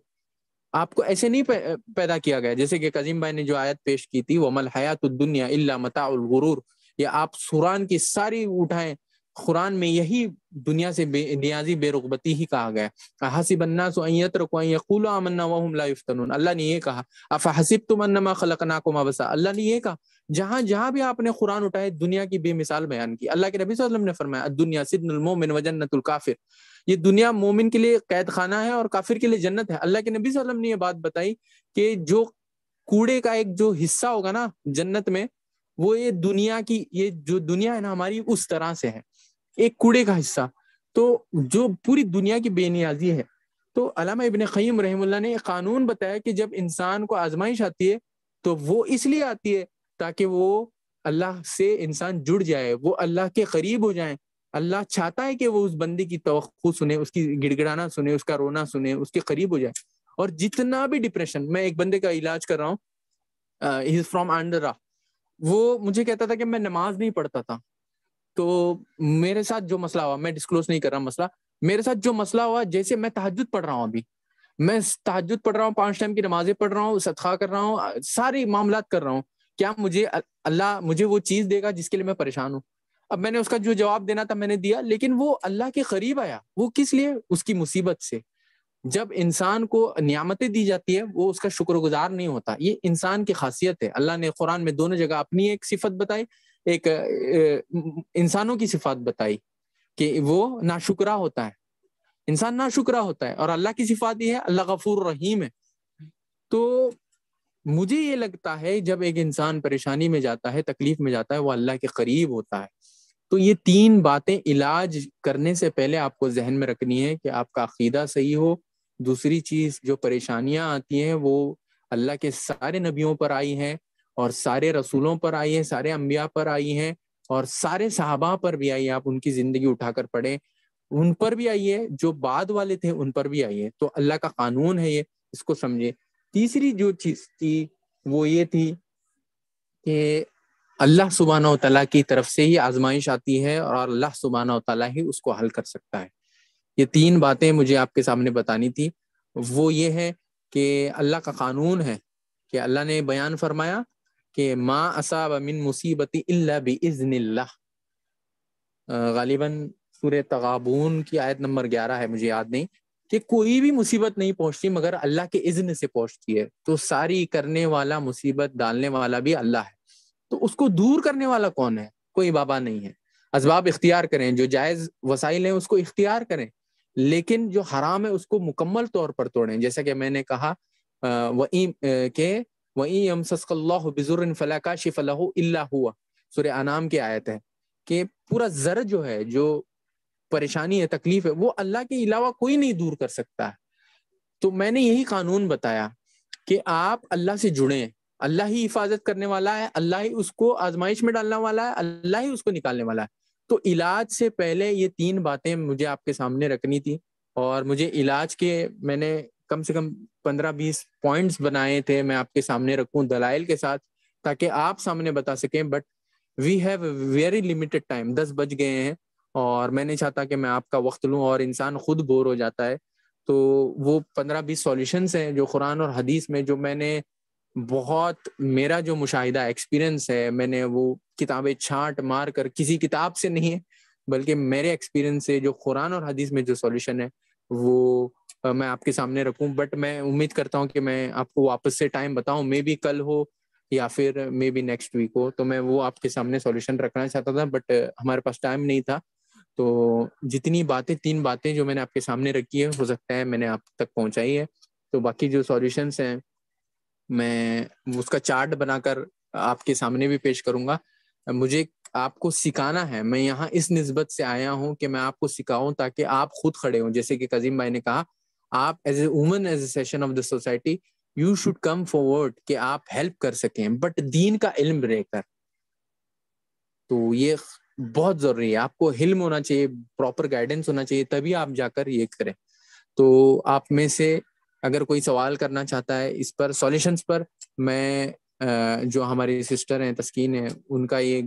آپ کو ایسے نہیں پیدا کیا گیا، جیسے کہ قاسم بھائی نے جو آیت پیش کی تھی، وَمَا الْحَيَاةُ الدُّنْيَا إِلَّا مَتَاعُ الْغُرُورِ، یہ آپ قرآن کی ساری اٹھائیں، قرآن میں یہی دنیا سے بے نیازی، بے رغبتی ہی کہا گیا. حَسِبَ النَّاسُ أَن يَتْرَكُوا أَن يَقُولُوا آمَنَّا وَهُمْ لَا يُفْتَنُونَ، اللہ نے یہ کہا. أَفَحَسِبْتُمْ أَنَّمَا خَلَقْنَاكُمْ عَبَثًا، اللہ نے یہ کہا. جہاں جہاں بھی آپ نے قرآن اٹھائے دنیا کی بے مثال بیان کی. اللہ کے نبی صلی اللہ علیہ وسلم نے فرمایا الدنیا سجن المؤمن وجنت الکافر، یہ دنیا مومن کے لیے قید خانہ ہے اور کافر کے لیے جنت ہے. اللہ کے نبی صلی اللہ علیہ وسلم نے یہ بات بتائی کہ جو کوڑے کا ایک جو حصہ ہوگا نا جنت میں، وہ یہ دنیا کی، یہ جو دنیا ہے نا ہماری، اس طرح سے ہے، ایک کوڑے کا حصہ. تو جو پوری دنیا کی بے نیازی ہے. تو علامہ ابن قیم رحمہ اللہ نے ایک قانون بتایا کہ جب انسان کو آزمائش آتی ہے تو وہ اس لیے آتی ہے تاکہ وہ اللہ سے انسان جڑ جائے، وہ اللہ کے قریب ہو جائیں. اللہ چاہتا ہے کہ وہ اس بندے کی توقع سنے، اس کی گڑ گڑانا سنے، اس کا رونا سنے، اس کے قریب ہو جائے. اور جتنا بھی ڈپریشن، میں ایک بندے کا علاج کر رہا ہوں، ہی از فرام آندھرا، وہ مجھے کہتا تھا کہ میں نماز نہیں پڑھتا تھا. تو میرے ساتھ جو مسئلہ ہوا، میں ڈسکلوز نہیں کر رہا مسئلہ، میرے ساتھ جو مسئلہ ہوا، جیسے میں تہجد پڑھ رہا ہوں، ابھی میں تہجد پڑھ رہا ہوں، پانچ ٹائم کی نمازیں پڑھ رہا ہوں، صدقہ کر رہا ہوں، سارے معاملات کر رہا ہوں، کیا مجھے اللہ مجھے وہ چیز دے گا جس کے لیے میں پریشان ہوں؟ اب میں نے اس کا جو جواب دینا تھا میں نے دیا، لیکن وہ اللہ کے قریب آیا. وہ کس لیے؟ اس کی مصیبت سے. جب انسان کو نعمتیں دی جاتی ہے وہ اس کا شکر گزار نہیں ہوتا. یہ انسان کی خاصیت ہے. اللہ نے قرآن میں دونوں جگہ اپنی ایک صفت بتائی، ایک انسانوں کی صفات بتائی کہ وہ ناشکرا ہوتا ہے، انسان ناشکرا ہوتا ہے. اور اللہ کی صفات یہ ہے اللہ غفور رحیم ہے. تو مجھے یہ لگتا ہے جب ایک انسان پریشانی میں جاتا ہے، تکلیف میں جاتا ہے، وہ اللہ کے قریب ہوتا ہے. تو یہ تین باتیں علاج کرنے سے پہلے آپ کو ذہن میں رکھنی ہے کہ آپ کا عقیدہ صحیح ہو. دوسری چیز، جو پریشانیاں آتی ہیں وہ اللہ کے سارے نبیوں پر آئی ہیں اور سارے رسولوں پر آئی ہیں، سارے انبیاء پر آئی ہیں اور سارے صحابہ پر بھی آئی ہے. آپ ان کی زندگی اٹھا کر پڑھیں، ان پر بھی آئی ہے، جو بعد والے تھے ان پر بھی آئی ہے. تو اللہ کا قانون ہے یہ، اس کو سمجھے. تیسری جو چیز تھی وہ یہ تھی کہ اللہ سبحانہ و تعالیٰ کی طرف سے ہی آزمائش آتی ہے اور اللہ سبحانہ و تعالیٰ ہی اس کو حل کر سکتا ہے. یہ تین باتیں مجھے آپ کے سامنے بتانی تھی. وہ یہ ہے کہ اللہ کا قانون ہے کہ اللہ نے بیان فرمایا کہ ما اصاب من مصیبت الا باذن اللہ. غالباً سورہ تغابن کی آیت نمبر گیارہ ہے، مجھے یاد نہیں، کہ کوئی بھی مصیبت نہیں پہنچتی مگر اللہ کے اذن سے پہنچتی ہے. تو ساری کرنے والا، مصیبت ڈالنے والا بھی اللہ ہے. تو اس کو دور کرنے والا کون ہے؟ کوئی بابا نہیں ہے. اسباب اختیار کریں، جو جائز وسائل ہیں اس کو اختیار کریں، لیکن جو حرام ہے اس کو مکمل طور پر توڑیں. جیسا کہ میں نے کہا وَإِن کہ وَإِن يَمْسَسْكَ اللَّهُ بِضُرٍّ فَلَا كَاشِفَ لَهُ إِلَّا هُوَ، سورہ انعام کی آیت ہے کہ پورا زر جو ہے، جو پریشانی ہے، تکلیف ہے، وہ اللہ کے علاوہ کوئی نہیں دور کر سکتا ہے. تو میں نے یہی قانون بتایا کہ آپ اللہ سے جڑیں، اللہ ہی حفاظت کرنے والا ہے، اللہ ہی اس کو آزمائش میں ڈالنے والا ہے، اللہ ہی اس کو نکالنے والا ہے. تو علاج سے پہلے یہ تین باتیں مجھے آپ کے سامنے رکھنی تھی، اور مجھے علاج کے میں نے کم سے کم پندرہ بیس پوائنٹس بنائے تھے، میں آپ کے سامنے رکھوں دلائل کے ساتھ تاکہ آپ سامنے بتا سکیں. But we have a very limited time, دس بج گئے ہیں اور میں نہیں چاہتا کہ میں آپ کا وقت لوں، اور انسان خود بور ہو جاتا ہے. تو وہ پندرہ بیس سولیوشنس ہیں جو قرآن اور حدیث میں، جو میں نے بہت، میرا جو مشاہدہ ایکسپیرینس ہے، میں نے وہ کتابیں چھانٹ مار کر، کسی کتاب سے نہیں ہے بلکہ میرے ایکسپیرینس سے جو قرآن اور حدیث میں جو سولیوشن ہے وہ میں آپ کے سامنے رکھوں. بٹ میں امید کرتا ہوں کہ میں آپ کو واپس سے ٹائم بتاؤں، مے بی کل ہو یا پھر مے بی نیکسٹ ویک ہو، تو میں وہ آپ کے سامنے سولیوشن رکھنا چاہتا تھا، بٹ ہمارے پاس ٹائم نہیں تھا. تو جتنی باتیں، تین باتیں جو میں نے آپ کے سامنے رکھی ہے، ہو سکتا ہے میں نے آپ تک پہنچائی ہے. تو باقی جو سولیوشنس ہیں میں اس کا چارٹ بنا کر آپ کے سامنے بھی پیش کروں گا. مجھے آپ کو سکھانا ہے، میں یہاں اس نسبت سے آیا ہوں کہ میں آپ کو سکھاؤں تاکہ آپ خود کھڑے ہوں. جیسے کہ قاسم بھائی نے کہا، آپ as a woman, as a section of the society, you should come forward کہ آپ ہیلپ کر سکیں، بٹ دین کا علم رہ کر. تو یہ بہت ضروری ہے، آپ کو علم ہونا چاہیے، پراپر گائیڈنس ہونا چاہیے، تبھی آپ جا کر یہ کریں. تو آپ میں سے اگر کوئی سوال کرنا چاہتا ہے اس پر، سولیوشنز پر، میں جو ہماری سسٹر ہیں تسکین ہیں، ان کا یہ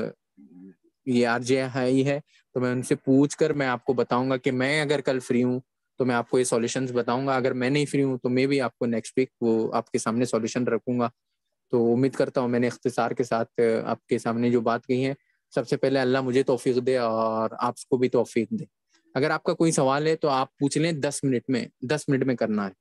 یہ آر جے ہے ہی ہے، تو میں ان سے پوچھ کر میں آپ کو بتاؤں گا کہ میں اگر کل فری ہوں تو میں آپ کو یہ سولیوشنز بتاؤں گا. اگر میں نہیں فری ہوں تو میں بھی آپ کو نیکسٹ ویک وہ آپ کے سامنے سولیوشن رکھوں گا. تو امید کرتا ہوں میں نے اختصار کے ساتھ آپ کے سامنے جو بات کہی ہے. سب سے پہلے اللہ مجھے توفیق دے اور آپ کو بھی توفیق دے. اگر آپ کا کوئی سوال ہے تو آپ پوچھ لیں، دس منٹ میں دس منٹ میں کرنا ہے.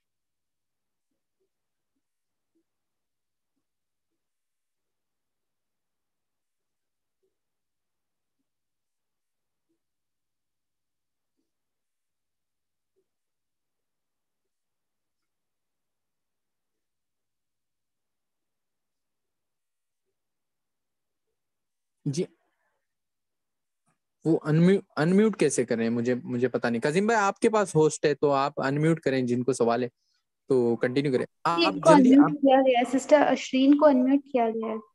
جی وہ انمیوٹ کیسے کریں؟ مجھے مجھے پتا نہیں. قاسم بھائی آپ کے پاس ہوسٹ ہے تو آپ انمیوٹ کریں، جن کو سوال ہے تو کنٹینیو کریں. آپ کو جلدی انمیوٹ آپ کیا گیا ہے، سسٹر اشرین کو انمیوٹ کیا گیا ہے.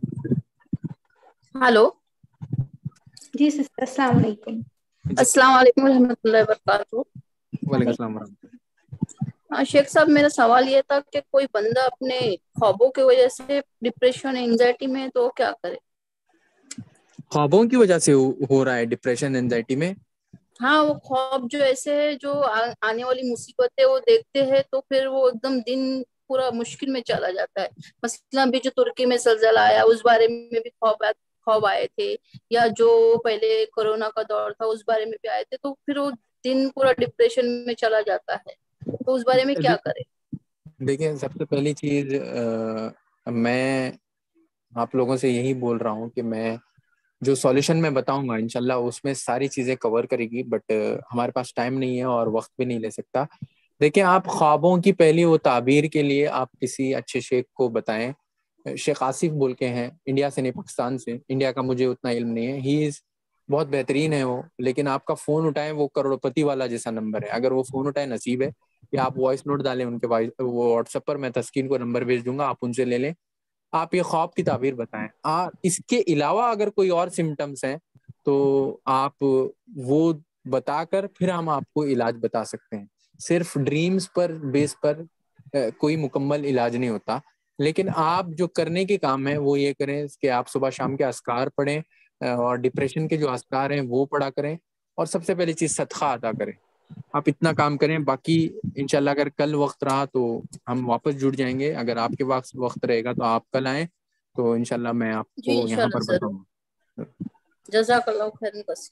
ہلو جی سسٹر، السلام علیکم. السلام علیکم ورحمۃ اللہ وبرکاتہ. وعلیکم السلام ورحمۃ اللہ. شیخ صاحب، میرا سوال یہ تھا کہ کوئی بندہ اپنے خوابوں کی وجہ سے ڈپریشن، اینزائٹی میں ہے تو کیا کرے؟ خوابوں کی وجہ سے ہو رہا ہے ڈپریشن، اینزائٹی میں؟ ہاں، وہ خواب جو ایسے ہے، جو آنے والی مصیبتیں وہ دیکھتے ہیں تو پھر وہ ایک دم دن پورا مشکل میں چلا جاتا ہے. مثلا بھی جو ترکی میں زلزلہ آیا اس بارے میں بھی خواب خواب آئے تھے، یا جو پہلے کورونا کا دور تھا اس بارے میں بھی آئے تھے. تو پھر وہ دن پورا ڈپریشن میں چلا جاتا ہے، تو اس بارے میں کیا کرے؟ دیکھیں، سب سے پہلی چیز میں آپ لوگوں سے یہی بول رہا ہوں کہ میں جو سولیوشن میں بتاؤں گا انشاءاللہ اس میں ساری چیزیں کور کرے گی، بٹ ہمارے پاس ٹائم نہیں ہے اور وقت بھی نہیں لے سکتا. دیکھیں، آپ خوابوں کی پہلی وہ تعبیر کے لیے آپ کسی اچھے شیخ کو بتائیں. شیخ آصف بول کے ہیں، انڈیا سے نہیں، پاکستان سے. انڈیا کا مجھے اتنا علم نہیں ہے. ہی از بہت بہترین ہے وہ، لیکن آپ کا فون اٹھائیں، وہ کروڑپتی والا جیسا نمبر ہے. اگر وہ فون اٹھائیں نصیب ہے، یا آپ وائس نوٹ ڈالیں ان کے وہ واٹس ایپ پر، میں تسکین کو نمبر بھیج دوں گا، آپ ان سے لے لیں. آپ یہ خواب کی تعبیر بتائیں. اس کے علاوہ اگر کوئی اور سمٹمس ہیں تو آپ وہ بتا کر پھر ہم آپ کو علاج بتا سکتے ہیں. صرف ڈریمز پر بیس پر کوئی مکمل علاج نہیں ہوتا. لیکن آپ جو کرنے کے کام ہیں وہ یہ کریں کہ آپ صبح شام کے اذکار پڑھیں، اور ڈپریشن کے جو اذکار ہیں وہ پڑھا کریں، اور سب سے پہلی چیز صدقہ ادا کریں. آپ اتنا کام کریں. باقی انشاءاللہ اگر کل وقت رہا تو ہم واپس جڑ جائیں گے. اگر آپ کے پاس وقت رہے گا تو آپ کل آئیں تو انشاءاللہ میں آپ جی کو یہاں انشاءاللہ پر ضرور. بتاؤں. جزاک اللہ خیر. بس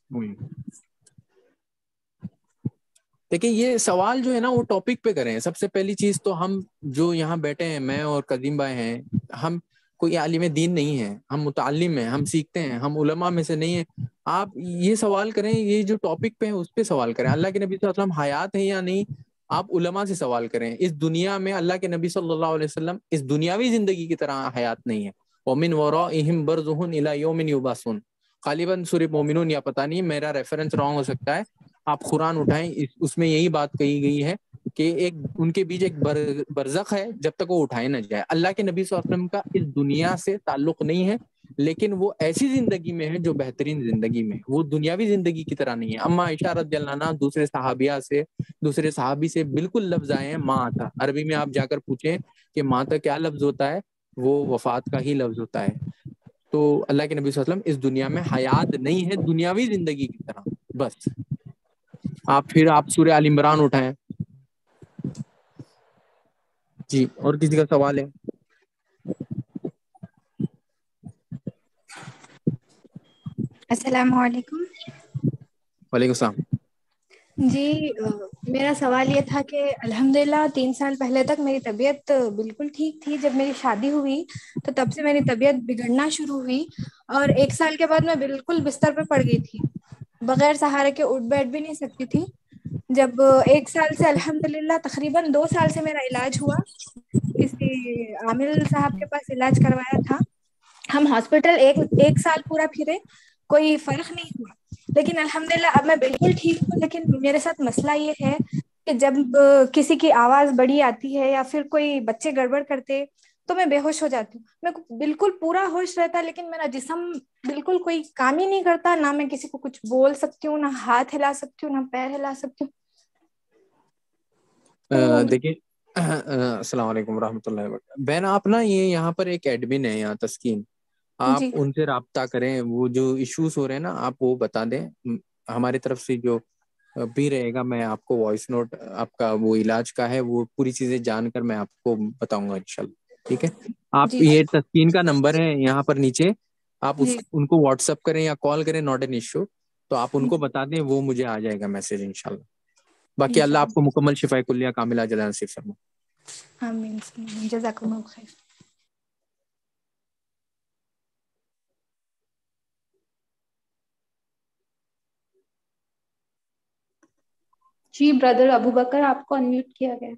دیکھیں یہ سوال جو ہے نا وہ ٹاپک پہ کریں. سب سے پہلی چیز تو ہم جو یہاں بیٹھے ہیں, میں اور قدیم بھائی ہیں, ہم کوئی عالم دین نہیں ہے, ہم متعلم ہیں, ہم سیکھتے ہیں, ہم علماء میں سے نہیں ہیں. آپ یہ سوال کریں, یہ جو ٹاپک پہ ہے اس پہ سوال کریں. اللہ کے نبی صلی اللہ علیہ وسلم حیات ہیں یا نہیں, آپ علماء سے سوال کریں. اس دنیا میں اللہ کے نبی صلی اللہ علیہ وسلم اس دنیاوی زندگی کی طرح حیات نہیں ہے. وَمِنْ وَرَائِهِمْ بَرْزُخٌ إِلَىٰ یَوْمٍ یُبْعَثُونَ. غالباً سورہ مومنون یا پتہ نہیں, میرا ریفرنس رانگ ہو سکتا ہے, آپ قرآن اٹھائیں, اس میں یہی بات کہی گئی ہے کہ ایک ان کے بیچ ایک برزخ ہے جب تک وہ اٹھائے نہ جائے. اللہ کے نبی صلی اللہ علیہ وسلم کا اس دنیا سے تعلق نہیں ہے, لیکن وہ ایسی زندگی میں ہے جو بہترین زندگی میں, وہ دنیاوی زندگی کی طرح نہیں ہے. اما عائشہ رضی اللہ عنہا دوسرے صحابیہ سے دوسرے صحابی سے بالکل لفظ آئے ہیں ماں آتا. عربی میں آپ جا کر پوچھیں کہ ماں آتا کیا لفظ ہوتا ہے, وہ وفات کا ہی لفظ ہوتا ہے. تو اللہ کے نبی صلی اللہ علیہ وسلم اس دنیا میں حیات نہیں ہے دنیاوی زندگی کی طرح. بس آپ پھر آپ سورہ آل عمران اٹھائیں. جی اور کسی کا سوال ہے؟ السلام علیکم. وعلیکم السلام. جی میرا سوال یہ تھا کہ الحمدللہ تین سال پہلے تک میری طبیعت بالکل ٹھیک تھی. جب میری شادی ہوئی تو تب سے میری طبیعت بگڑنا شروع ہوئی, اور ایک سال کے بعد میں بالکل بستر پہ پڑ گئی تھی, بغیر سہارے کے اٹھ بیٹھ بھی نہیں سکتی تھی. جب ایک سال سے الحمدللہ تقریباً دو سال سے میرا علاج ہوا, کسی عامل صاحب کے پاس علاج کروایا تھا. ہم ہاسپٹل ایک ایک سال پورا پھرے, کوئی فرق نہیں ہوا. لیکن الحمدللہ اب میں بالکل ٹھیک ہوں. لیکن میرے ساتھ مسئلہ یہ ہے کہ جب کسی کی آواز بڑی آتی ہے یا پھر کوئی بچے گڑبڑ کرتے تو میں بے ہوش ہو جاتی ہوں. میں بالکل پورا ہوش رہتا لیکن میرا جسم بالکل کوئی کام ہی نہیں کرتا. نہ میں کسی کو کچھ بول سکتی ہوں, نہ ہاتھ ہلا سکتی ہوں, نہ پیر ہلا سکتی ہوں. دیکھیے السلام علیکم ورحمۃ اللہ وبرکاتہ. بہن آپ نا یہ یہاں پر ایک ایڈمن ہے یہاں تسکین, آپ جی ان سے رابطہ کریں. وہ جو ایشوز ہو رہے ہیں نا آپ وہ بتا دیں. ہماری طرف سے جو بھی رہے گا میں آپ کو وائس نوٹ آپ کا وہ علاج کا ہے وہ پوری چیزیں جان کر میں آپ کو بتاؤں گا انشاءاللہ. ٹھیک ہے, آپ جی یہ تسکین کا نمبر ہے یہاں پر نیچے, آپ اس جی ان کو واٹس ایپ کریں یا کال کریں, ناٹ این ایشو. تو آپ ان کو بتا دیں, وہ مجھے آ جائے گا میسج انشاءاللہ. باقی اللہ آپ کو مکمل شفا کلیہ کاملہ عاجلہ نصیب فرمائے. آمین. جزاکم اللہ خیر. جی برادر ابو بکر آپ کو انمیوٹ کیا گیا.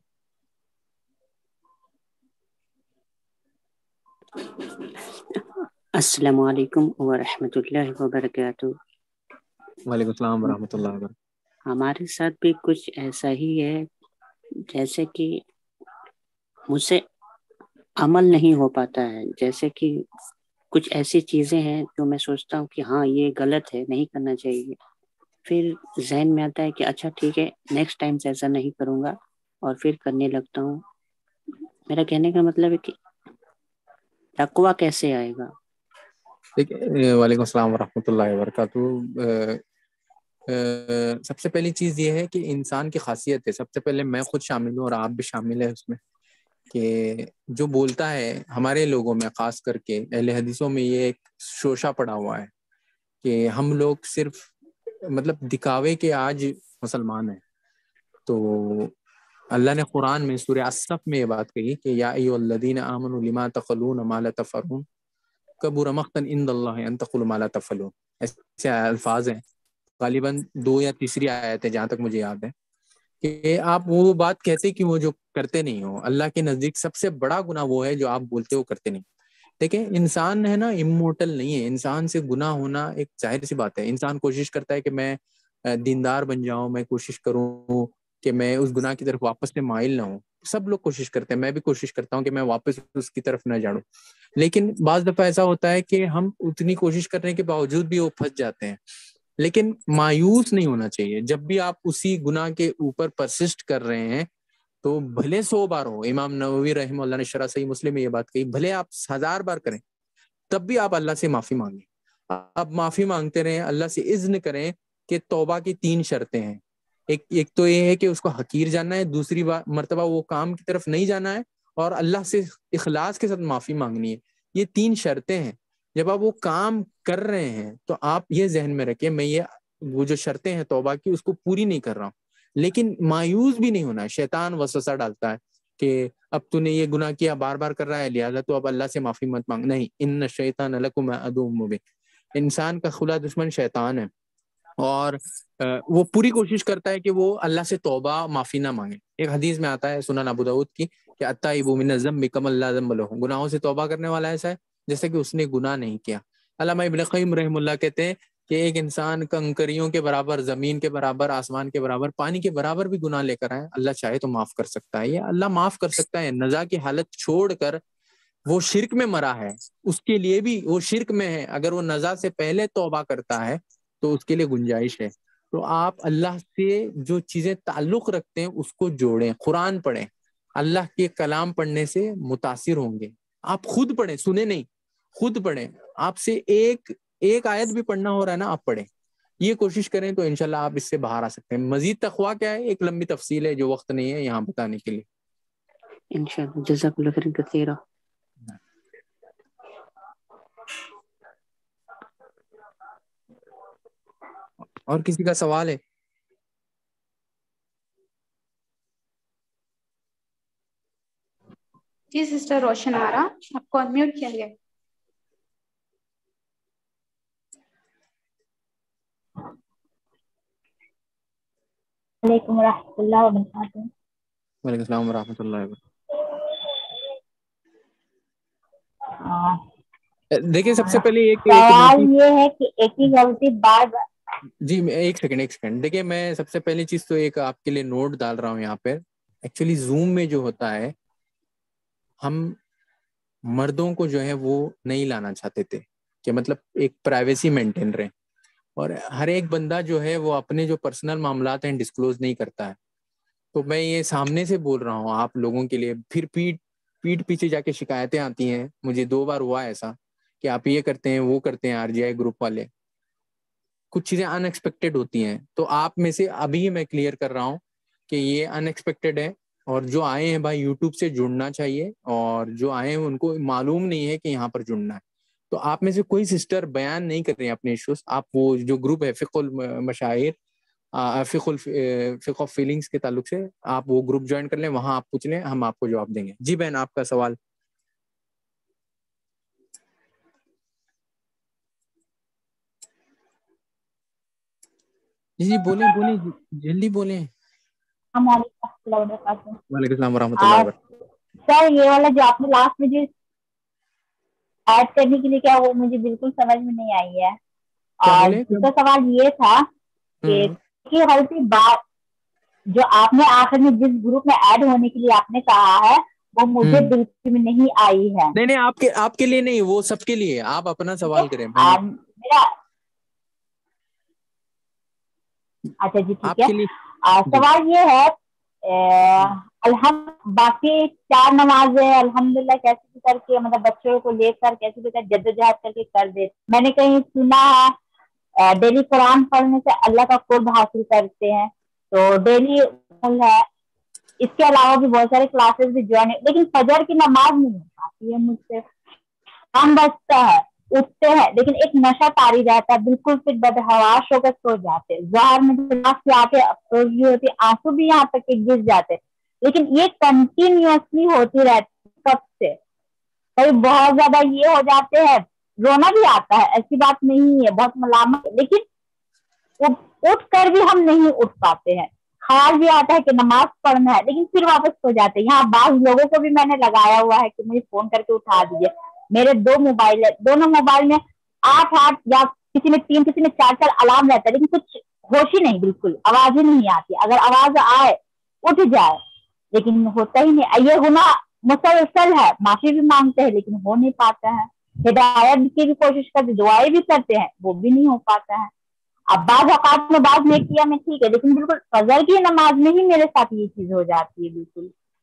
السلام علیکم ورحمۃ اللہ وبرکاتہ. وعلیکم السلام ورحمۃ اللہ وبرکاتہ. ہمارے ساتھ بھی کچھ ایسا ہی ہے, جیسے کہ مجھ سے عمل نہیں ہو پاتا ہے. جیسے کہ کچھ ایسی چیزیں ہیں جو میں سوچتا ہوں کہ ہاں یہ غلط ہے, نہیں کرنا چاہیے. پھر ذہن میں آتا ہے کہ اچھا ٹھیک ہے نیکسٹ ٹائم سے ایسا نہیں کروں گا, اور پھر کرنے لگتا ہوں. میرا کہنے کا مطلب ہے کہ تقویٰ کیسے آئے گا؟ دیکھیے وعلیکم السلام ورحمۃ اللہ وبرکاتہ. سب سے پہلی چیز یہ ہے کہ انسان کی خاصیت ہے, سب سے پہلے میں خود شامل ہوں اور آپ بھی شامل ہیں اس میں, کہ جو بولتا ہے ہمارے لوگوں میں خاص کر کے اہل حدیثوں میں یہ ایک شوشہ پڑا ہوا ہے کہ ہم لوگ صرف مطلب دکھاوے کے آج مسلمان ہیں. تو اللہ نے قرآن میں سورہ الصف میں یہ بات کہی کہ یا ایھا الذین آمنوا لما تقولون ما لا تفعلون کبر مقتا عند اللہ ان تقولوا ما لا تفعلون. ایسے الفاظ ہیں, غالباً دو یا تیسری آیت ہے جہاں تک مجھے یاد ہے, کہ آپ وہ بات کہتے کہ وہ جو کرتے نہیں ہو. اللہ کے نزدیک سب سے بڑا گناہ وہ ہے جو آپ بولتے ہو کرتے نہیں. دیکھیں انسان ہے نا امورٹل نہیں ہے, انسان سے گناہ ہونا ایک ظاہر سی بات ہے. انسان کوشش کرتا ہے کہ میں دیندار بن جاؤں, میں کوشش کروں کہ میں اس گناہ کی طرف واپس سے مائل نہ ہوں. سب لوگ کوشش کرتے ہیں, میں بھی کوشش کرتا ہوں کہ میں واپس اس کی طرف نہ جاڑوں. لیکن بعض دفعہ ایسا ہوتا ہے کہ ہم اتنی کوشش کرنے کے باوجود بھی وہ پھنس جاتے ہیں. لیکن مایوس نہیں ہونا چاہیے. جب بھی آپ اسی گناہ کے اوپر پرسسٹ کر رہے ہیں تو بھلے سو بار ہو, امام نووی رحمہ اللہ نے شرح صحیح مسلم میں یہ بات کہی, بھلے آپ ہزار بار کریں تب بھی آپ اللہ سے معافی مانگیں. آپ معافی مانگتے رہیں, اللہ سے اذن کریں کہ توبہ کی تین شرطیں ہیں. ایک ایک تو یہ ہے کہ اس کو حقیر جاننا ہے، دوسری بار مرتبہ وہ کام کی طرف نہیں جانا ہے، اور اللہ سے اخلاص کے ساتھ معافی مانگنی ہے. یہ تین شرطیں ہیں. جب آپ وہ کام کر رہے ہیں تو آپ یہ ذہن میں رکھیں میں یہ وہ جو شرطیں ہیں توبہ کی اس کو پوری نہیں کر رہا ہوں، لیکن مایوس بھی نہیں ہونا ہے. شیطان وسوسہ ڈالتا ہے کہ اب تو نے یہ گناہ کیا، بار بار کر رہا ہے، لہذا تو اب اللہ سے معافی مت مانگ. نہیں، ان الشیطان لکم عدو مبین. انسان کا کھلا دشمن شیطان ہے، اور وہ پوری کوشش کرتا ہے کہ وہ اللہ سے توبہ معافی نہ مانگے. ایک حدیث میں آتا ہے سنن ابو داؤد کی کہ التائب من الذنب کمن لا ذنب لہ. گناہوں سے توبہ کرنے والا ایسا ہے جیسے کہ اس نے گناہ نہیں کیا. علامہ ابن قیم رحم اللہ کہتے ہیں کہ ایک انسان کنکریوں کے برابر، زمین کے برابر، آسمان کے برابر، پانی کے برابر بھی گناہ لے کر آئے، اللہ چاہے تو معاف کر سکتا ہے. یہ اللہ معاف کر سکتا ہے. نزا کی حالت چھوڑ کر وہ شرک میں مرا ہے، اس کے لیے بھی وہ شرک میں ہے. اگر وہ نزا سے پہلے توبہ کرتا ہے تو اس کے لیے گنجائش ہے. تو آپ اللہ سے جو چیزیں تعلق رکھتے ہیں اس کو جوڑیں. قرآن پڑھیں، اللہ کے کلام پڑھنے سے متاثر ہوں گے. آپ خود پڑھیں، سنیں نہیں، خود پڑھیں. آپ سے ایک ایک آیت بھی پڑھنا ہو رہا ہے نا، آپ پڑھیں. یہ کوشش کریں تو انشاءاللہ آپ اس سے باہر آ سکتے ہیں. مزید تقویٰ کیا ہے ایک لمبی تفصیل ہے جو وقت نہیں ہے یہاں بتانے کے لیے. انشاءاللہ. جزاک اللہ خیر کثیرا. اور کسی کا سوال ہے؟ جی سسٹر روشن آرا، آپ کو انمیوٹ کیا گیا. وعلیکم ورحمۃ اللہ وبرکاتہ. وعلیکم السلام ورحمۃ اللہ وبرکاتہ. دیکھیں سب سے پہلے ایک سوال یہ ہے کہ ایک ہی غلطی بار بار. جی ایک سیکنڈ ایک سیکنڈ دیکھیں میں سب سے پہلی چیز تو ایک آپ کے لیے نوٹ ڈال رہا ہوں یہاں پہ. ایکچولی زوم میں جو ہوتا ہے ہم مردوں کو جو ہے وہ نہیں لانا چاہتے تھے کہ مطلب ایک پرائیویسی مینٹین رہے، اور ہر ایک بندہ جو ہے وہ اپنے جو پرسنل معاملات ہیں ڈسکلوز نہیں کرتا ہے. تو میں یہ سامنے سے بول رہا ہوں آپ لوگوں کے لیے. پھر پیٹ پیٹ پیچھے جا کے شکایتیں آتی ہیں. مجھے دو بار ہوا ایسا کہ آپ یہ کرتے ہیں وہ کرتے ہیں، آر جی آئی گروپ والے کچھ چیزیں ان ایکسپیکٹڈ ہوتی ہیں. تو آپ میں سے ابھی میں کلیئر کر رہا ہوں کہ یہ ان ایکسپیکٹڈ ہے، اور جو آئے ہیں بھائی یوٹیوب سے جڑنا چاہیے، اور جو آئے ہیں ان کو معلوم نہیں ہے کہ یہاں پر جڑنا ہے. تو آپ میں سے کوئی سسٹر بیان نہیں کر رہے ہیں اپنے ایشوز. آپ وہ جو گروپ ہے فقہ المشاہیر، فقہ فقہ آف فیلنگس کے تعلق سے آپ وہ گروپ جوائن کر لیں، وہاں آپ پوچھ لیں، ہم آپ کو جواب دیں گے. جی بہن آپ کا سوال. جی جی بولیں بولیں جلدی بولیں. وعلیکم السلام ورحمۃ اللہ وبرکاتہ. سر یہ والا جو آپ نے لاسٹ میں جو ایڈ کرنے کے لیے کیا وہ مجھے بالکل سمجھ میں نہیں آئی ہے. اور اس کا سوال یہ تھا کہ غلطی بات جو آپ نے آخر میں جس گروپ میں ایڈ ہونے کے لیے آپ نے کہا ہے وہ مجھے بالکل میں نہیں آئی ہے. نہیں نہیں آپ کے آپ کے لیے نہیں، وہ سب کے لیے. آپ اپنا سوال کریں. اچھا جی ٹھیک ہے. سوال یہ ہے الحمد باقی چار نمازیں الحمدللہ کیسے بھی کر کے مطلب بچوں کو لے کر کیسے بھی کر جدوجہد کر کے کر دیتے. میں نے کہیں سنا ہے ڈیلی قرآن پڑھنے سے اللہ کا قرب حاصل کرتے ہیں، تو ڈیلی ہے. اس کے علاوہ بھی بہت سارے کلاسز بھی جوائن ہے، لیکن فجر کی نماز نہیں ہو پاتی ہے مجھ سے. کام بچتا ہے، اٹھتے ہیں لیکن ایک نشہ تاری رہتا ہے، بالکل پھر بدحواش ہو کر سو جاتے. ظاہر میں آ کے افسوس بھی ہوتی، آنسو بھی یہاں تک کہ گر جاتے، لیکن یہ کنٹینیوسلی ہوتی رہتی کب سے. کبھی بہت زیادہ یہ ہو جاتے ہیں، رونا بھی آتا ہے، ایسی بات نہیں ہے، بہت ملامت، لیکن اٹھ کر بھی ہم نہیں اٹھ پاتے ہیں. خیال بھی آتا ہے کہ نماز پڑھنا ہے لیکن پھر واپس سو جاتے ہیں. یہاں بعض لوگوں کو بھی میں نے لگایا ہوا ہے کہ مجھے فون کر کے اٹھا دیجیے. میرے دو موبائل ہے، دونوں موبائل میں آٹھ آٹھ یا کسی میں تین کسی میں چار چار الارم رہتا ہے، لیکن کچھ ہوش ہی نہیں، بالکل آواز ہی نہیں آتی. اگر آواز آئے اٹھ جائے لیکن ہوتا ہی نہیں. یہ گناہ مسلسل ہے، معافی بھی مانگتے ہیں لیکن ہو نہیں پاتا ہے. ہدایت کی بھی کوشش کرتے، دعائیں بھی کرتے ہیں، وہ بھی نہیں ہو پاتا ہے. اب بعض اوقات میں بعض نے کیا میں ٹھیک ہے، لیکن بالکل فجر کی نماز میں ہی میرے ساتھ یہ چیز ہو جاتی ہے بالکل.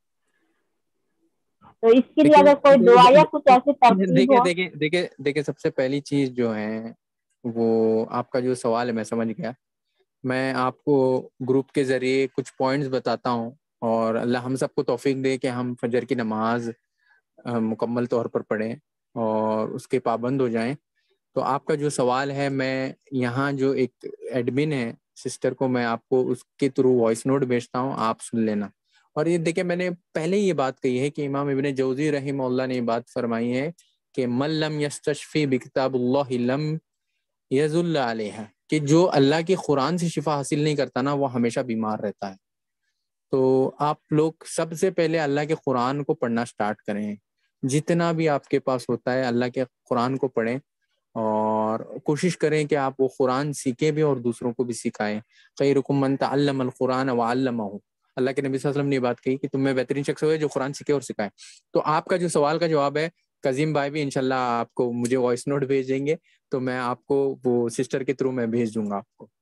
تو اس کے لیے اگر کوئی دعا یا کچھ ایسے ترتیب ہو. دیکھیں دیکھیں دیکھیں سب سے پہلی چیز جو ہے وہ آپ کا جو سوال ہے میں سمجھ گیا. میں آپ کو گروپ کے ذریعے کچھ پوائنٹس بتاتا ہوں، اور اللہ ہم سب کو توفیق دے کہ ہم فجر کی نماز مکمل طور پر پڑھیں اور اس کے پابند ہو جائیں۔ تو آپ کا جو سوال ہے، میں یہاں جو ایک ایڈمن ہے سسٹر کو میں آپ کو اس کے تھرو وائس نوٹ بھیجتا ہوں، آپ سن لینا۔ اور یہ دیکھیں، میں نے پہلے یہ بات کہی ہے کہ امام ابن جوزی رحمہ اللہ نے یہ بات فرمائی ہے کہ من لم یستشفی بکتاب اللہ لم یذل علیہ، کہ جو اللہ کی قرآن سے شفا حاصل نہیں کرتا نا، وہ ہمیشہ بیمار رہتا ہے۔ تو آپ لوگ سب سے پہلے اللہ کے قرآن کو پڑھنا سٹارٹ کریں، جتنا بھی آپ کے پاس ہوتا ہے اللہ کے قرآن کو پڑھیں، اور کوشش کریں کہ آپ وہ قرآن سیکھیں بھی اور دوسروں کو بھی سکھائیں۔ خیرکم من تعلم القرآن وعلمہ، اللہ کے نبی صلی اللہ علیہ وسلم نے یہ بات کہی کہ تم میں بہترین شخص ہوئے جو قرآن سیکھے اور سکھائے۔ تو آپ کا جو سوال کا جواب ہے، قزیم بھائی بھی انشاءاللہ آپ کو مجھے وائس نوٹ بھیج دیں گے، تو میں آپ کو وہ سسٹر کے تھرو میں بھیج دوں گا آپ کو۔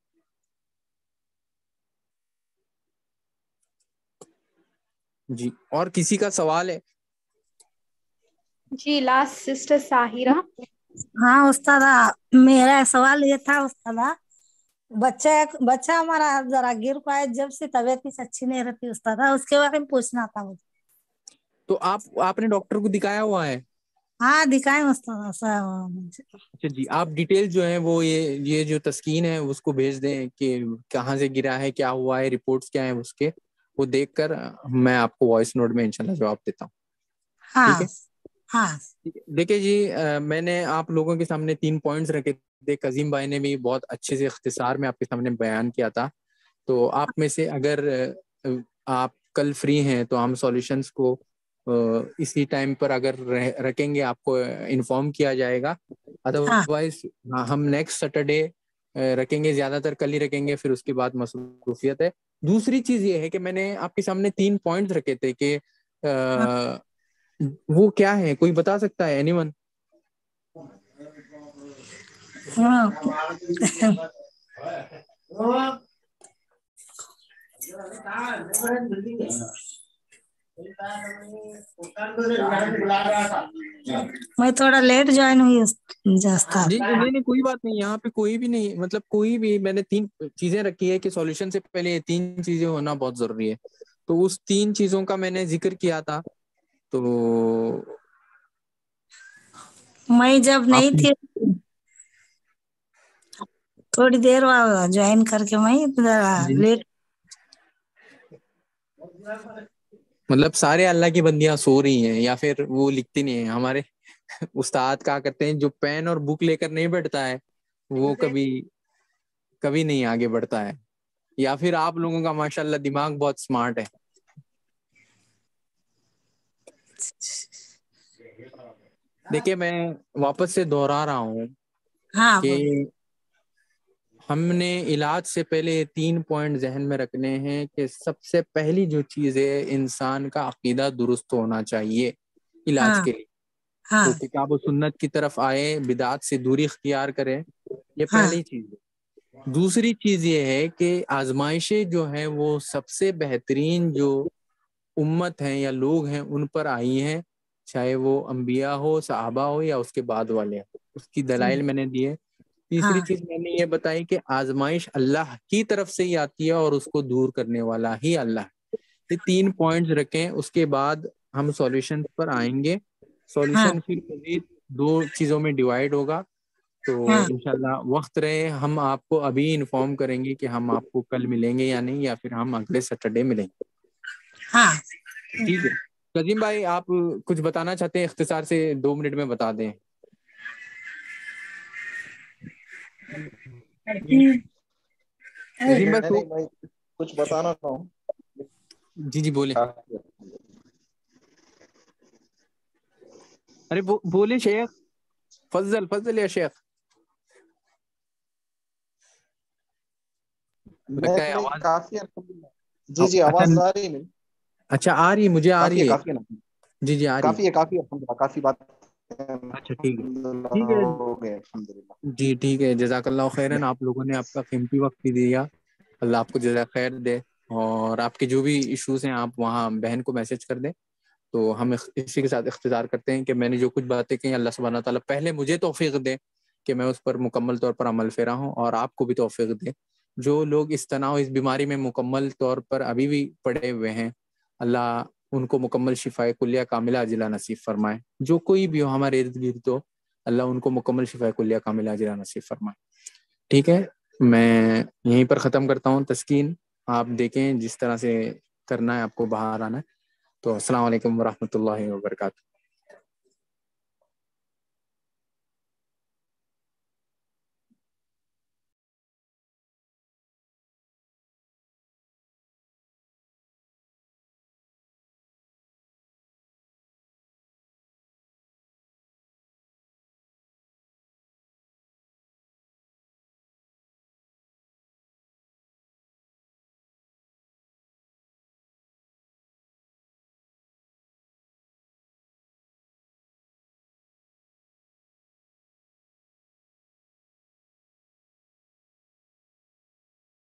جی، اور کسی کا سوال ہے؟ جی، لاسٹ سسٹر ساحرہ۔ ہاں استاذہ، میرا سوال یہ تھا استاذہ، بچہ بچہ ہمارا ذرا گر پائے جب سے طبیعت اس اچھی نہیں رہتی استاذہ، اس کے بارے میں پوچھنا تھا مجھے۔ تو آپ آپ نے ڈاکٹر کو دکھایا ہوا ہے؟ ہاں دکھائیں استاذہ۔ اچھا جی، آپ ڈیٹیل جو ہے وہ یہ یہ جو تسکین ہے اس کو بھیج دیں کہ کہاں سے گرا ہے، کیا ہوا ہے، رپورٹس کیا ہیں اس کے، وہ دیکھ کر میں آپ کو وائس نوٹ میں انشاءاللہ جواب دیتا ہوں۔ ٹھیک ہے؟ ہاں دیکھیں جی، میں نے آپ لوگوں کے سامنے تین پوائنٹس رکھے تھے، قزیم بھائی نے بھی بہت اچھے سے اختصار میں آپ کے سامنے بیان کیا تھا۔ تو آپ میں سے اگر آپ کل فری ہیں تو ہم سولوشنز کو اسی ٹائم پر اگر رکھیں گے، آپ کو انفارم کیا جائے گا، ادروائز ہم نیکسٹ سیٹرڈے رکھیں گے، زیادہ تر کل ہی رکھیں گے، پھر اس کے بعد مصروفیت ہے۔ دوسری چیز یہ ہے کہ میں نے آپ کے سامنے تین پوائنٹس رکھے تھے کہ وہ کیا ہے، کوئی بتا سکتا ہے؟ Anyone? میں تھوڑا لیٹ جوائن ہوئی جی نہیں نہیں کوئی بات نہیں، یہاں پہ کوئی بھی نہیں، مطلب کوئی بھی، میں نے تین چیزیں رکھی ہے کہ سولوشن سے پہلے یہ تین چیزیں ہونا بہت ضروری ہے، تو اس تین چیزوں کا میں نے ذکر کیا تھا۔ تو میں جب نہیں تھی تھوڑی دیر جوائن کر کے میں لیٹ، مطلب سارے اللہ کی بندیاں سو رہی ہیں یا پھر وہ لکھتی نہیں ہیں؟ ہمارے استاد کہا کرتے ہیں جو پین اور بک لے کر نہیں بیٹھتا ہے وہ کبھی کبھی نہیں آگے بڑھتا ہے، یا پھر آپ لوگوں کا ماشاءاللہ دماغ بہت سمارٹ ہے۔ دیکھیں میں واپس سے دہرا رہا ہوں کہ ہم نے علاج سے پہلے تین پوائنٹ ذہن میں رکھنے ہیں کہ سب سے پہلی جو چیز ہے، انسان کا عقیدہ درست ہونا چاہیے علاج کے لیے، تو کتاب و سنت کی طرف آئے، بدعات سے دوری اختیار کریں، یہ پہلی چیز ہے۔ دوسری چیز یہ ہے کہ آزمائشیں جو ہیں وہ سب سے بہترین جو امت ہیں یا لوگ ہیں ان پر آئی ہیں، چاہے وہ انبیاء ہو، صحابہ ہو یا اس کے بعد والے ہو، اس کی دلائل میں نے دیے۔ تیسری چیز میں نے یہ بتائی کہ آزمائش اللہ کی طرف سے ہی آتی ہے اور اس کو دور کرنے والا ہی اللہ ہے۔ یہ تین پوائنٹس رکھیں، اس کے بعد ہم سولوشن پر آئیں گے۔ سولوشن پھر مزید دو چیزوں میں ڈیوائیڈ ہوگا، تو انشاءاللہ وقت رہے ہم آپ کو ابھی انفارم کریں گے کہ ہم آپ کو کل ملیں گے یا نہیں، یا پھر ہم اگلے سیٹرڈے ملیں گے۔ ہاں ٹھیک ہے قدیم بھائی، آپ کچھ بتانا چاہتے ہیں؟ اختصار سے دو منٹ میں بتا دیں۔ قدیم بھائی میں کچھ بتانا تھا۔ جی جی بولے، ارے بولے شیخ، فضل فضل یا شیخ، لگتا ہے آواز کافی۔ جی جی آواز آ رہی ہے؟ اچھا آ رہی ہے، مجھے آ رہی ہے۔ جی جی آ رہی ہے، کافی ہے کافی ہے کافی بات۔ اچھا ٹھیک ہے ٹھیک ہے جی ٹھیک ہے، جزاک اللہ خیرن، آپ لوگوں نے آپ کا قیمتی وقت بھی دیا، اللہ آپ کو جزاک خیر دے، اور آپ کے جو بھی ایشوز ہیں آپ وہاں بہن کو میسج کر دیں۔ تو ہم اسی کے ساتھ اختتام کرتے ہیں کہ میں نے جو کچھ باتیں کہیں اللہ سبحانہ تعالیٰ پہلے مجھے توفیق دے کہ میں اس پر مکمل طور پر عمل پیرا ہوں، اور آپ کو بھی توفیق دے جو لوگ اس تناؤ اس بیماری میں مکمل طور پر ابھی بھی پڑے ہوئے ہیں، اللہ ان کو مکمل شفا کلیہ کاملہ عاجلہ نصیب فرمائے. جو کوئی بھی ہو ہمارے ارد گرد ہو، اللہ ان کو مکمل شفا کلیہ کاملہ عاجلہ نصیب فرمائے. ٹھیک ہے، میں یہیں پر ختم کرتا ہوں. تسکین آپ دیکھیں جس طرح سے کرنا ہے آپ کو باہر آنا ہے. تو السلام علیکم ورحمۃ اللہ وبرکاتہ.